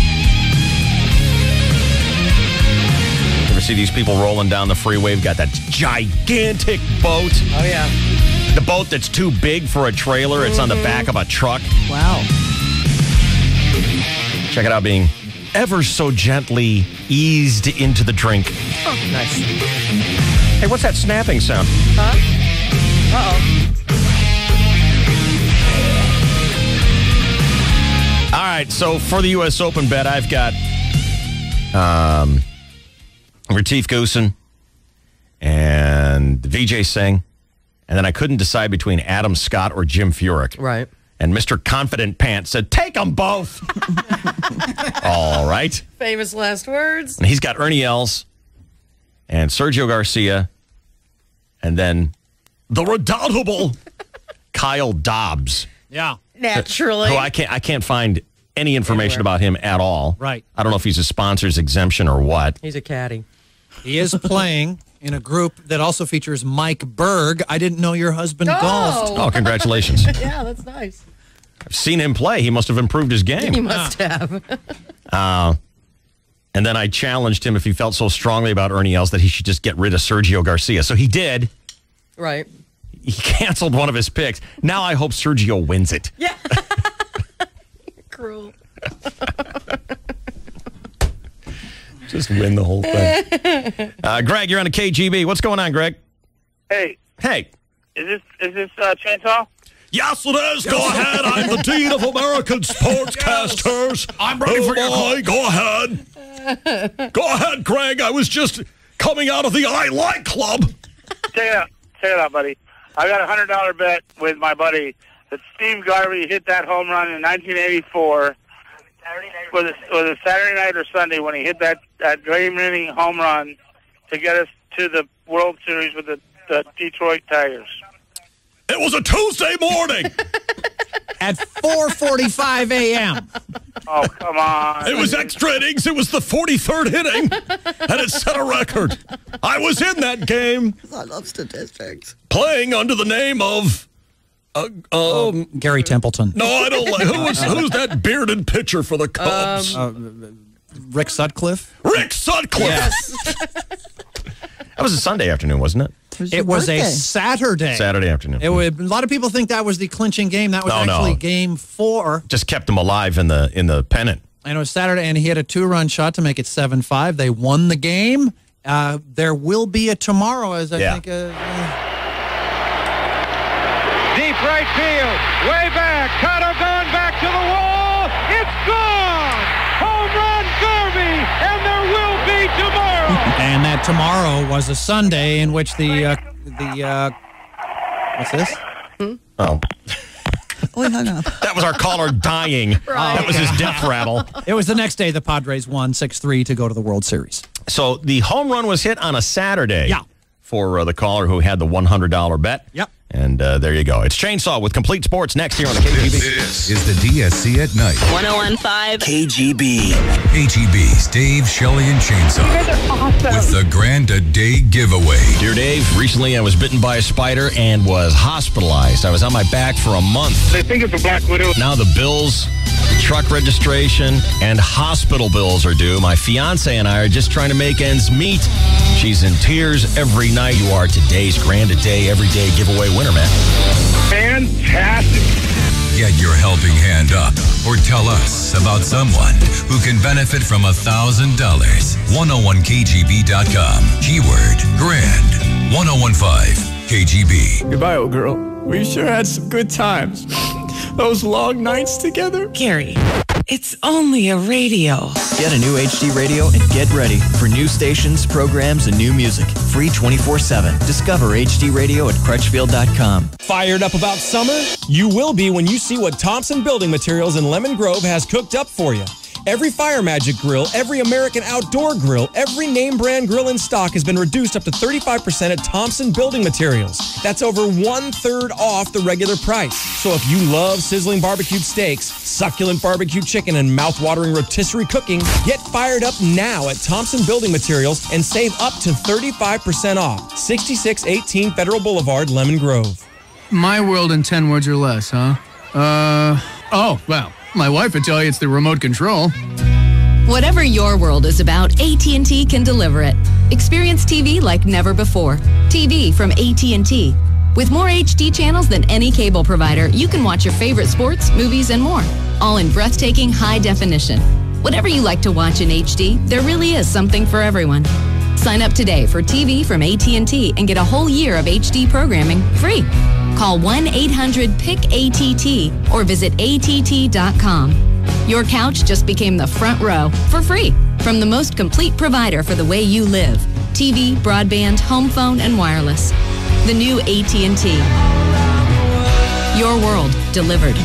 Ever see these people rolling down the freeway? We've got that gigantic boat. Oh, yeah. The boat that's too big for a trailer. It's on the back of a truck. Wow. Check it out, being ever so gently eased into the drink. Oh, nice. Hey, what's that snapping sound? Huh? Uh-oh. All right, so for the U.S. Open bet, I've got Retief Goosen and Vijay Singh, and then I couldn't decide between Adam Scott or Jim Furyk. Right. And Mr. Confident Pants said, take them both. All right. Famous last words. And he's got Ernie Els and Sergio Garcia, and then the redoubtable Kyle Dobbs. Yeah. Naturally. Who I can't find any information about him at all. Right. I don't know if he's a sponsor's exemption or what. He's a caddy. He is playing in a group that also features Mike Berg. I didn't know your husband golfed. Oh, congratulations. Yeah, that's nice. I've seen him play. He must have improved his game. He must have. And then I challenged him if he felt so strongly about Ernie Els that he should just get rid of Sergio Garcia. So he did. Right. He canceled one of his picks. Now I hope Sergio wins it. Yeah. Cruel. Just win the whole thing. Greg, you're on a KGB. What's going on, Greg? Hey. Hey. Is this Chainsaw? Yes, it is. Go ahead. I'm the Dean of American Sportscasters. I'm ready for your call. Go ahead. Go ahead, Greg. I was just coming out of the I Like Club. Check it out, buddy. I got a $100 bet with my buddy that Steve Garvey hit that home run in 1984. Was it Saturday night or Sunday when he hit that game-winning home run to get us to the World Series with the Detroit Tigers? It was a Tuesday morning. At 4:45 a.m. Oh, come on. It was extra innings. It was the 43rd inning, and it set a record. I was in that game. I love statistics. Playing under the name of... Gary Templeton. No, I don't like... Who's that bearded pitcher for the Cubs? Rick Sutcliffe. Rick Sutcliffe! Yes. That was a Sunday afternoon, wasn't it? It was a Saturday. Saturday afternoon. A lot of people think that was the clinching game. That was actually game 4. Just kept them alive in the pennant. And it was Saturday, and he had a 2-run shot to make it 7-5. They won the game. There will be a tomorrow, as I think. Deep right field, way back. Cotto gone back to the wall. It's gone. Home run, Garvey, and there will be tomorrow. And that tomorrow was a Sunday in which the what's this? Oh. Oh, he hung up. That was our caller dying. Right. That was his death rattle. It was the next day the Padres won 6-3 to go to the World Series. So the home run was hit on a Saturday. Yeah. For the caller who had the $100 bet. Yep. And there you go. It's Chainsaw with Complete Sports next here on the KGB. This is the DSC at night. 101.5 KGB. KGB's Dave, Shelley, and Chainsaw. You guys are awesome. With the Grand A Day giveaway. Dear Dave, recently I was bitten by a spider and was hospitalized. I was on my back for a month. They think it's a Black Widow. Now the bills, truck registration, and hospital bills are due. My fiance and I are just trying to make ends meet. She's in tears every night. You are today's Grand A Day Everyday Giveaway winner, man. Fantastic. Get your helping hand up or tell us about someone who can benefit from $1,000. 101kgb.com. Keyword grand. 1015 KGB. Goodbye, old girl. We sure had some good times. Those long nights together. Gary, it's only a radio. Get a new HD radio and get ready for new stations, programs, and new music. Free 24/7. Discover HD radio at Crutchfield.com. Fired up about summer? You will be when you see what Thompson Building Materials in Lemon Grove has cooked up for you. Every Fire Magic grill, every American Outdoor grill, every name brand grill in stock has been reduced up to 35% at Thompson Building Materials. That's over 1/3 off the regular price. So if you love sizzling barbecued steaks, succulent barbecued chicken, and mouth-watering rotisserie cooking, get fired up now at Thompson Building Materials and save up to 35% off. 6618 Federal Boulevard, Lemon Grove. My world in 10 words or less, huh? Well, my wife would tell you it's the remote control. Whatever your world is about, AT&T can deliver it. Experience TV like never before. TV from AT&T. With more HD channels than any cable provider, you can watch your favorite sports, movies, and more. All in breathtaking high definition. Whatever you like to watch in HD, there really is something for everyone. Sign up today for TV from AT&T and get a whole year of HD programming free. Call 1-800-PIC-ATT or visit att.com. Your couch just became the front row for free from the most complete provider for the way you live. TV, broadband, home phone, and wireless. The new AT&T. Your world delivered.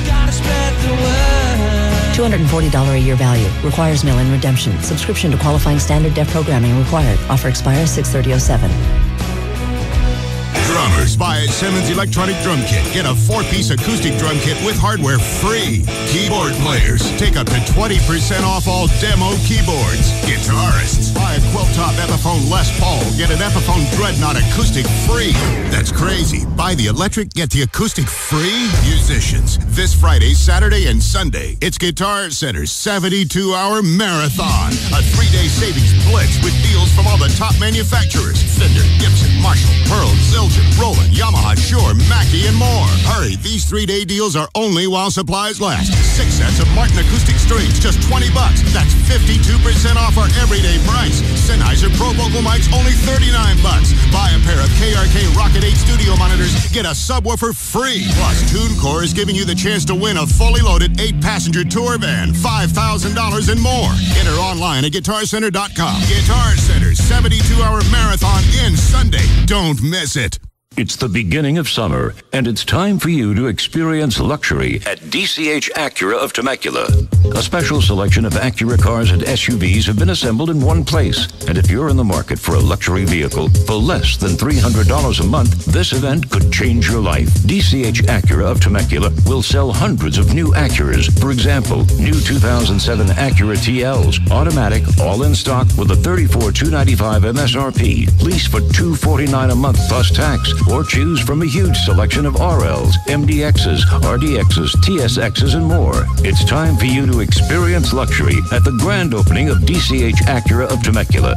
$240 a year value. Requires mail-in redemption. Subscription to qualifying standard def programming required. Offer expires 6/30/07. Drummer First, buy a Simmons electronic drum kit. Get a 4-piece acoustic drum kit with hardware free. Keyboard players, take up to 20% off all demo keyboards. Guitarists, buy a quilt-top Epiphone Les Paul. Get an Epiphone Dreadnought acoustic free. That's crazy. Buy the electric, get the acoustic free. Musicians, this Friday, Saturday, and Sunday, it's Guitar Center's 72-hour marathon. A 3-day savings blitz with deals from all the top manufacturers. Fender, Gibson, Marshall, Pearl, Zildjian, Roland, Yamaha, Shure, Mackie, and more. Hurry, these 3-day deals are only while supplies last. 6 sets of Martin acoustic strings, just $20. That's 52% off our everyday price. Sennheiser Pro Vocal mics, only $39. Buy a pair of KRK Rocket 8 studio monitors, get a subwoofer free. Plus, TuneCore is giving you the chance to win a fully loaded 8-passenger tour van, $5,000 and more. Enter online at GuitarCenter.com. Guitar Center's 72-hour marathon ends Sunday. Don't miss it. It's the beginning of summer, and it's time for you to experience luxury at DCH Acura of Temecula. A special selection of Acura cars and SUVs have been assembled in one place. And if you're in the market for a luxury vehicle for less than $300 a month, this event could change your life. DCH Acura of Temecula will sell hundreds of new Acuras. For example, new 2007 Acura TLs, automatic, all in stock with a $34,295 MSRP. Lease for $249 a month plus tax. Or choose from a huge selection of RLs, MDXs, RDXs, TSXs, and more. It's time for you to experience luxury at the grand opening of DCH Acura of Temecula,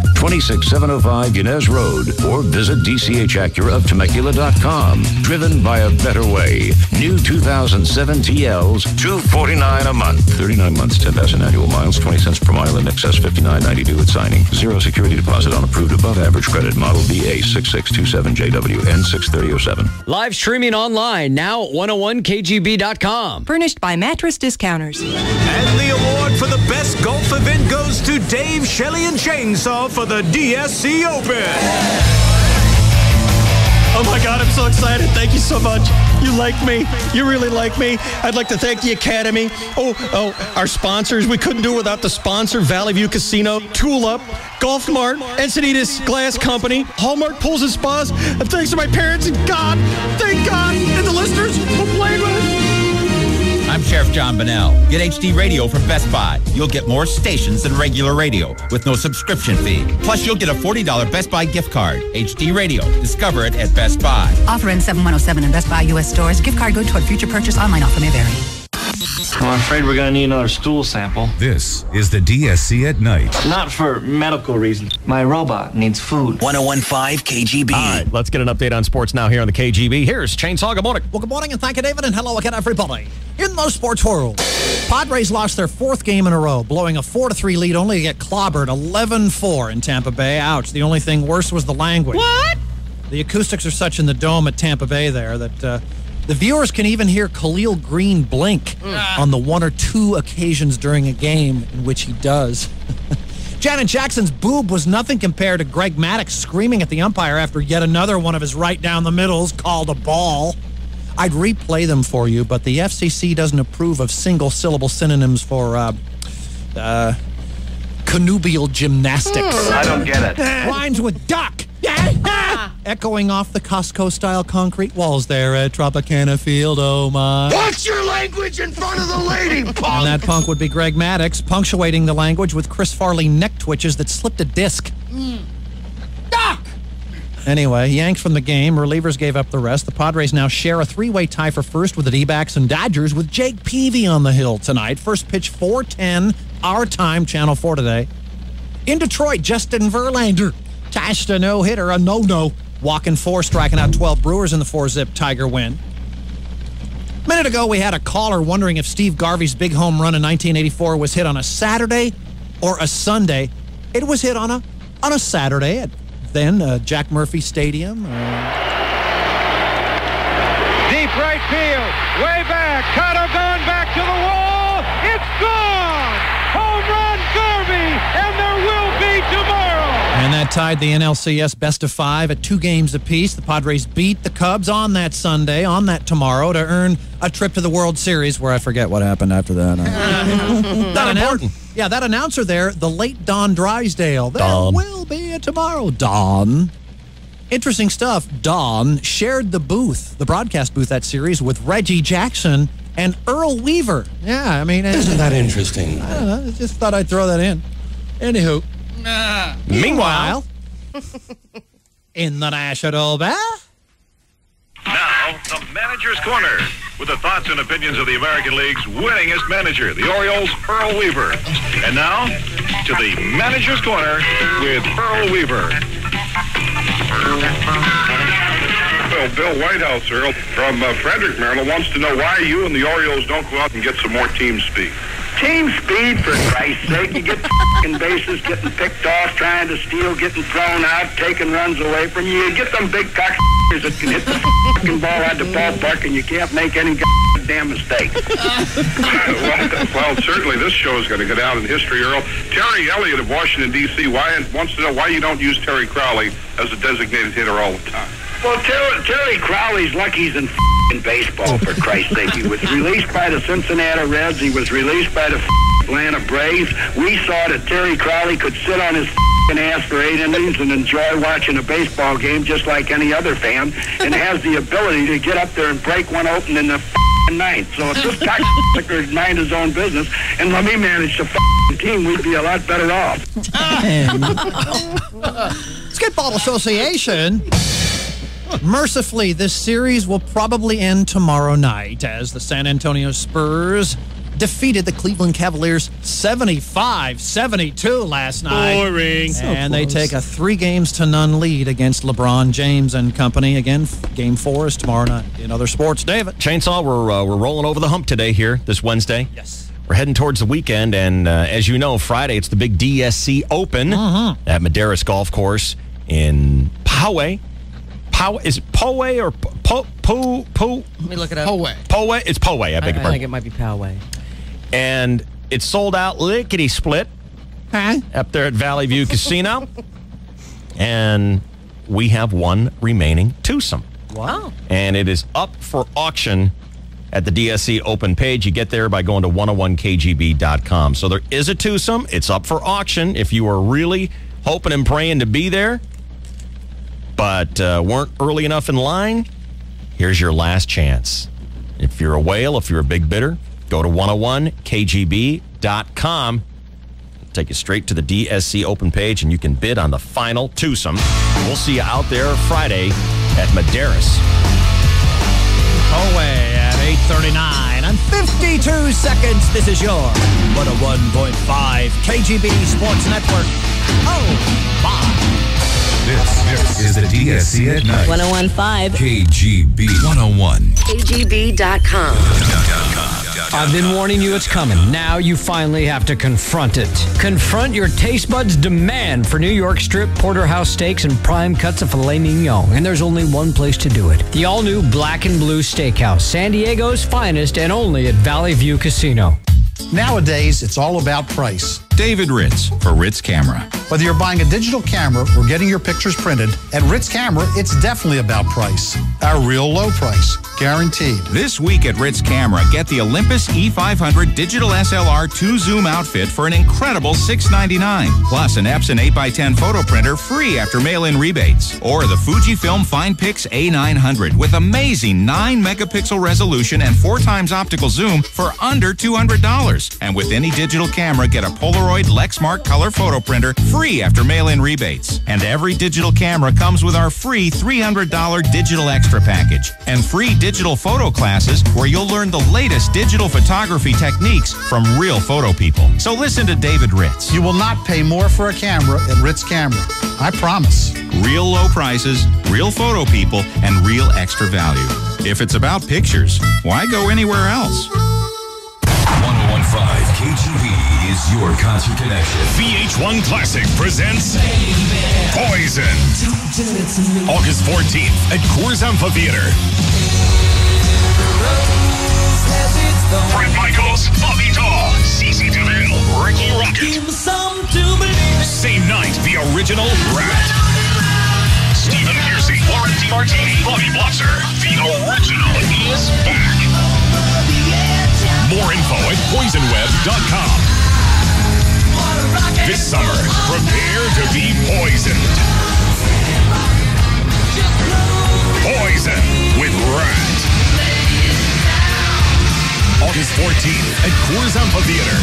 26705 Yanez Road, or visit DCHAcuraofTemecula.com. Driven by a better way. New 2007 TLs, $249 a month. 39 months, 10,000 annual miles, 20 cents per mile in excess, $59.92 at signing. Zero security deposit on approved above average credit. Model BA6627JW and 63007. Live streaming online now at 101kgb.com. Furnished by Mattress Discounters. And the award for the best golf event goes to Dave Shelley and Chainsaw for the DSC Open. Oh my God, I'm so excited. Thank you so much. You like me. You really like me. I'd like to thank the Academy. Oh, our sponsors. We couldn't do it without the sponsor, Valley View Casino, Tool Up, Golf Mart, Encinitas Glass Company, Hallmark Pools and Spas. And thanks to my parents and God, thank God, and the listeners who played with us. I'm Sheriff John Bonnell. Get HD radio from Best Buy. You'll get more stations than regular radio with no subscription fee. Plus, you'll get a $40 Best Buy gift card. HD radio. Discover it at Best Buy. Offer ends 7107 in Best Buy U.S. stores. Gift card good toward future purchase. Online offer may vary. I'm afraid we're going to need another stool sample. This is the DSC at Night. Not for medical reasons. My robot needs food. 101.5 KGB. All right, let's get an update on sports now here on the KGB. Here's Chainsaw. Good morning. Well, good morning, and thank you, David, and hello again, everybody. In the sports world, Padres lost their 4th game in a row, blowing a 4-3 lead only to get clobbered 11-4 in Tampa Bay. Ouch. The only thing worse was the language. What? The acoustics are such in the dome at Tampa Bay there that the viewers can even hear Khalil Green blink on the 1 or 2 occasions during a game in which he does. Janet Jackson's boob was nothing compared to Greg Maddux screaming at the umpire after yet another one of his right down the middles called a ball. I'd replay them for you, but the FCC doesn't approve of single-syllable synonyms for connubial gymnastics. I don't get it. Rhymes with duck. Echoing off the Costco-style concrete walls there at Tropicana Field, oh my. Watch your language in front of the lady, punk! And that punk would be Greg Maddux, punctuating the language with Chris Farley neck twitches that slipped a disc. Duck! Anyway, yanked from the game, relievers gave up the rest. The Padres now share a 3-way tie for first with the D-backs and Dodgers with Jake Peavy on the hill tonight. First pitch 4:10, our time, Channel 4 today. In Detroit, Justin Verlander tashed a no-hitter, a no-no. Walking 4, striking out 12 Brewers in the 4-zip Tiger win. A minute ago, we had a caller wondering if Steve Garvey's big home run in 1984 was hit on a Saturday or a Sunday. It was hit on a Saturday at then Jack Murphy Stadium. Deep right field, way back. Cotto going back to the wall. It's gone. Home run, Garvey, and there will be tomorrow. And that tied the NLCS best of 5 at 2 games apiece. The Padres beat the Cubs on that Sunday, on that tomorrow, to earn a trip to the World Series, where I forget what happened after that. That announcer there, the late Don Drysdale. There will be a tomorrow, Don. Interesting stuff. Dawn shared the booth, the broadcast booth, that series, with Reggie Jackson and Earl Weaver. Yeah, I mean... Isn't that interesting? I don't know. I just thought I'd throw that in. Anywho. Meanwhile, in the National Best. Now, the Manager's Corner, with the thoughts and opinions of the American League's winningest manager, the Orioles' Earl Weaver. And now, to the Manager's Corner with Earl Weaver. Well, Bill Whitehouse, Earl, from Frederick, Maryland, wants to know why you and the Orioles don't go out and get some more team speed. Team speed, for Christ's sake. You get f***ing bases getting picked off, trying to steal, getting thrown out, taking runs away from you. You get them big cock that can hit the f***ing ball out the ballpark and you can't make any damn mistake. well, certainly this show is going to go down in history, Earl. Terry Elliott of Washington, D.C. wants to know why you don't use Terry Crowley as a designated hitter all the time. Well, Terry Crowley's lucky he's in baseball, for Christ's sake. He was released by the Cincinnati Reds. He was released by the Atlanta Braves. We saw that Terry Crowley could sit on his ass for 8 innings and enjoy watching a baseball game just like any other fan, and has the ability to get up there and break one open in the ninth. So if this cocksucker mind his own business and let me manage the team, we'd be a lot better off. Skidball Association. Mercifully, this series will probably end tomorrow night as the San Antonio Spurs defeated the Cleveland Cavaliers 75-72 last night. Boring. And they take a 3-0 lead against LeBron James and company. Again, Game 4 is tomorrow night. In other sports, David. Chainsaw, we're rolling over the hump today here, this Wednesday. Yes. We're heading towards the weekend, and as you know, Friday, it's the big DSC Open at Madeiras Golf Course in Poway. Is it Poway or Let me look it up. Poway? It's Poway, I beg your pardon. I think it might be Poway. And it's sold out lickety-split up there at Valley View Casino. And we have one remaining twosome. Wow. And it is up for auction at the DSC Open page. You get there by going to 101kgb.com. So there is a twosome. It's up for auction if you are really hoping and praying to be there, but weren't early enough in line. Here's your last chance. If you're a whale, if you're a big bidder, go to 101kgb.com. Take you straight to the DSC Open page, and you can bid on the final twosome. We'll see you out there Friday at Madeiras. Poway at 8:39 and 52 seconds. This is your 101.5 KGB Sports Network. Oh, my. This is the DSC at Night. 101.5 KGB 101. KGB.com. I've been warning you it's coming. Now you finally have to confront it. Confront your taste buds' demand for New York strip, porterhouse steaks, and prime cuts of filet mignon. And there's only one place to do it. The all-new Black and Blue Steakhouse, San Diego's finest, and only at Valley View Casino. Nowadays, it's all about price. David Ritz for Ritz Camera. Whether you're buying a digital camera or getting your pictures printed, at Ritz Camera, it's definitely about price. Our real low price, guaranteed. This week at Ritz Camera, get the Olympus E500 Digital SLR 2-Zoom outfit for an incredible $699. Plus an Epson 8x10 photo printer free after mail-in rebates. Or the Fujifilm FinePix A900 with amazing 9-megapixel resolution and 4x optical zoom for under $200. And with any digital camera, get a Polaroid Lexmark color photo printer free after mail-in rebates. And every digital camera comes with our free $300 digital extra package and free digital photo classes where you'll learn the latest digital photography techniques from real photo people. So listen to David Ritz. You will not pay more for a camera at Ritz Camera. I promise. Real low prices, real photo people, and real extra value. If it's about pictures, why go anywhere else? 101.5 KGB is your concert connection. VH1 Classic presents Poison. August 14th at Coors Amphitheater. Bret Michaels, Bobby Daw, CeCe DeVille, Ricky Rocket. Same night, the original Rat. Stephen Pearcy, Lauren DiMartini, Bobby Blotzer. The original is back. More info at poisonweb.com. This summer, prepare to be poisoned. Poison with Rat. August 14th at Coors Amphitheater.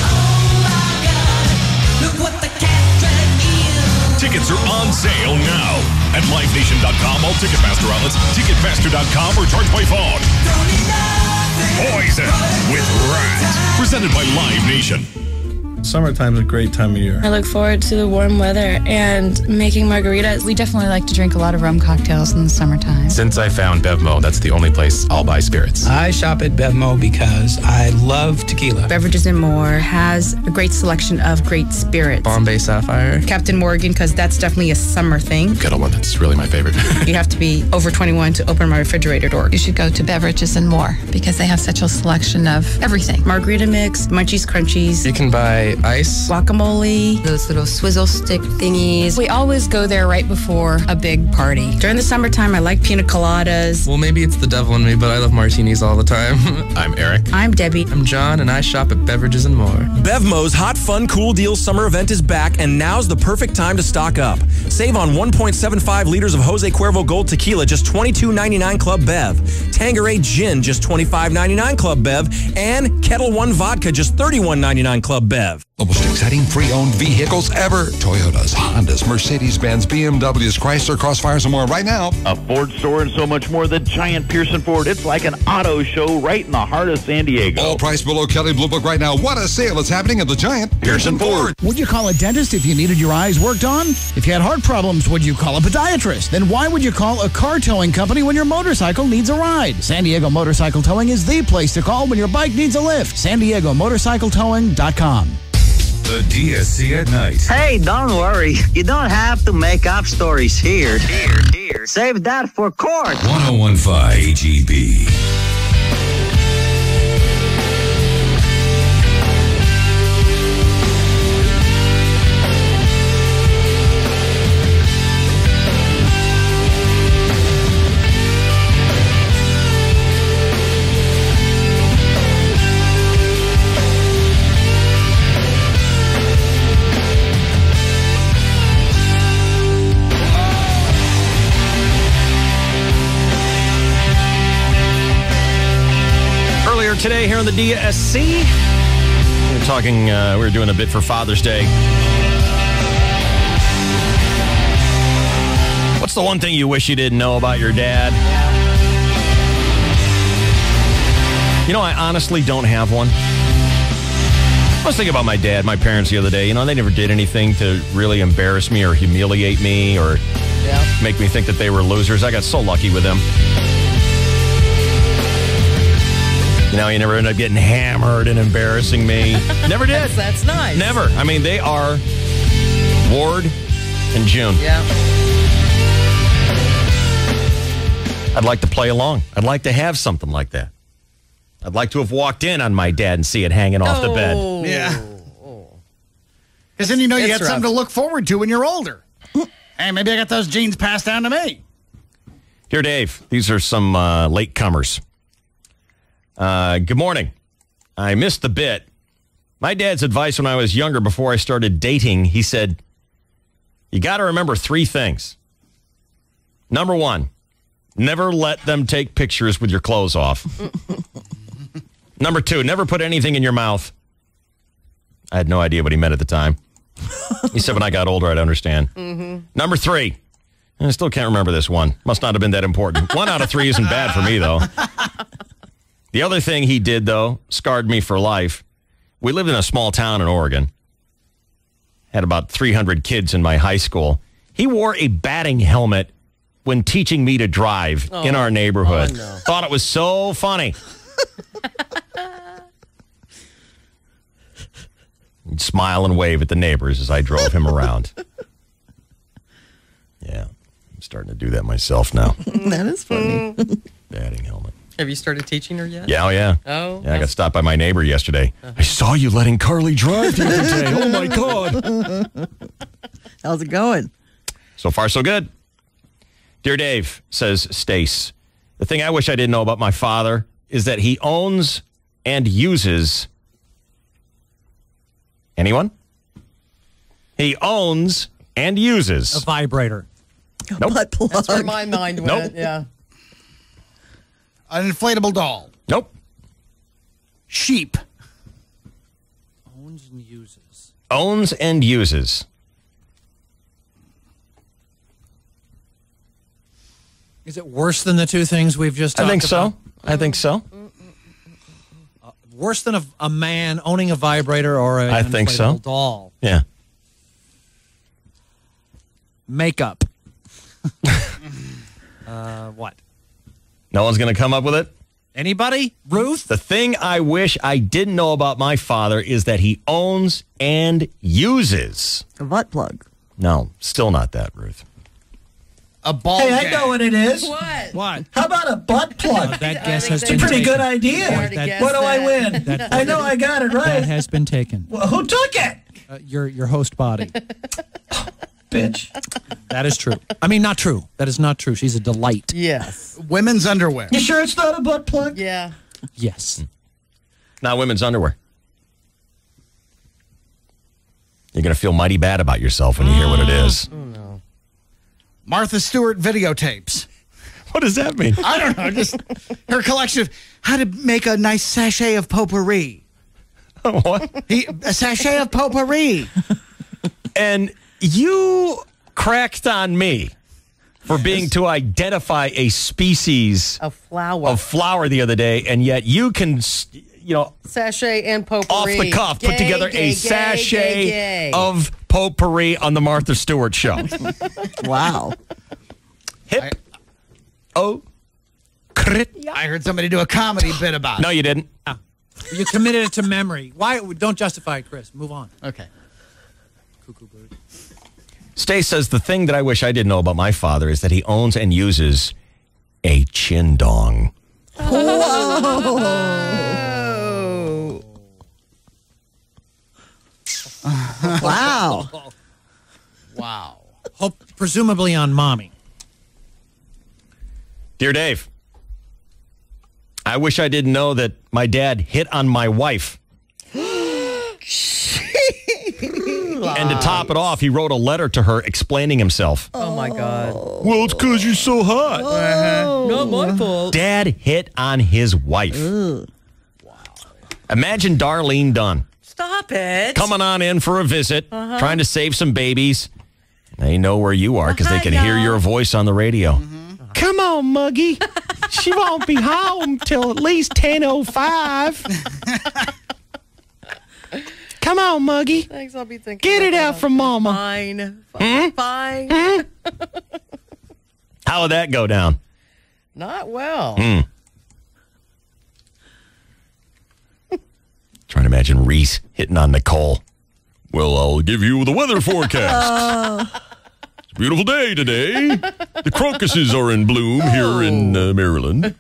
Tickets are on sale now at LiveNation.com, all Ticketmaster outlets, Ticketmaster.com, or charge by phone. Poison with Rat. Presented by Live Nation. Summertime's a great time of year. I look forward to the warm weather and making margaritas. We definitely like to drink a lot of rum cocktails in the summertime. Since I found Bevmo, that's the only place I'll buy spirits. I shop at Bevmo because I love tequila. Beverages and More has a great selection of great spirits. Bombay Sapphire. Captain Morgan, because that's definitely a summer thing. Kettle One, that's really my favorite. You have to be over 21 to open my refrigerator door. You should go to Beverages and More because they have such a selection of everything. Margarita mix, munchies, crunchies. You can buy ice, guacamole, those little swizzle stick thingies. We always go there right before a big party. During the summertime, I like pina coladas. Well, maybe it's the devil in me, but I love martinis all the time. I'm Eric. I'm Debbie. I'm John, and I shop at Beverages and More. Bevmo's Hot Fun Cool Deals summer event is back, and now's the perfect time to stock up. Save on 1.75 liters of Jose Cuervo Gold Tequila, just $22.99 Club Bev. Tanqueray Gin, just $25.99 Club Bev. And Kettle One Vodka, just $31.99 Club Bev. The most exciting pre-owned vehicles ever. Toyotas, Hondas, Mercedes-Benz, BMWs, Chrysler, Crossfires, and more right now. A Ford store and so much more. The giant Pearson Ford. It's like an auto show right in the heart of San Diego. All price below Kelley Blue Book right now. What a sale is happening at the giant Pearson Ford. Would you call a dentist if you needed your eyes worked on? If you had heart problems, would you call a podiatrist? Then why would you call a car towing company when your motorcycle needs a ride? San Diego Motorcycle Towing is the place to call when your bike needs a lift. SanDiegoMotorcycleTowing.com. The DSC at night. Hey, don't worry. You don't have to make up stories here. Save that for court. 1015 AGB. Today here on the DSC, we're talking, we were doing a bit for Father's Day. What's the one thing you wish you didn't know about your dad? You know, I honestly don't have one. I was thinking about my dad, my parents the other day. You know, they never did anything to really embarrass me or humiliate me or make me think that they were losers. I got so lucky with them. You know, you never end up getting hammered and embarrassing me. Never did. That's nice. Never. I mean, they are Ward and June. Yeah. I'd like to play along. I'd like to have something like that. I'd like to have walked in on my dad and see it hanging off the bed. Yeah. Because then you know you got something to look forward to when you're older. Hey, maybe I got those genes passed down to me. Here, Dave. These are some latecomers. Good morning. I missed the bit. My dad's advice when I was younger, before I started dating, he said, you got to remember 3 things. Number 1, never let them take pictures with your clothes off. Number 2, never put anything in your mouth. I had no idea what he meant at the time. He said when I got older, I'd understand. Number 3, and I still can't remember this one. Must not have been that important. 1 out of 3 isn't bad for me, though. The other thing he did, though, scarred me for life. We lived in a small town in Oregon. Had about 300 kids in my high school. He wore a batting helmet when teaching me to drive in our neighborhood. No. Thought it was so funny. He'd smile and wave at the neighbors as I drove him around. Yeah, I'm starting to do that myself now. That is funny. Batting helmet. Have you started teaching her yet? Yeah, yeah. Oh. Yeah, I got stopped by my neighbor yesterday. I saw you letting Carly drive the other day. Oh, my God. How's it going? So far, so good. Dear Dave, says Stace, the thing I wish I didn't know about my father is that he owns and uses... Anyone? He owns and uses... A vibrator. Nope. Butt plug. That's where my mind went. Nope. Yeah. An inflatable doll. Nope. Sheep. Owns and uses. Owns and uses. Is it worse than the two things we've just talked about? I think so. I think so. Worse than a man owning a vibrator or an I think so. inflatable doll. Yeah. Makeup. What? No one's going to come up with it? Anybody? Ruth? The thing I wish I didn't know about my father is that he owns and uses. A butt plug. No, still not that, Ruth. A ball Hey, gag. I know what it is. What? How about a butt plug? That guess has It's a been pretty taken. good idea. What do I win? I know I got it That right. has been taken. Well, who took it? Your host body. Bitch. That is true. I mean, not true. That is not true. She's a delight. Yes. Women's underwear. You sure it's not a butt plug? Yeah. Yes. Not women's underwear. You're going to feel mighty bad about yourself when you hear what it is. Oh, no. Martha Stewart videotapes. What does that mean? I don't know. Just her collection of how to make a nice sachet of potpourri. What? A sachet of potpourri. And you cracked on me for being to identify a species of flower the other day, and yet you can, sachet and potpourri. off the cuff, put together a sachet of potpourri on the Martha Stewart show. Wow. Hip. Crit. I heard somebody do a comedy bit about it. No, you didn't. You committed it to memory. Why? Don't justify it, Chris. Move on. Okay. Cuckoo bird. Stace says, the thing that I wish I didn't know about my father is that he owns and uses a chin dong. Wow. Wow. Presumably on mommy. Dear Dave, I wish I didn't know that my dad hit on my wife. And to top it off, he wrote a letter to her explaining himself. Oh, my God. Well, it's because you're so hot. Not my fault. Dad hit on his wife. Wow. Imagine Darlene Dunn Stop it. coming on in for a visit, trying to save some babies. They know where you are because they can hear your voice on the radio. Come on, Muggy. She won't be home till at least 10:05. Come on, Muggy. Thanks, I'll be thinking. Get it out from Mama. Fine. Fine. How would that go down? Not well. Trying to imagine Reese hitting on Nicole. Well, I'll give you the weather forecast. It's a beautiful day today. The crocuses are in bloom here in Maryland.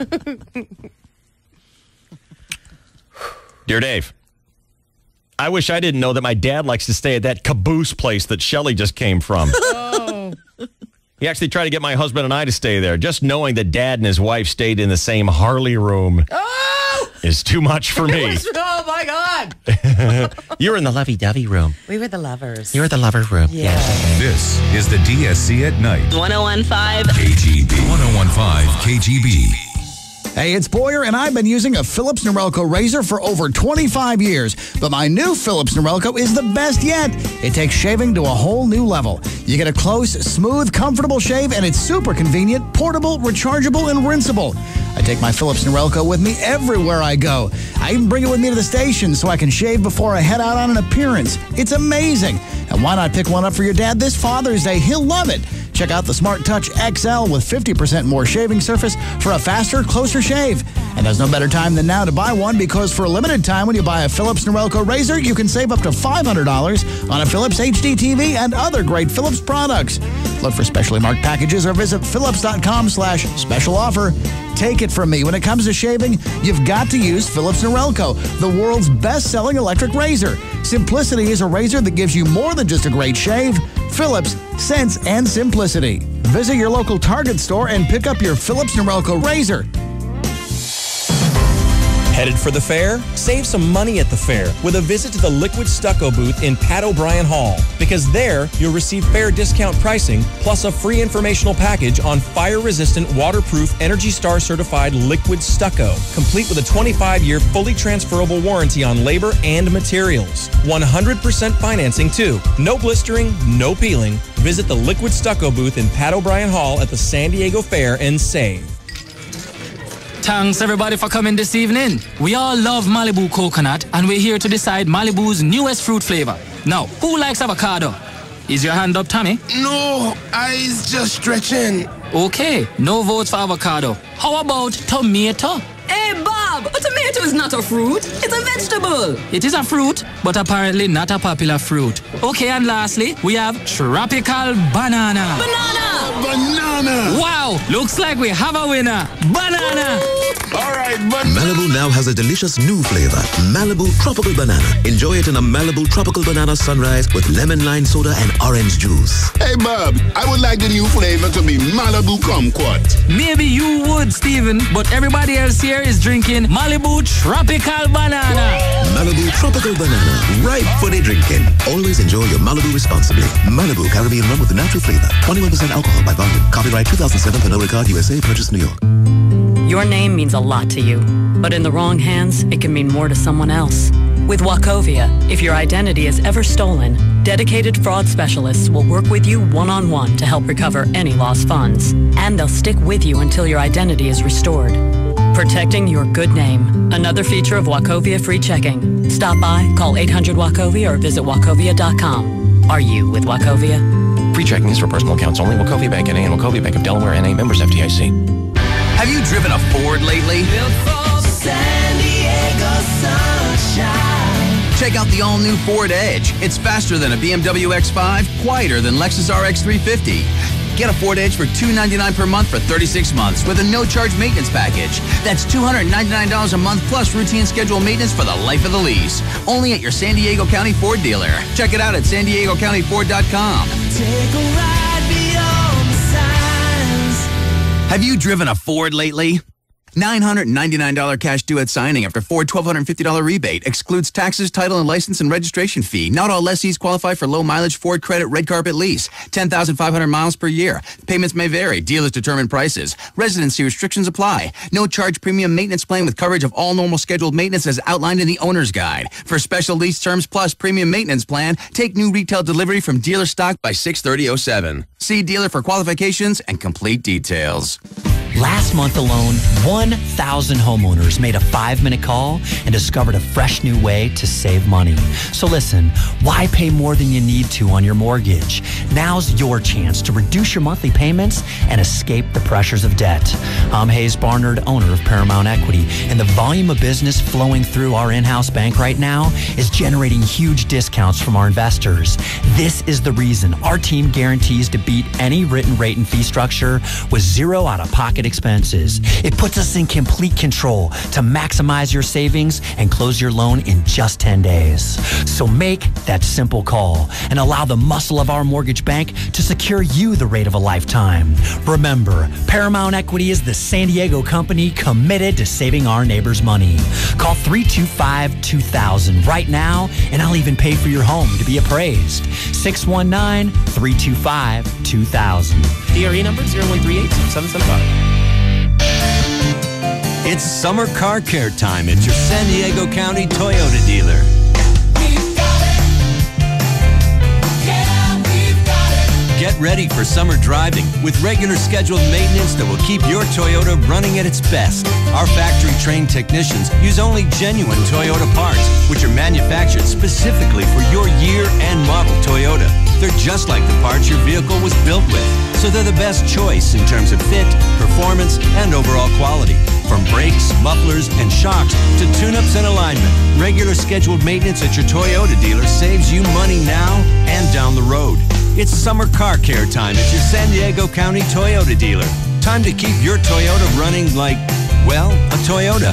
Dear Dave, I wish I didn't know that my dad likes to stay at that caboose place that Shelley just came from. Oh. He actually tried to get my husband and I to stay there. Just knowing that Dad and his wife stayed in the same Harley room is too much for me. Oh, my God. You're in the lovey-dovey room. We were the lovers. You're the lover room. Yeah. This is the DSC at night. 101.5 KGB. 101.5 KGB. Hey, it's Boyer, and I've been using a Philips Norelco razor for over 25 years. But my new Philips Norelco is the best yet. It takes shaving to a whole new level. You get a close, smooth, comfortable shave, and it's super convenient, portable, rechargeable, and rinsable. I take my Philips Norelco with me everywhere I go. I even bring it with me to the station so I can shave before I head out on an appearance. It's amazing. And why not pick one up for your dad this Father's Day? He'll love it. Check out the Smart Touch XL with 50% more shaving surface for a faster, closer shave. And there's no better time than now to buy one because for a limited time when you buy a Philips Norelco razor, you can save up to $500 on a Philips HD TV and other great Philips products. Look for specially marked packages or visit philips.com/special offer. Take it from me. When it comes to shaving, you've got to use Philips Norelco, the world's best-selling electric razor. Simplicity is a razor that gives you more than just a great shave. Philips, sense and simplicity. Visit your local Target store and pick up your Philips Norelco razor. Headed for the fair? Save some money at the fair with a visit to the Liquid Stucco booth in Pat O'Brien Hall, because there you'll receive fair discount pricing plus a free informational package on fire-resistant, waterproof, Energy Star certified liquid stucco, complete with a 25-year fully transferable warranty on labor and materials. 100% financing too. No blistering, no peeling. Visit the Liquid Stucco booth in Pat O'Brien Hall at the San Diego Fair and save. Thanks everybody for coming this evening. We all love Malibu coconut and we're here to decide Malibu's newest fruit flavor. Now, who likes avocado? Is your hand up, Tommy? No, I's just stretching. Okay, no votes for avocado. How about tomato? Hey, Bob, a tomato is not a fruit. It's a vegetable. It is a fruit, but apparently not a popular fruit. Okay, and lastly, we have tropical banana. Banana! Wow, looks like we have a winner. Banana! All right, Malibu now has a delicious new flavor, Malibu Tropical Banana. Enjoy it in a Malibu Tropical Banana Sunrise with lemon lime soda and orange juice. Hey, Bob, I would like the new flavor to be Malibu Kumquat. Maybe you would, Steven, but everybody else here is drinking Malibu Tropical Banana. Malibu Tropical Banana, right for the drinking. Always enjoy your Malibu responsibly. Malibu Caribbean rum with a natural flavor. 21% alcohol by volume. Copyright 2007 Pernod Ricard USA. Purchased New York. Your name means a lot to you, but in the wrong hands, it can mean more to someone else. With Wachovia, if your identity is ever stolen, dedicated fraud specialists will work with you one-on-one to help recover any lost funds. And they'll stick with you until your identity is restored. Protecting your good name. Another feature of Wachovia Free Checking. Stop by, call 800-WACHOVIA or visit wachovia.com. Are you with Wachovia? Free checking is for personal accounts only. Wachovia Bank N.A. and Wachovia Bank of Delaware N.A. members FDIC. Have you driven a Ford lately? Built for San Diego sunshine. Check out the all-new Ford Edge. It's faster than a BMW X5, quieter than Lexus RX 350. Get a Ford Edge for $299 per month for 36 months with a no-charge maintenance package. That's $299 a month plus routine scheduled maintenance for the life of the lease. Only at your San Diego County Ford dealer. Check it out at SanDiegoCountyFord.com. Take a ride beyond the signs. Have you driven a Ford lately? $999 cash due at signing after Ford $1,250 rebate. Excludes taxes, title, and license and registration fee. Not all lessees qualify for low mileage Ford credit red carpet lease. 10,500 miles per year. Payments may vary. Dealers determine prices. Residency restrictions apply. No charge premium maintenance plan with coverage of all normal scheduled maintenance as outlined in the owner's guide. For special lease terms plus premium maintenance plan, take new retail delivery from dealer stock by 6/30/07. See dealer for qualifications and complete details. Last month alone, 1,000 homeowners made a 5-minute call and discovered a fresh new way to save money. So listen, why pay more than you need to on your mortgage? Now's your chance to reduce your monthly payments and escape the pressures of debt. I'm Hayes Barnard, owner of Paramount Equity, and the volume of business flowing through our in-house bank right now is generating huge discounts from our investors. This is the reason our team guarantees to beat any written rate and fee structure with zero out-of-pocket expenses. It puts us in complete control to maximize your savings and close your loan in just 10 days. So make that simple call and allow the muscle of our mortgage bank to secure you the rate of a lifetime. Remember, Paramount Equity is the San Diego company committed to saving our neighbors money. Call 325-2000 right now, and I'll even pay for your home to be appraised. 619-325-2000. DRE number 0138-6775. It's summer car care time at your San Diego County Toyota dealer. Get ready for summer driving with regular scheduled maintenance that will keep your Toyota running at its best. Our factory-trained technicians use only genuine Toyota parts, which are manufactured specifically for your year and model Toyota. They're just like the parts your vehicle was built with, so they're the best choice in terms of fit, performance, and overall quality. From brakes, mufflers, and shocks to tune-ups and alignment, regular scheduled maintenance at your Toyota dealer saves you money now and down the road. It's summer car care time at your San Diego County Toyota dealer. Time to keep your Toyota running like, well, a Toyota.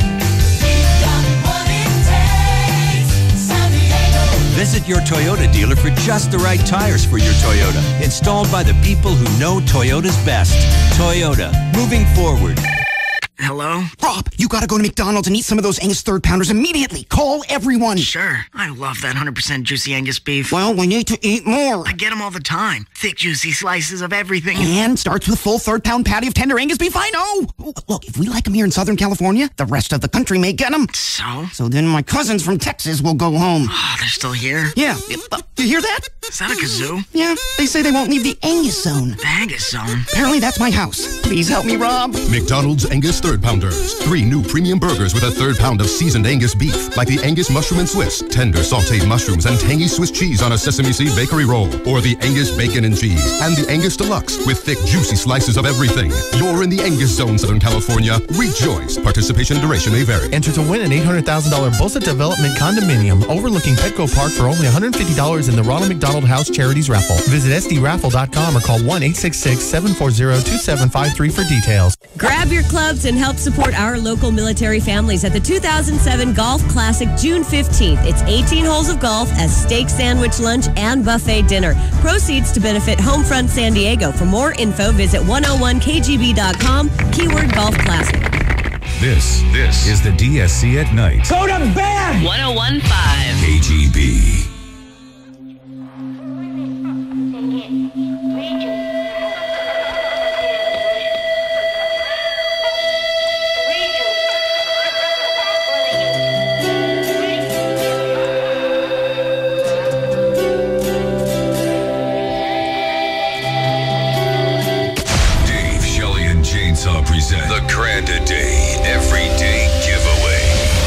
Visit your Toyota dealer for just the right tires for your Toyota. Installed by the people who know Toyota's best. Toyota, moving forward. Hello? Rob, you gotta go to McDonald's and eat some of those Angus third pounders immediately. Call everyone. Sure. I love that 100% juicy Angus beef. Well, we need to eat more. I get them all the time. Thick, juicy slices of everything. And starts with a full third pound patty of tender Angus beef. I know. Look, if we like them here in Southern California, the rest of the country may get them. So then my cousins from Texas will go home. Oh, they're still here? Yeah. You hear that? Is that a kazoo? Yeah. They say they won't leave the Angus zone. The Angus zone? Apparently that's my house. Please help me, Rob. McDonald's Angus Third Pounders. 3 new premium burgers with a third pound of seasoned Angus beef, like the Angus Mushroom and Swiss, tender sauteed mushrooms and tangy Swiss cheese on a sesame seed bakery roll, or the Angus Bacon and Cheese, and the Angus Deluxe with thick, juicy slices of everything. You're in the Angus Zone, Southern California. Rejoice. Participation and duration may vary. Enter to win an $800,000 Bolsa Development condominium overlooking Petco Park for only $150 in the Ronald McDonald House Charities Raffle. Visit sdraffle.com or call 1-866-740-2753 for details. Grab your clubs and help support our local military families at the 2007 Golf Classic June 15th. It's 18 holes of golf, a steak sandwich lunch, and buffet dinner. Proceeds to benefit Homefront San Diego. For more info, visit 101kgb.com, keyword Golf Classic. This is the DSC at night. Go to bed! 101.5 KGB. Dave, Shelley, and Chainsaw present the Grand A Day Everyday Giveaway.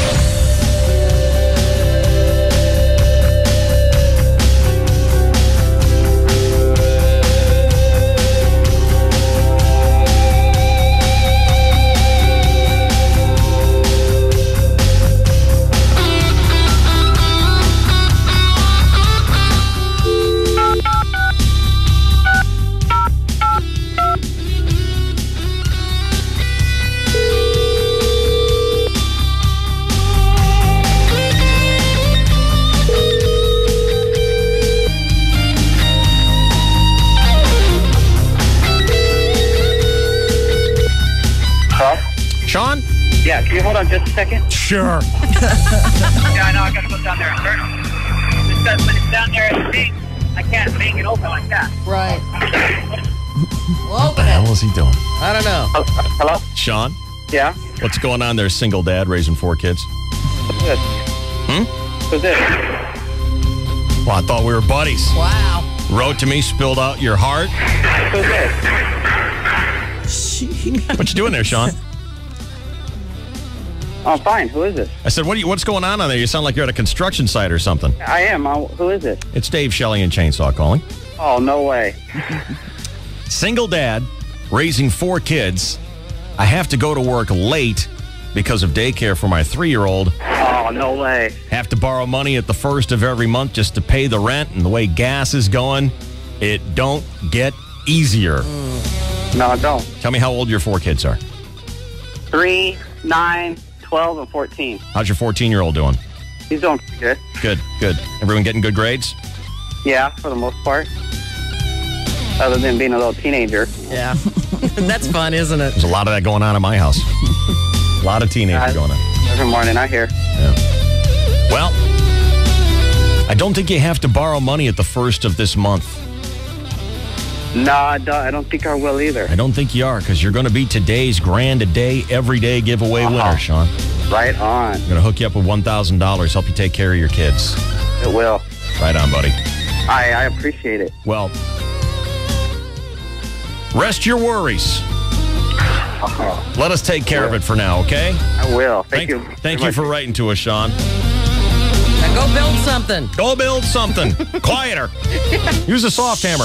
Sean? Yeah, can you hold on just a second? Sure. Yeah, I know, I gotta go down there and turn them. Because when it's down there at the thing, I can't make it open like that. Right. What the hell is he doing? I don't know. Hello? Sean? Yeah? What's going on there, single dad raising 4 kids? Who's this? Who's this? Well, I thought we were buddies. Wow. Wrote to me, spilled out your heart. Who's this? What you doing there, Sean? Oh, fine. Who is this? I said, what's going on there? You sound like you're at a construction site or something. I am. Who is this? It's Dave, Shelley, and Chainsaw calling. Oh, no way. Single dad, raising 4 kids. I have to go to work late because of daycare for my 3-year-old. Oh, no way. Have to borrow money at the first of every month just to pay the rent, and the way gas is going, it don't get easier. No, it don't. Tell me how old your 4 kids are. 3, 9, 12, and 14. How's your 14-year-old doing? He's doing pretty good. Good. Everyone getting good grades? Yeah, for the most part. Other than being a little teenager. Yeah. That's fun, isn't it? There's a lot of that going on in my house. A lot of teenagers going on. Every morning I hear. Yeah. Well, I don't think you have to borrow money at the first of this month. No, I don't think I will either. I don't think you are, because you're going to be today's Grand A Day Everyday Giveaway winner, Sean. Right on. I'm going to hook you up with $1,000, help you take care of your kids. It will. Right on, buddy. I appreciate it. Well, rest your worries. Let us take care of it for now, okay? I will. Thank you. Thank you for writing to us, Sean. Now go build something. Go build something. Quieter. Use a soft hammer.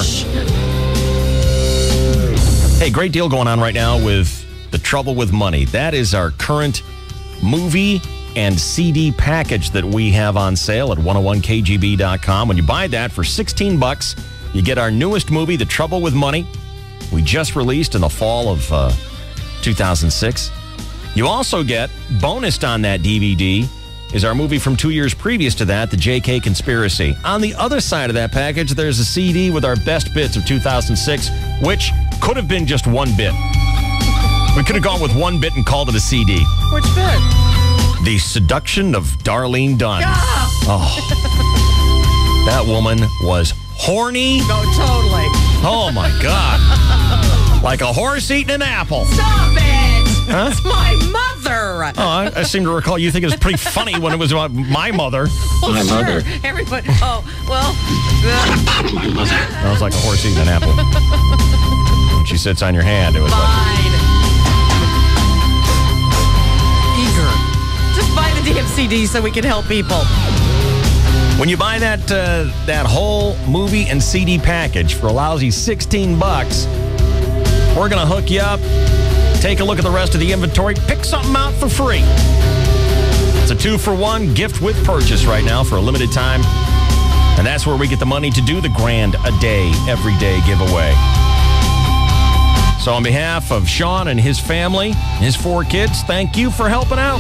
Hey, great deal going on right now with The Trouble with Money. That is our current movie and CD package that we have on sale at 101kgb.com. When you buy that for $16, you get our newest movie, The Trouble with Money. We just released in the fall of 2006. You also get, bonused on that DVD, is our movie from 2 years previous to that, The JK Conspiracy. On the other side of that package, there's a CD with our best bits of 2006, which could have been just one bit. We could have gone with one bit and called it a CD. Which bit? The Seduction of Darlene Dunn. Ah! Oh. That woman was horny. No, totally. Oh, my God. Like a horse eating an apple. Stop it! Huh? It's my mother. Oh, I seem to recall you think it was pretty funny when it was about my mother. Well, my mother. Everybody. Oh, well. My mother. That was like a horse eating an apple. When she sits on your hand, it was Fine. Eager. Just buy the damn CD so we can help people. When you buy that whole movie and CD package for a lousy $16, we're going to hook you up, take a look at the rest of the inventory, pick something out for free. It's a 2-for-1 gift with purchase right now for a limited time. And that's where we get the money to do the grand a day, every day giveaway. So on behalf of Sean and his family, his 4 kids, thank you for helping out.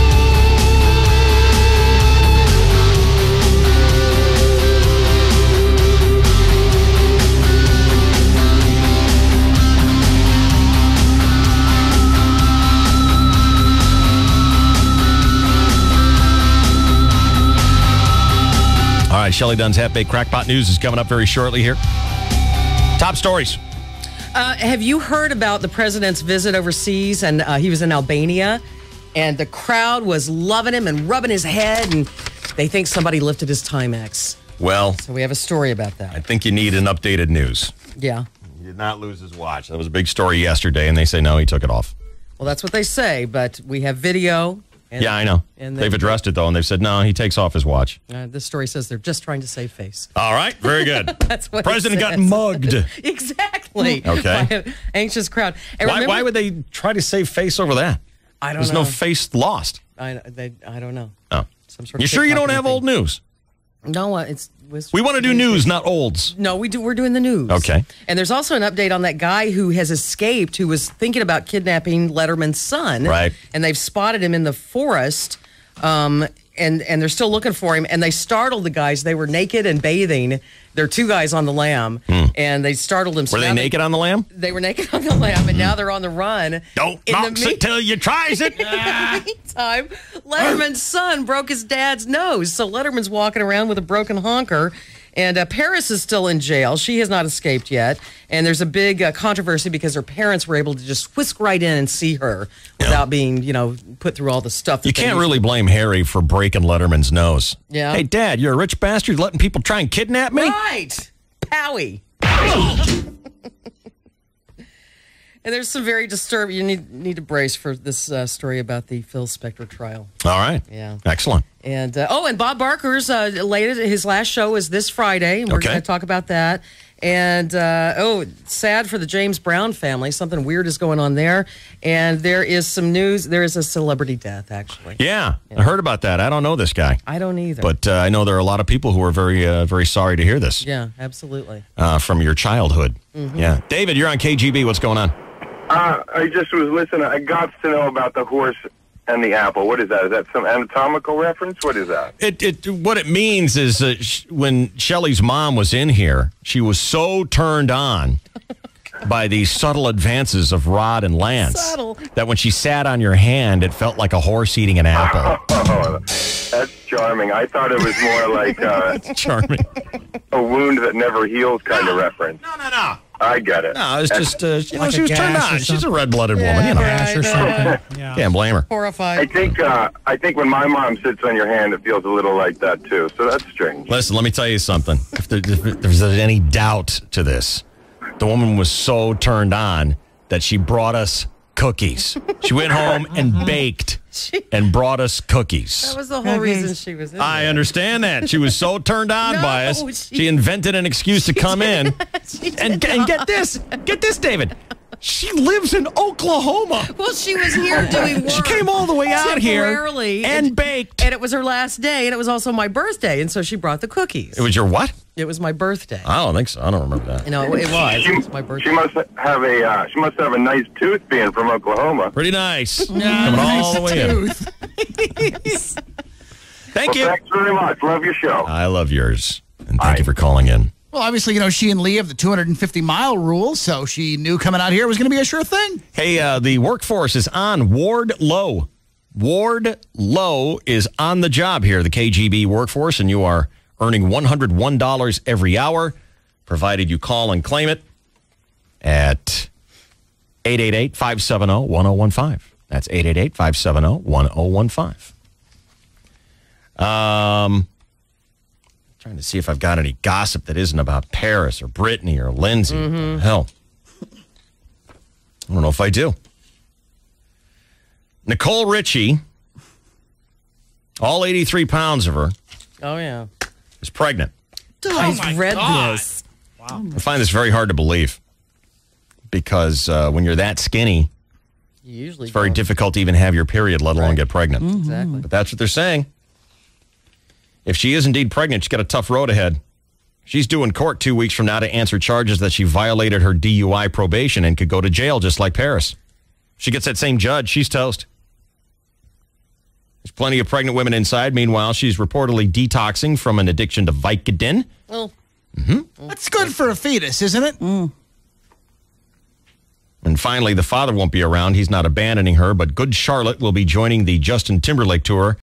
All right, Shelley Dunn's Half-Baked Crackpot News is coming up very shortly here. Top stories. Have you heard about the president's visit overseas? And he was in Albania, and the crowd was loving him and rubbing his head, and they think somebody lifted his Timex. Well, So we have a story about that. I think you need an updated news. Yeah. He did not lose his watch. That was a big story yesterday, and they say, no, he took it off. Well, that's what they say, but we have video. And, Yeah, I know. And They've addressed it, though, and they've said, no, he takes off his watch. This story says they're just trying to save face. All right, very good. That's what President it got says. mugged. Exactly. Okay. By an anxious crowd. And Why would they try to save face over that? I don't There's know. no face lost. I don't know. Oh. Some sort of You sure you don't TikTok have thing. old news? No, We want to do news, not olds. No, we're doing the news. Okay. And there's also an update on that guy who has escaped, who was thinking about kidnapping Letterman's son. Right. And they've spotted him in the forest, and they're still looking for him. And they startled the guys. They were naked and bathing. There are 2 guys on the lam, and they startled him. So Were they now naked on the lamb? They were naked on the lam, and now they're on the run. Don't knock it till you tries it. In the meantime, Letterman's son broke his dad's nose. So Letterman's walking around with a broken honker. And Paris is still in jail. She has not escaped yet. And there's a big controversy because her parents were able to just whisk right in and see her without being, put through all the stuff. You can't really blame Harry for breaking Letterman's nose. Yeah. Hey, Dad, you're a rich bastard letting people try and kidnap me? Right. Powie. And there's some very disturbing. You need to brace for this story about the Phil Spector trial. All right. Yeah. Excellent. And and Bob Barker's his last show is this Friday. We're going to talk about that. And sad for the James Brown family. Something weird is going on there. And there is some news. There is a celebrity death, actually. Yeah, I heard about that. I don't know this guy. I don't either. But I know there are a lot of people who are very, very sorry to hear this. Yeah, absolutely. From your childhood. Mhm. Yeah. David, you're on KGB. What's going on? I just was listening. I got to know about the horse and the apple. What is that? Is that some anatomical reference? What is that? What it means is when Shelley's mom was in here, she was so turned on by the subtle advances of Rod and Lance that when she sat on your hand, it felt like a horse eating an apple. Oh, that's charming. I thought it was more like That's charming. A wound that never heals kind of reference. No. I get it. No, it's just, Like she a was turned gash or on. She's a something. red-blooded woman, you know. Can't blame her. Horrified. I think when my mom sits on your hand, it feels a little like that too. So that's strange. Listen, let me tell you something. If there's any doubt to this, the woman was so turned on that she brought us cookies. She went home and baked and brought us cookies. That was the whole reason she was in I there. understand that. She was so turned on by us. She invented an excuse to come in. And get this, David. She lives in Oklahoma. Well, she was here doing work. She came all the way out here temporarily and baked. And it was her last day, and it was also my birthday, and so she brought the cookies. It was your what? It was my birthday. I don't think so. I don't remember that. No, it was. It was my birthday. She must have a nice tooth being from Oklahoma. Pretty nice. Coming all the way in. Thank you. Thanks very much. Love your show. I love yours. And thank you for calling in. Well, obviously, she and Lee have the 250-mile rule, so she knew coming out here was going to be a sure thing. Hey, the workforce is on. Ward Lowe. Ward Lowe is on the job here, the KGB workforce, and you are earning $101 every hour, provided you call and claim it at 888-570-1015. That's 888-570-1015. Trying to see if I've got any gossip that isn't about Paris or Brittany or Lindsay. What the hell? I don't know if I do. Nicole Richie, all 83 pounds of her, Oh, yeah. is pregnant. I've read this. Wow. I find this very hard to believe because when you're that skinny, You usually it's very don't. difficult to even have your period, let alone get pregnant. Exactly. But that's what they're saying. If she is indeed pregnant, she's got a tough road ahead. She's due in court 2 weeks from now to answer charges that she violated her DUI probation and could go to jail just like Paris. If she gets that same judge, she's toast. There's plenty of pregnant women inside. Meanwhile, she's reportedly detoxing from an addiction to Vicodin. Well, That's good for a fetus, isn't it? And finally, the father won't be around. He's not abandoning her, but Good Charlotte will be joining the Justin Timberlake tour